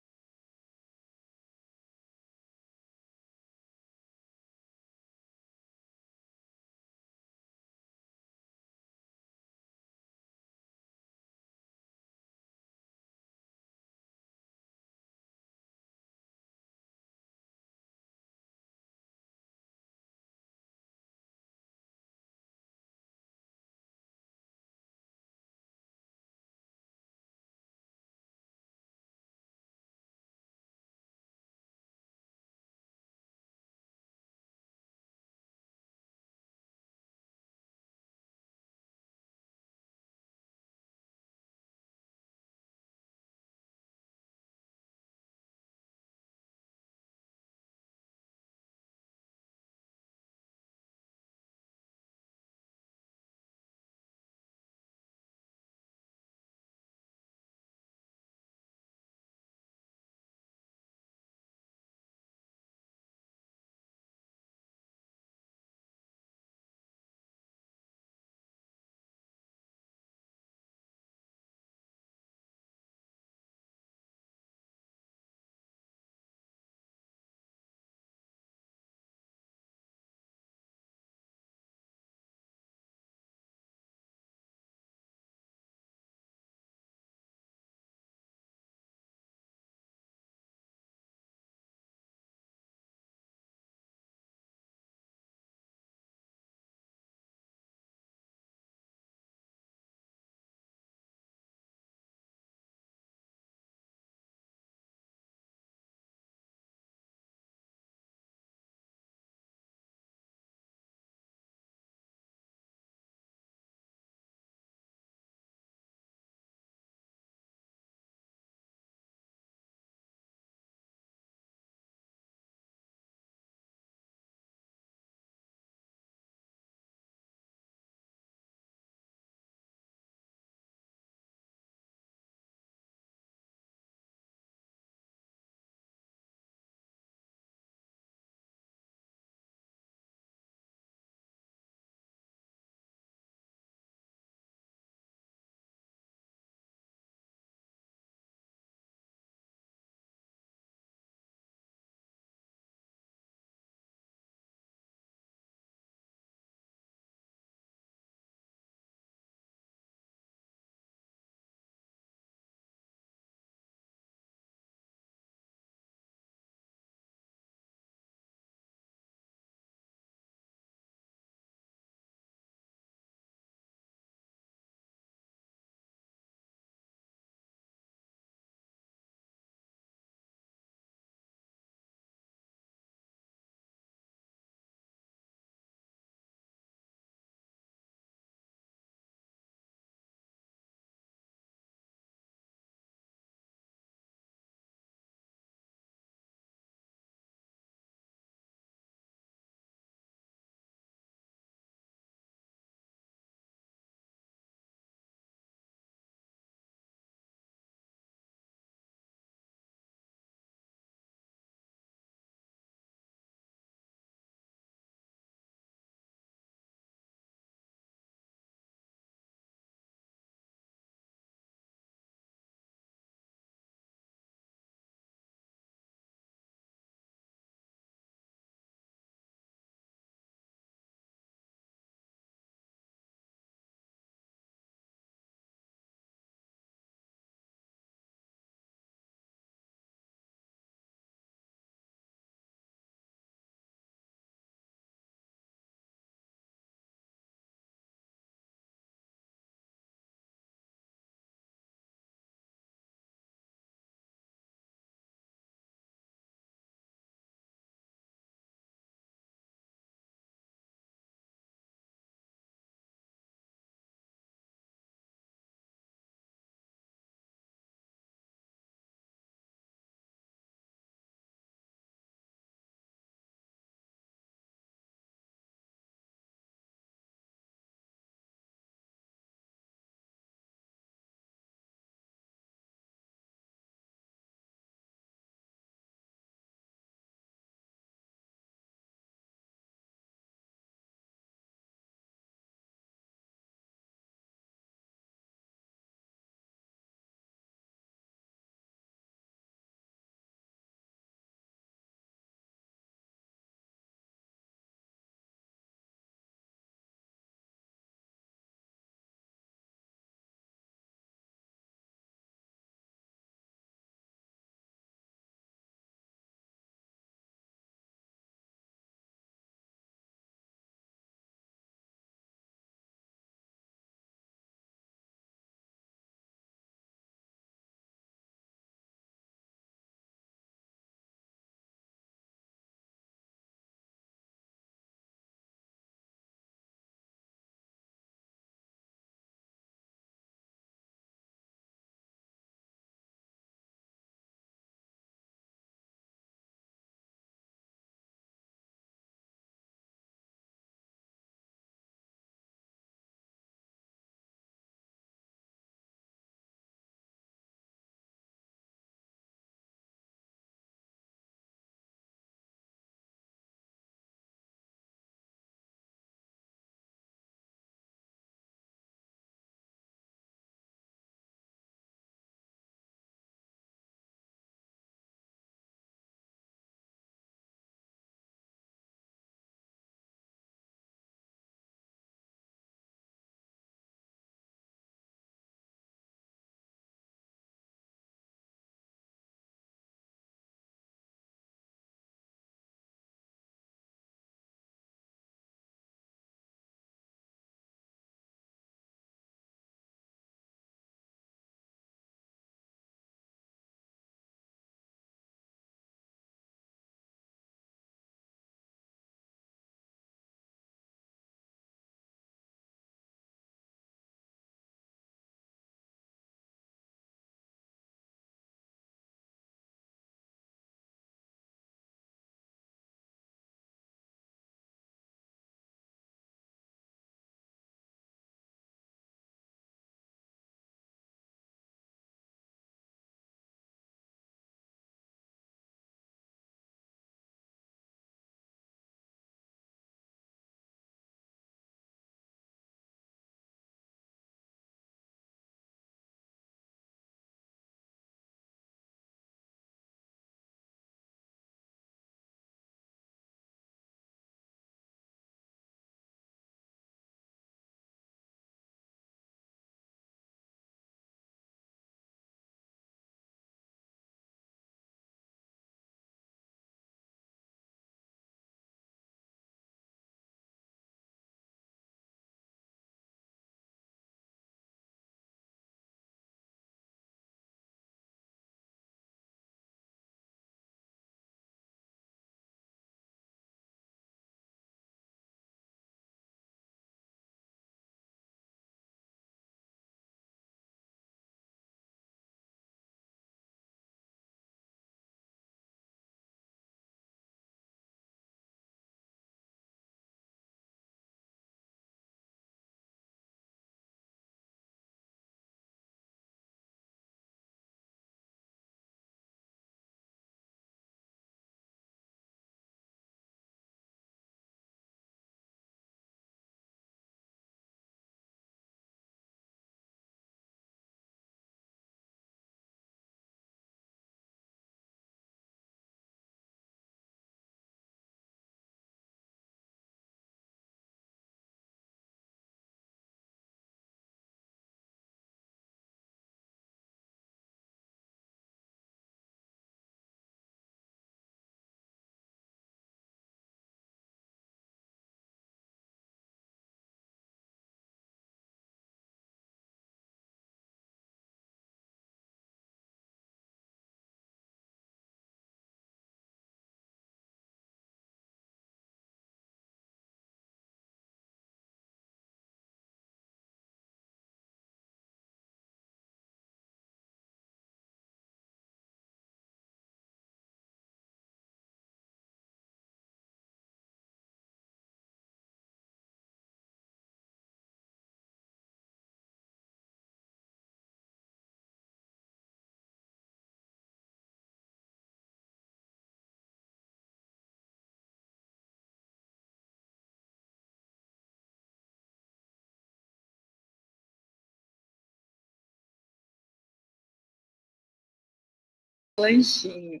lanchinho.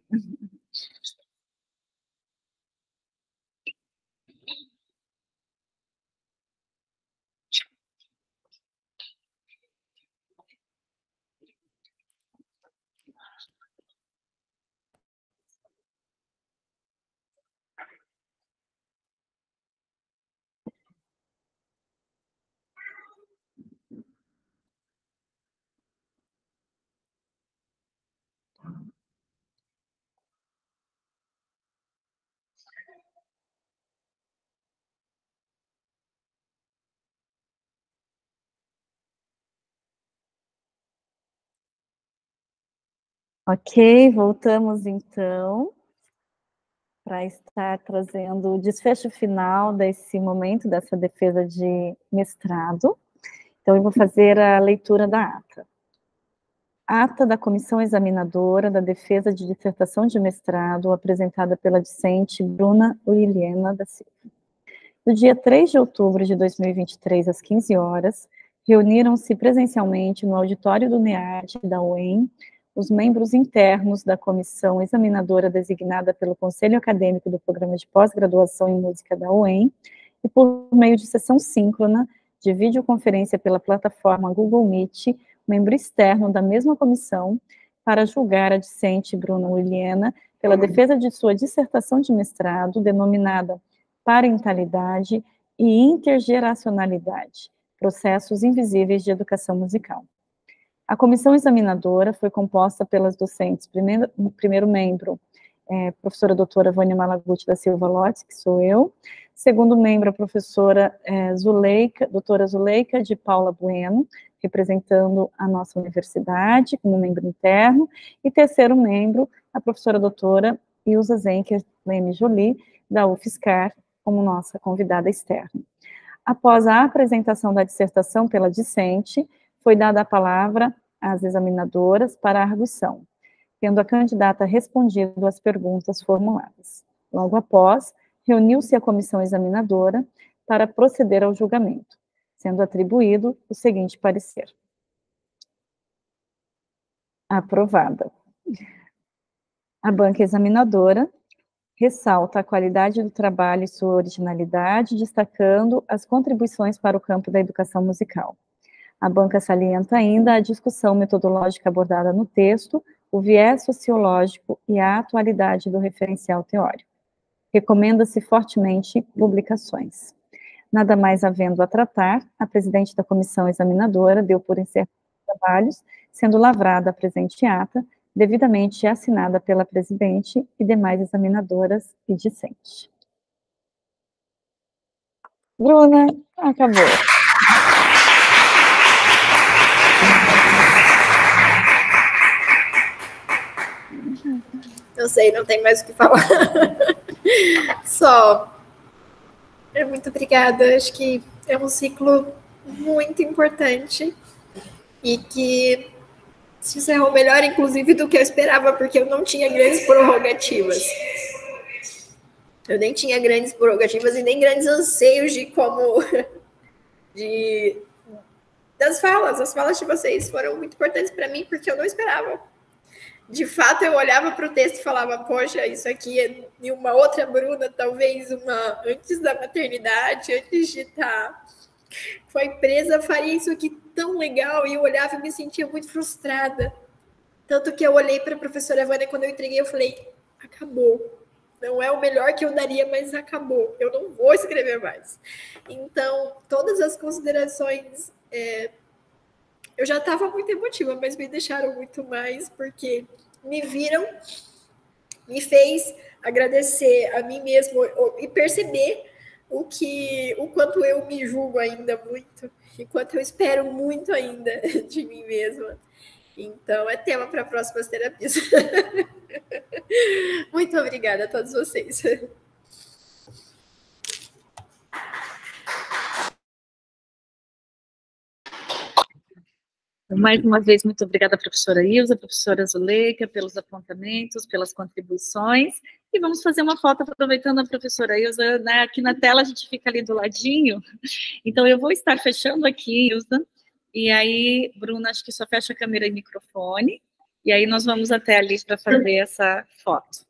Ok, voltamos então para estar trazendo o desfecho final desse momento, dessa defesa de mestrado. Então, eu vou fazer a leitura da ata. Ata da comissão examinadora da defesa de dissertação de mestrado, apresentada pela discente Bruna Uiliena da Silva. No dia três de outubro de dois mil e vinte e três, às quinze horas, reuniram-se presencialmente no auditório do NEAD da U E M os membros internos da comissão examinadora designada pelo Conselho Acadêmico do Programa de Pós-Graduação em Música da U E M e por meio de sessão síncrona de videoconferência pela plataforma Google Meet, membro externo da mesma comissão, para julgar a discente Bruna Uiliena pela defesa de sua dissertação de mestrado, denominada Parentalidade e Intergeracionalidade, Processos Invisíveis de Educação Musical. A comissão examinadora foi composta pelas docentes, primeiro, primeiro membro, é, professora doutora Vânia Malaguti da Silva Lotz, que sou eu, segundo membro, a professora é, Zuleika, doutora Zuleika de Paula Bueno, representando a nossa universidade como membro interno, e terceiro membro, a professora doutora Ilza Zenker Leme Jolie, da UFSCar, como nossa convidada externa. Após a apresentação da dissertação pela discente, foi dada a palavra às examinadoras para a arguição, tendo a candidata respondido às perguntas formuladas. Logo após, reuniu-se a comissão examinadora para proceder ao julgamento, sendo atribuído o seguinte parecer. Aprovada. A banca examinadora ressalta a qualidade do trabalho e sua originalidade, destacando as contribuições para o campo da educação musical. A banca salienta ainda a discussão metodológica abordada no texto, o viés sociológico e a atualidade do referencial teórico. Recomenda-se fortemente publicações. Nada mais havendo a tratar, a presidente da comissão examinadora deu por encerrados os trabalhos, sendo lavrada a presente ata, devidamente assinada pela presidente e demais examinadoras e discente. Bruna, acabou. Eu sei, não tem mais o que falar. Só, muito obrigada. Acho que é um ciclo muito importante e que se encerrou melhor, inclusive, do que eu esperava, porque eu não tinha grandes prerrogativas. Eu nem tinha grandes prerrogativas e nem grandes anseios de como... de, das falas. As falas de vocês foram muito importantes para mim, porque eu não esperava. De fato, eu olhava para o texto e falava, poxa, isso aqui é de uma outra Bruna, talvez uma antes da maternidade, antes de estar... foi presa, faria isso aqui tão legal, e eu olhava e me sentia muito frustrada. Tanto que eu olhei para a professora Vânia, quando eu entreguei, eu falei, acabou. Não é o melhor que eu daria, mas acabou. Eu não vou escrever mais. Então, todas as considerações... É, eu já estava muito emotiva, mas me deixaram muito mais, porque me viram, me fez agradecer a mim mesmo e perceber o, que, o quanto eu me julgo ainda muito, e quanto eu espero muito ainda de mim mesma. Então, é tema para próximas terapias. Muito obrigada a todos vocês. Mais uma vez, muito obrigada, professora Ilza, professora Zuleika, pelos apontamentos, pelas contribuições. E vamos fazer uma foto aproveitando a professora Ilza, né? Aqui na tela a gente fica ali do ladinho. Então, eu vou estar fechando aqui, Ilza. E aí, Bruna, acho que só fecha a câmera e microfone. E aí nós vamos até ali para fazer essa foto.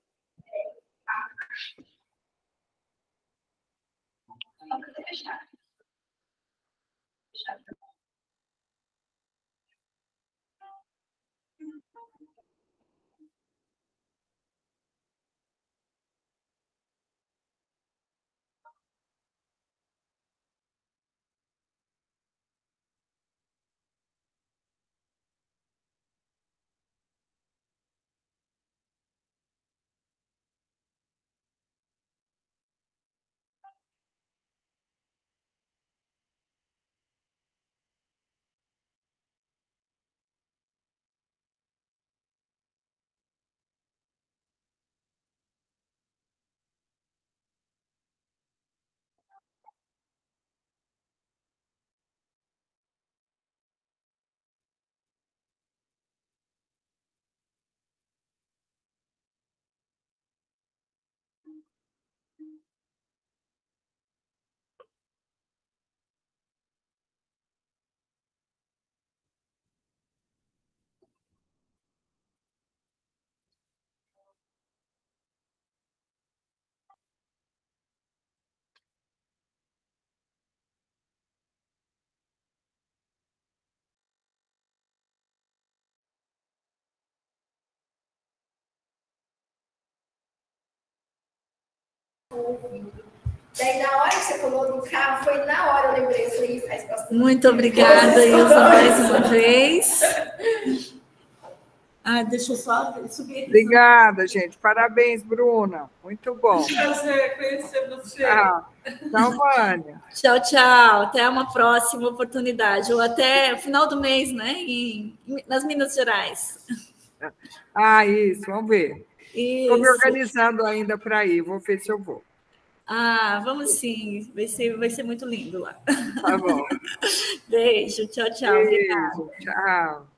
Daí, na hora que você falou do carro, foi na hora eu lembrei, eu falei, faz bastante. Muito obrigada, Ilza, mais uma vez. Ah, deixa eu só subir aqui. Obrigada, gente. Parabéns, Bruna. Muito bom. Prazer conhecer você. Ah, tchau, Vânia. Tchau, tchau. Até uma próxima oportunidade. Ou até o final do mês, né? Em, nas Minas Gerais. Ah, isso, vamos ver. Estou me Isso. organizando ainda para ir, vou ver se eu vou. Ah, vamos sim. Vai ser, vai ser muito lindo lá. Tá bom. Beijo, tchau, tchau. Beijo, Obrigada. tchau.